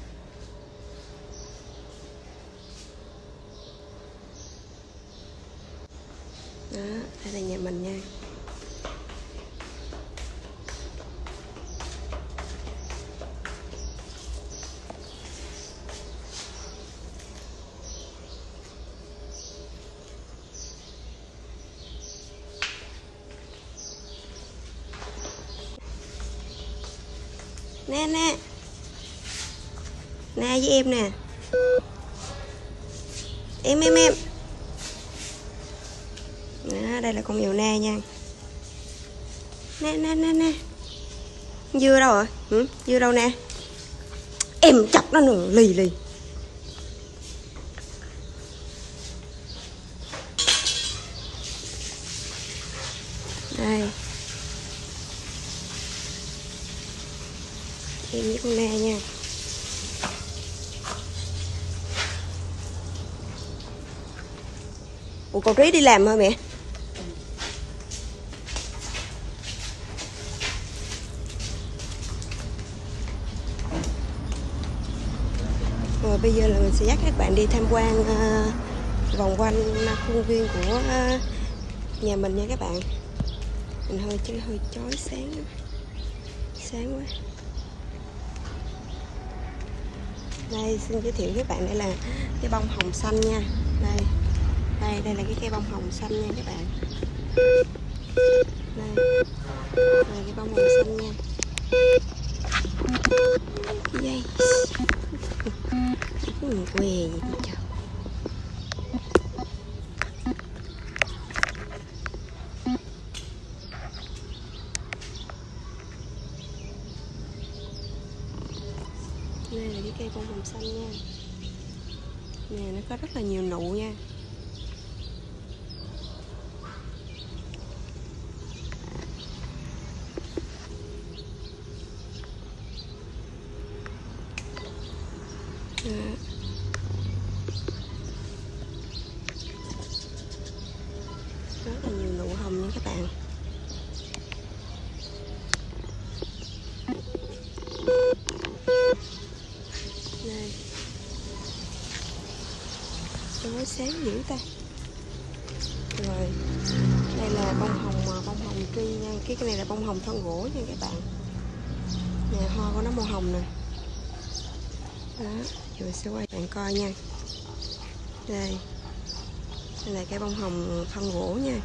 Đó, đây là nhà mình nha. Nè nè. Nè với em nè. Em. Đó, đây là con mèo Na nha. Nè. Dưa đâu rồi? Dưa đâu nè? Em chọc nó nữa, lì. Đây. Em với con Na nha. Ủa con Trí đi làm hả mẹ? Rồi bây giờ là mình sẽ dắt các bạn đi tham quan vòng quanh khuôn viên của nhà mình nha các bạn. Mình hơi chói sáng quá. Đây xin giới thiệu với các bạn, đây là cái bông hồng xanh nha. Đây là cái cây bông hồng xanh nha các bạn. Đây là cái bông hồng xanh nha. Dây quê gì trời. Đây là cái cây bông hồng xanh nha. Nè, nó có rất là nhiều nụ nha. Rất là nhiều nụ hồng nha các bạn. Đây. Nó sáng dữ ta. Rồi. Đây là bông hồng tri nha. Cái này là bông hồng thân gỗ nha các bạn. Nè, hoa của nó màu hồng nè. Đó, giờ mình sẽ quay bạn coi nha. Đây là cái bông hồng thân gỗ nha.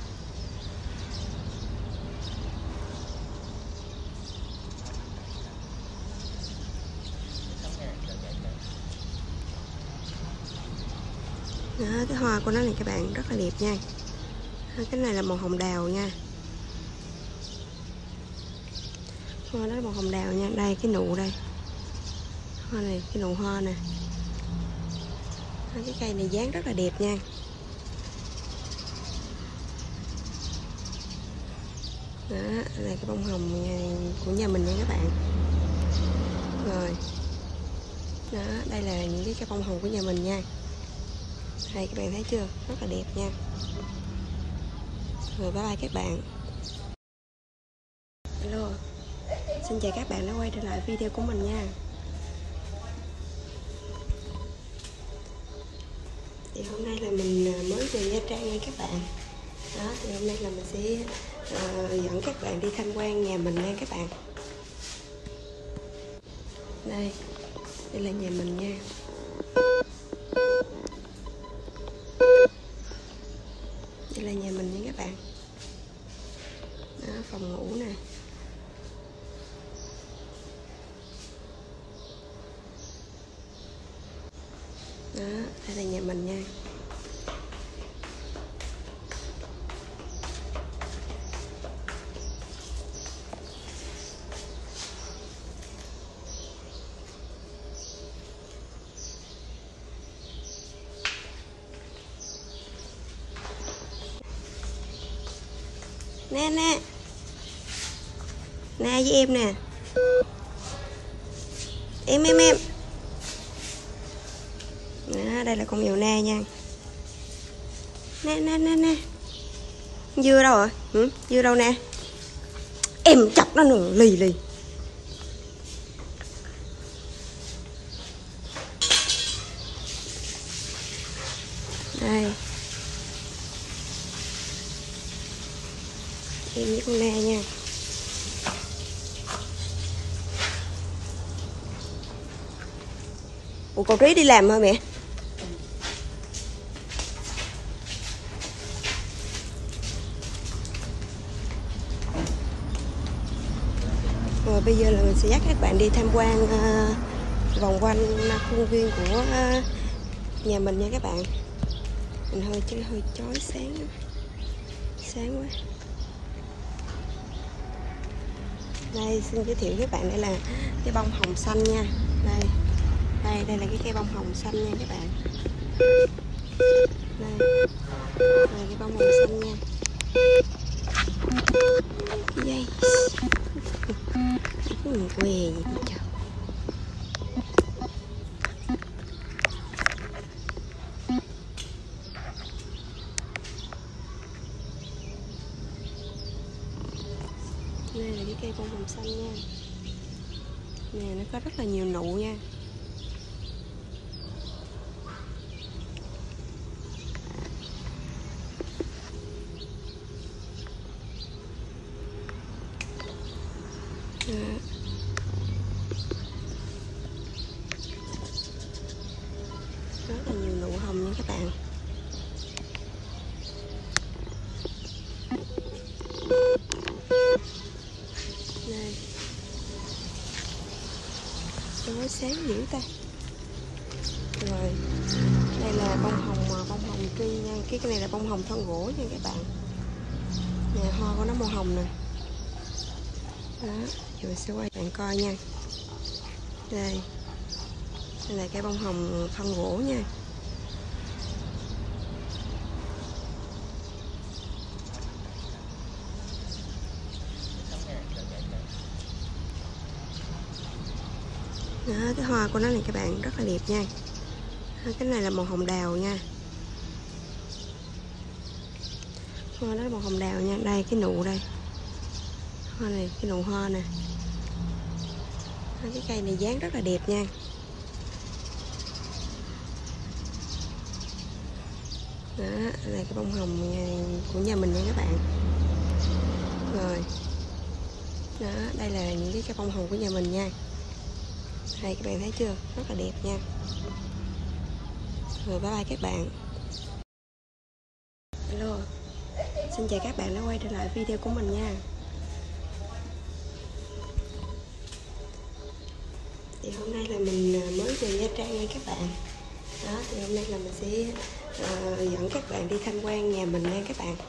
Đó, cái hoa của nó này các bạn rất là đẹp nha. Cái này là màu hồng đào nha. Hoa đó là màu hồng đào nha. Đây cái nụ đây. Hoa này, cái nụ hoa nè. Cái cây này dáng rất là đẹp nha. Đó, đây là cái bông hồng của nhà mình nha các bạn. Rồi. Đó, đây là những cái bông hồng của nhà mình nha. Đây các bạn thấy chưa? Rất là đẹp nha. Rồi bye bye các bạn. Alo, xin chào các bạn đã quay trở lại video của mình nha. Thì hôm nay là mình mới về Nha Trang nha các bạn. Đó, thì hôm nay là mình sẽ dẫn các bạn đi tham quan nhà mình nha các bạn. Đây là nhà mình nha. Đây là nhà mình nha các bạn. Đó, phòng ngủ nè. Đó, đây là nhà mình nha. Nè với em nè. Em đó, đây là con mèo Na nha. Nè dưa đâu rồi? Dưa đâu nè? Em chọc nó nữa, lì đây. Em với con Na nha. Ủa cậu Trí đi làm hả mẹ? Rồi bây giờ là mình sẽ dắt các bạn đi tham quan vòng quanh khuôn viên của nhà mình nha các bạn. Mình hơi chói sáng quá. Đây xin giới thiệu với bạn, đây là cái bông hồng xanh nha. Đây là cái cây bông hồng xanh nha các bạn. Đây là cái bông hồng xanh nha. Cái dây què gì trời. Đây là cái cây bông hồng xanh nha. Nè, nó có rất là nhiều nụ nha. Rất là nhiều nụ hồng nha các bạn. Đây. Trời sáng dữ ta. Rồi đây là bông hồng tri nha. Cái này là bông hồng thân gỗ nha các bạn. Nè, hoa của nó màu hồng nè. Đó, giờ mình sẽ quay bạn coi nha. Đây là cái bông hồng thân gỗ nha. Đó, cái hoa của nó này các bạn rất là đẹp nha. Cái này là màu hồng đào nha. Hoa đó là màu hồng đào nha. Đây cái nụ đây. Hoa này, cái nụ hoa nè. Cái cây này dáng rất là đẹp nha. Đó là cái bông hồng của nhà mình nha các bạn. Rồi đó, đây là những cái bông hồng của nhà mình nha. Đây các bạn thấy chưa, rất là đẹp nha. Rồi bye bye các bạn. Alo, xin chào các bạn đã quay trở lại video của mình nha. Thì hôm nay là mình mới về Nha Trang nha các bạn. Đó, thì hôm nay là mình sẽ dẫn các bạn đi tham quan nhà mình nha các bạn.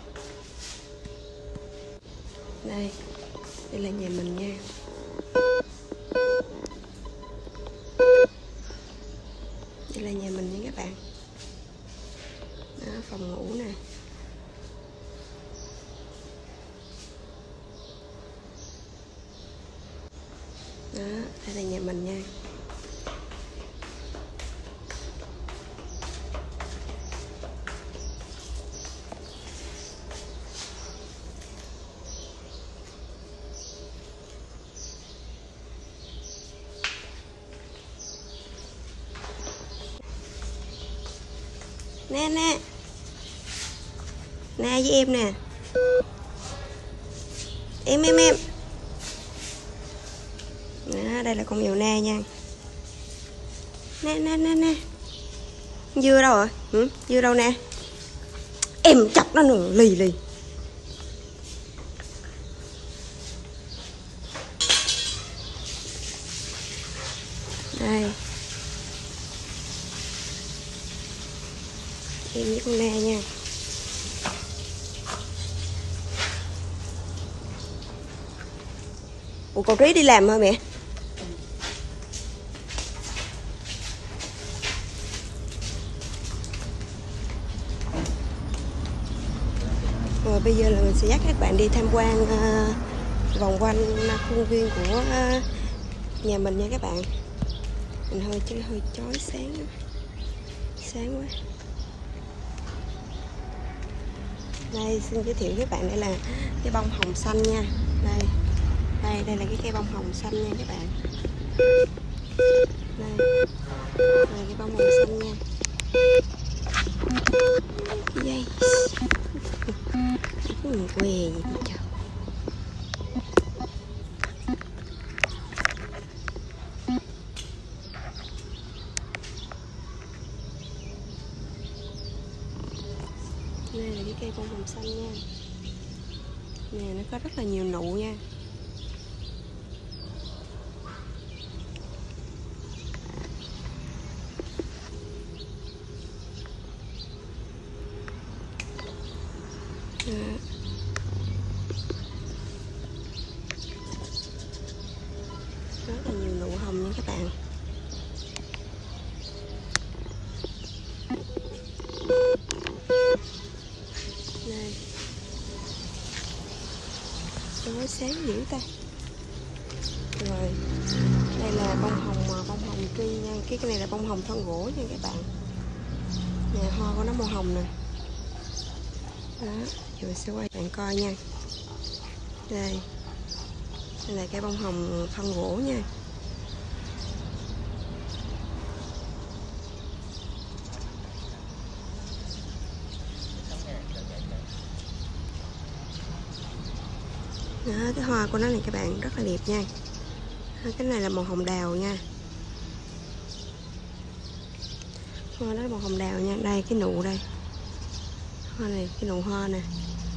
Đây là nhà mình nha. Đây là nhà mình nha các bạn. Đó, phòng ngủ nè. Đó, đây là nhà mình nha. Nè nè. Nè với em nè. Em. Đó, đây là con mèo Na nha. Nè. Dưa đâu rồi? Dưa đâu nè? Em chọc nó nữa, lì. Đây. Em với con Na nha. Ủa cậu Trí đi làm hả mẹ? Rồi bây giờ là mình sẽ dắt các bạn đi tham quan vòng quanh khuôn viên của nhà mình nha các bạn. Mình hơi chói sáng quá. Đây xin giới thiệu với các bạn, đây là cái bông hồng xanh nha. Đây là cái cây bông hồng xanh nha các bạn. Đây là cái bông hồng xanh nha. Cái dây què gì trời. Đây là cái cây bông hồng xanh nha. Nè nó có rất là nhiều nụ nha. Rất là nhiều nụ hồng nha các bạn. Đây. Nó sáng dữ ta. Rồi. Đây là bông hồng tri nha. Cái này là bông hồng thân gỗ nha các bạn. Nè hoa của nó màu hồng nè. Đó, giờ mình sẽ quay bạn coi nha. Đây là cái bông hồng thân gỗ nha. Đó, cái hoa của nó này các bạn rất là đẹp nha. Cái này là màu hồng đào nha. Hoa đó là màu hồng đào nha. Đây cái nụ đây. Hoa này, cái nụ hoa nè.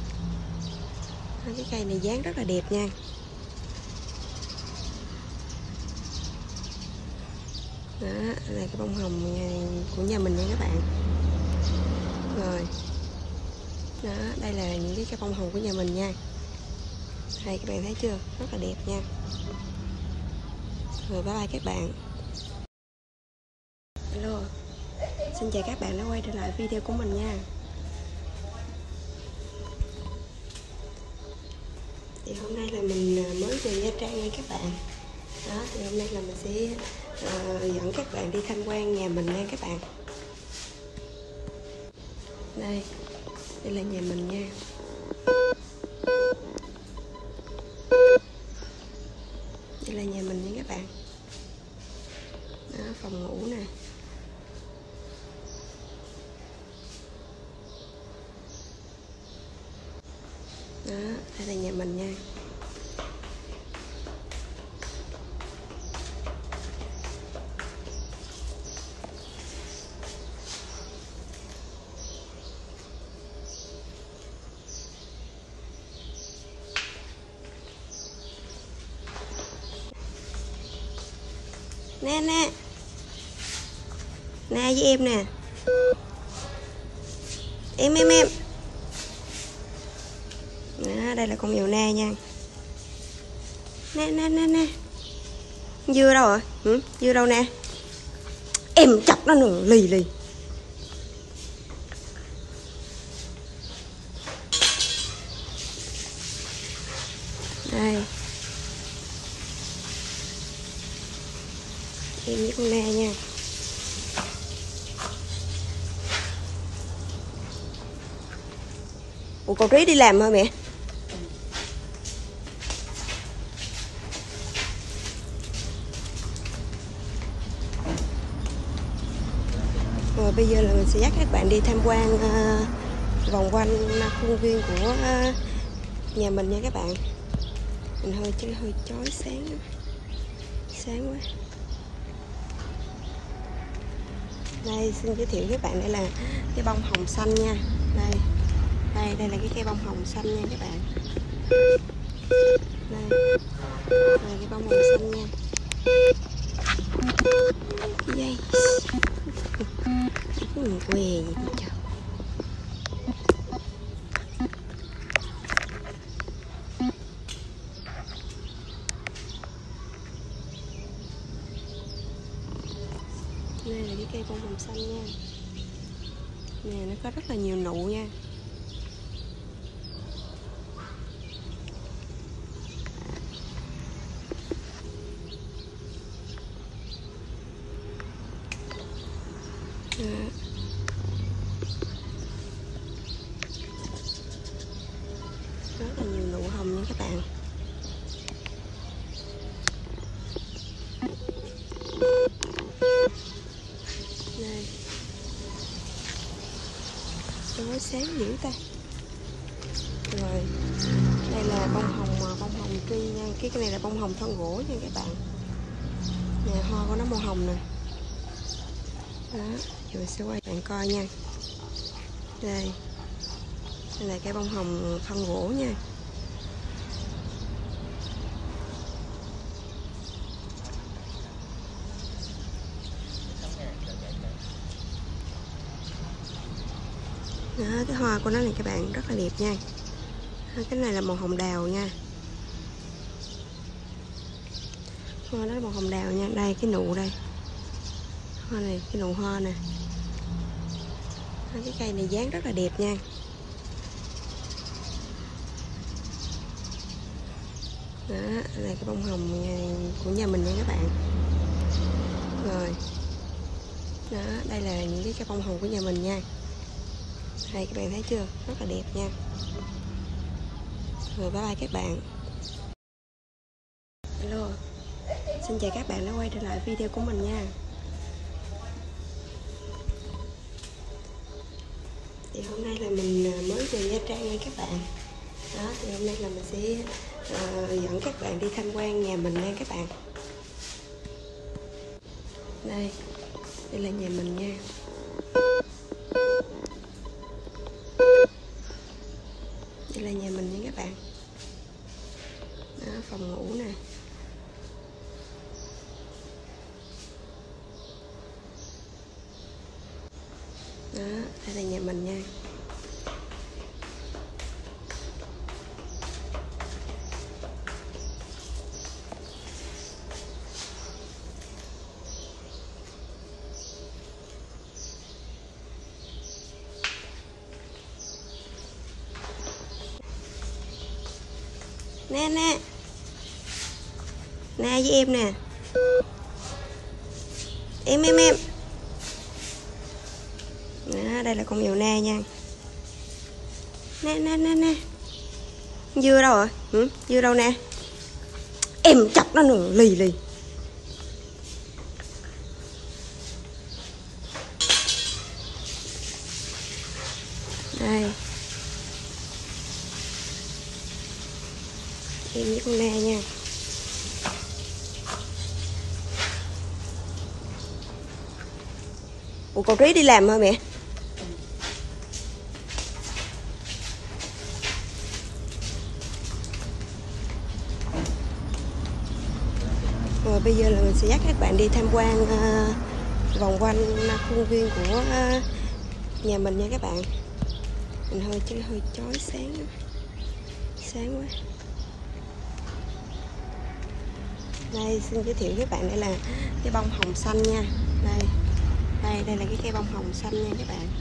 Cái cây này dáng rất là đẹp nha. Đó là cái bông hồng của nhà mình nha các bạn. Rồi. Đó, đây là những cái bông hồng của nhà mình nha. Đây các bạn thấy chưa? Rất là đẹp nha. Rồi bye bye các bạn. Hello. Xin chào các bạn đã quay trở lại video của mình nha. Thì hôm nay là mình mới về Nha Trang nha các bạn. Đó, thì hôm nay là mình sẽ dẫn các bạn đi tham quan nhà mình nha các bạn. Đây là nhà mình nha. Đây là nhà mình nha các bạn. Đó, phòng ngủ nè. Đó, đây là nhà mình nha. Nè với em nè. Em. Đó, đây là con mèo Na nha. Nè. Dưa đâu rồi? Dưa đâu nè? Em chọc nó nữa, lì. Đây. Em với con Na nha. Ủa cậu Trí đi làm hả mẹ? Rồi Rồi bây giờ là mình sẽ dắt các bạn đi tham quan vòng quanh khuôn viên của nhà mình nha các bạn. Mình hơi chói sáng quá. Đây xin giới thiệu với các bạn, đây là cái bông hồng xanh nha. Đây là cái cây bông hồng xanh nha các bạn. Đây cái bông hồng xanh nha. Cái dây què gì trời. Đây là cái cây bông hồng xanh nha. Nè, nó có rất là nhiều nụ nha. Rất là nhiều nụ hồng nha các bạn. Đây. Nó sáng dữ ta. Rồi, đây là bông hồng tri nha. Cái này là bông hồng thân gỗ nha các bạn. Nè, hoa của nó màu hồng nè. Đó, giờ mình sẽ quay bạn coi nha. Đây là cái bông hồng thân gỗ nha. Đó, cái hoa của nó này các bạn rất là đẹp nha. Cái này là màu hồng đào nha. Hoa đó là màu hồng đào nha. Đây cái nụ đây. Hoa này, cái nụ hoa nè. Cái cây này dáng rất là đẹp nha. Đó, là cái bông hồng của nhà mình nha các bạn. Rồi. Đó, đây là những cái bông hồng của nhà mình nha. Đây các bạn thấy chưa? Rất là đẹp nha. Rồi bye bye các bạn. Hello. Xin chào các bạn đã quay trở lại video của mình nha. Thì hôm nay là mình mới về Nha Trang nha các bạn. Đó, thì hôm nay là mình sẽ dẫn các bạn đi tham quan nhà mình nha các bạn. Đây là nhà mình nha. Đây là nhà mình nha các bạn. Đó, phòng ngủ nè. Đó, đây là nhà mình nha. Nè với em nè. Em đó, đây là con mèo Na nha. Nè dưa đâu rồi? Dưa đâu nè? Em chọc nó nữa, lì đây. Em với con Na nha. Ủa con Trí đi làm hả mẹ? Rồi bây giờ là mình sẽ dắt các bạn đi tham quan vòng quanh khuôn viên của nhà mình nha các bạn. Mình hơi chói sáng quá. Đây xin giới thiệu với các bạn, đây là cái bông hồng xanh nha. Đây là cái cây bông hồng xanh nha các bạn.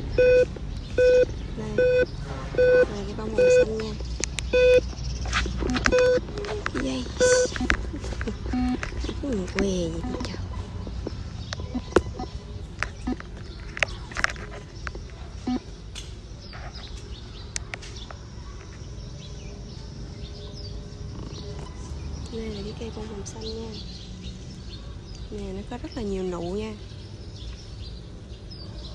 Đây là cái bông hồng xanh nha. Cái dây què gì trời. Đây là cái cây bông hồng xanh nha. Nè, nó có rất là nhiều nụ nha.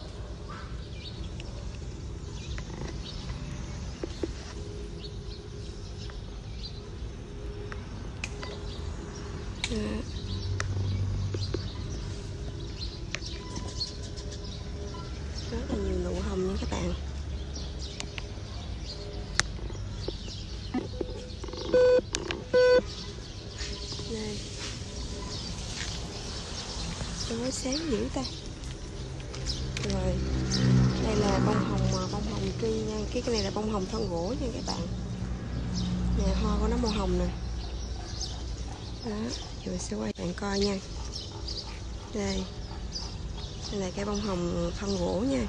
sáng dữ ta. Rồi đây là bông hồng tri nha. Cái này là bông hồng thân gỗ nha các bạn. Nè, hoa của nó màu hồng nè. Đó, giờ mình sẽ quay bạn coi nha. Đây là cái bông hồng thân gỗ nha.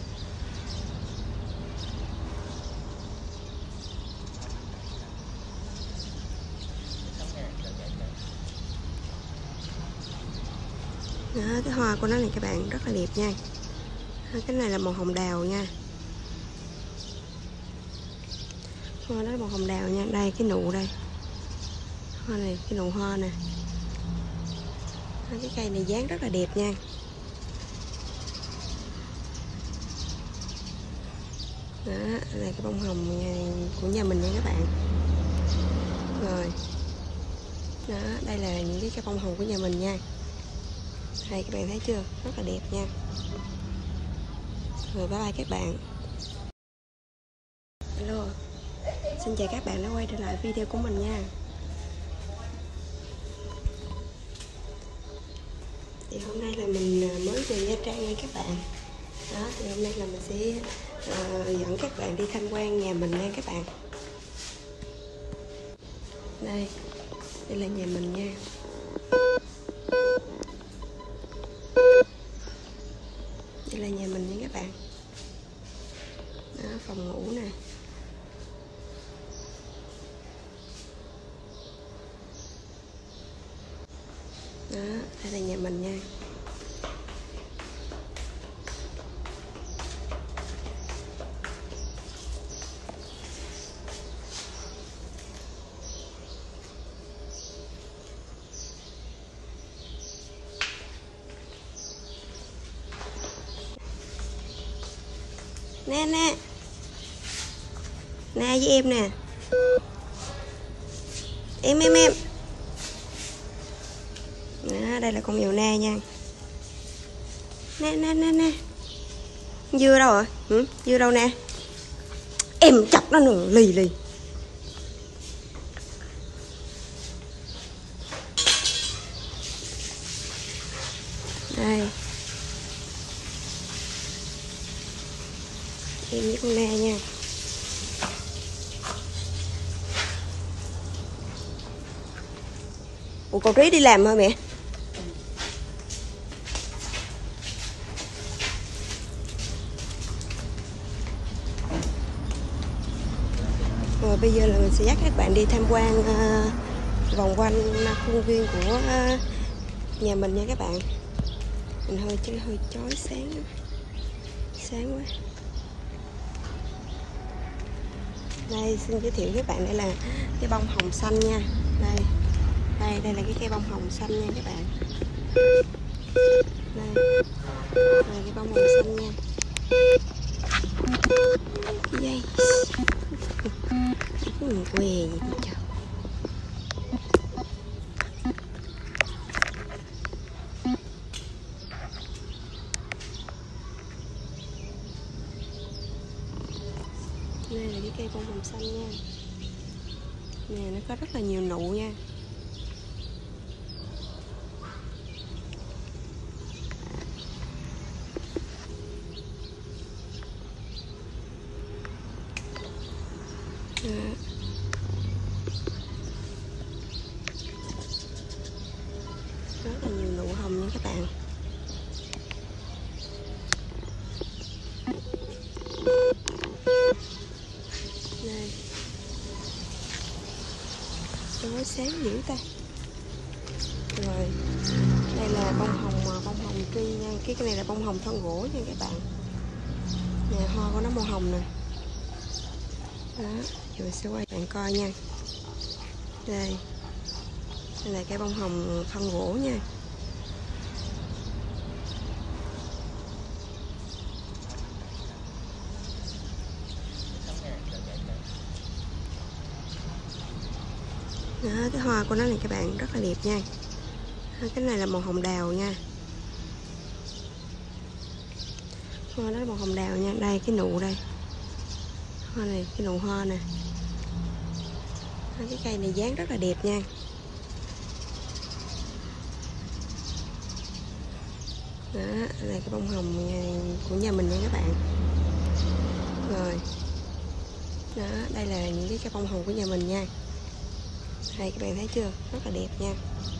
Đó, cái hoa của nó này các bạn rất là đẹp nha. Cái này là màu hồng đào nha. Hoa đó là màu hồng đào nha. Đây cái nụ đây. Hoa này, cái nụ hoa nè. Cái cây này dáng rất là đẹp nha. Đó là cái bông hồng của nhà mình nha các bạn. Rồi đó, đây là những cái bông hồng của nhà mình nha. Đây các bạn thấy chưa, rất là đẹp nha. Rồi bye bye các bạn. Hello, xin chào các bạn đã quay trở lại video của mình nha. Thì hôm nay là mình mới về Nha Trang nha các bạn. Đó, thì hôm nay là mình sẽ dẫn các bạn đi tham quan nhà mình nha các bạn. Đây là nhà mình nha. Đây là nhà mình nha các bạn. Đó, phòng ngủ nè. Đó, đây là nhà mình nha. Nè nè với em nè. Em đó, đây là con mèo Na nha. Nè dưa đâu rồi? Dưa đâu nè? Em chọc nó nữa, lì đây em với con Na nha. Ủa cậu Trí đi làm hả mẹ? Rồi bây giờ là mình sẽ dắt các bạn đi tham quan vòng quanh khuôn viên của nhà mình nha các bạn. Mình hơi chói sáng quá. Đây xin giới thiệu với các bạn, đây là cái bông hồng xanh nha. Đây là cái cây bông hồng xanh nha các bạn. Đây là cái bông hồng xanh nha. Dây quê gì trời. Đây là cái cây bông hồng xanh nha. Nè, nó có rất là nhiều nụ nha. Rất là nhiều nụ hồng nha các bạn. Đây, nó sáng dữ ta. Rồi đây là bông hồng tri nha. Cái này là bông hồng thân gỗ nha các bạn. Nè, hoa của nó màu hồng nè. Đó, giờ mình sẽ quay bạn coi nha. Đây là cái bông hồng thân gỗ nha. Đó, cái hoa của nó này các bạn rất là đẹp nha. Cái này là màu hồng đào nha. Hoa đó là màu hồng đào nha. Đây cái nụ đây. Hoa này, cái nụ hoa nè. Cái cây này dáng rất là đẹp nha. Đó, đây là cái bông hồng của nhà mình nha các bạn. Rồi. Đó, đây là những cái cây bông hồng của nhà mình nha. Đây các bạn thấy chưa? Rất là đẹp nha.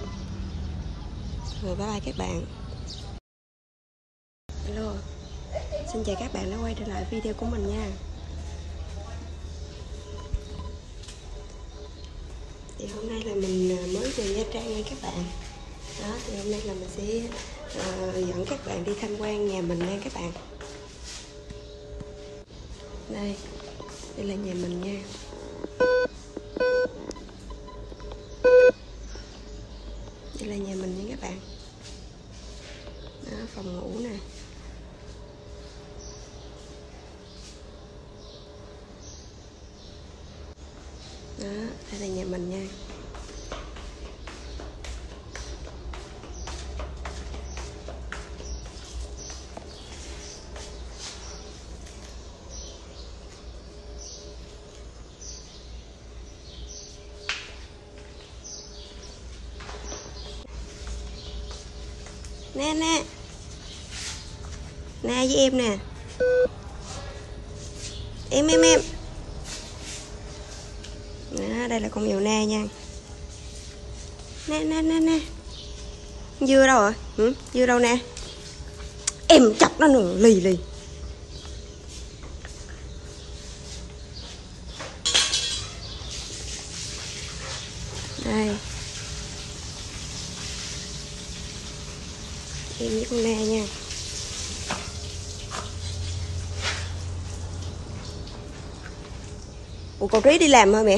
Rồi bye bye các bạn. Hello. Xin chào các bạn đã quay trở lại video của mình nha. Thì hôm nay là mình mới về Nha Trang nha các bạn. Đó, thì hôm nay là mình sẽ dẫn các bạn đi tham quan nhà mình nha các bạn. Đây là nhà mình nha. Đây là nhà mình nha các bạn. Đó, phòng ngủ nè. Đó, đây là nhà mình nha. Nè nè. Nè với em nè. Em. Đó, đây là con mèo Na nha. Nè. Dưa đâu rồi? Dưa đâu nè? Em chọc nó nữa, lì. Đây. Em với con Na nha. Ủa cậu Trí đi làm hả mẹ?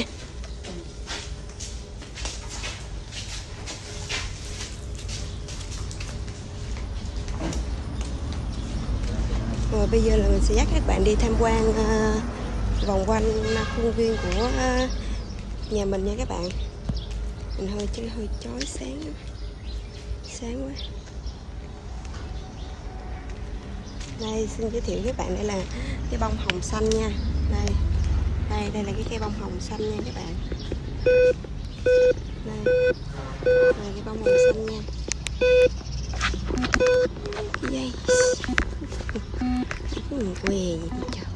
Rồi bây giờ là mình sẽ dắt các bạn đi tham quan vòng quanh khuôn viên của nhà mình nha các bạn. Mình hơi chói sáng quá. Đây xin giới thiệu với bạn, đây là cái bông hồng xanh nha. Đây là cái cây bông hồng xanh nha các bạn. Đây là cái bông hồng xanh nha. Cái dây què gì trời.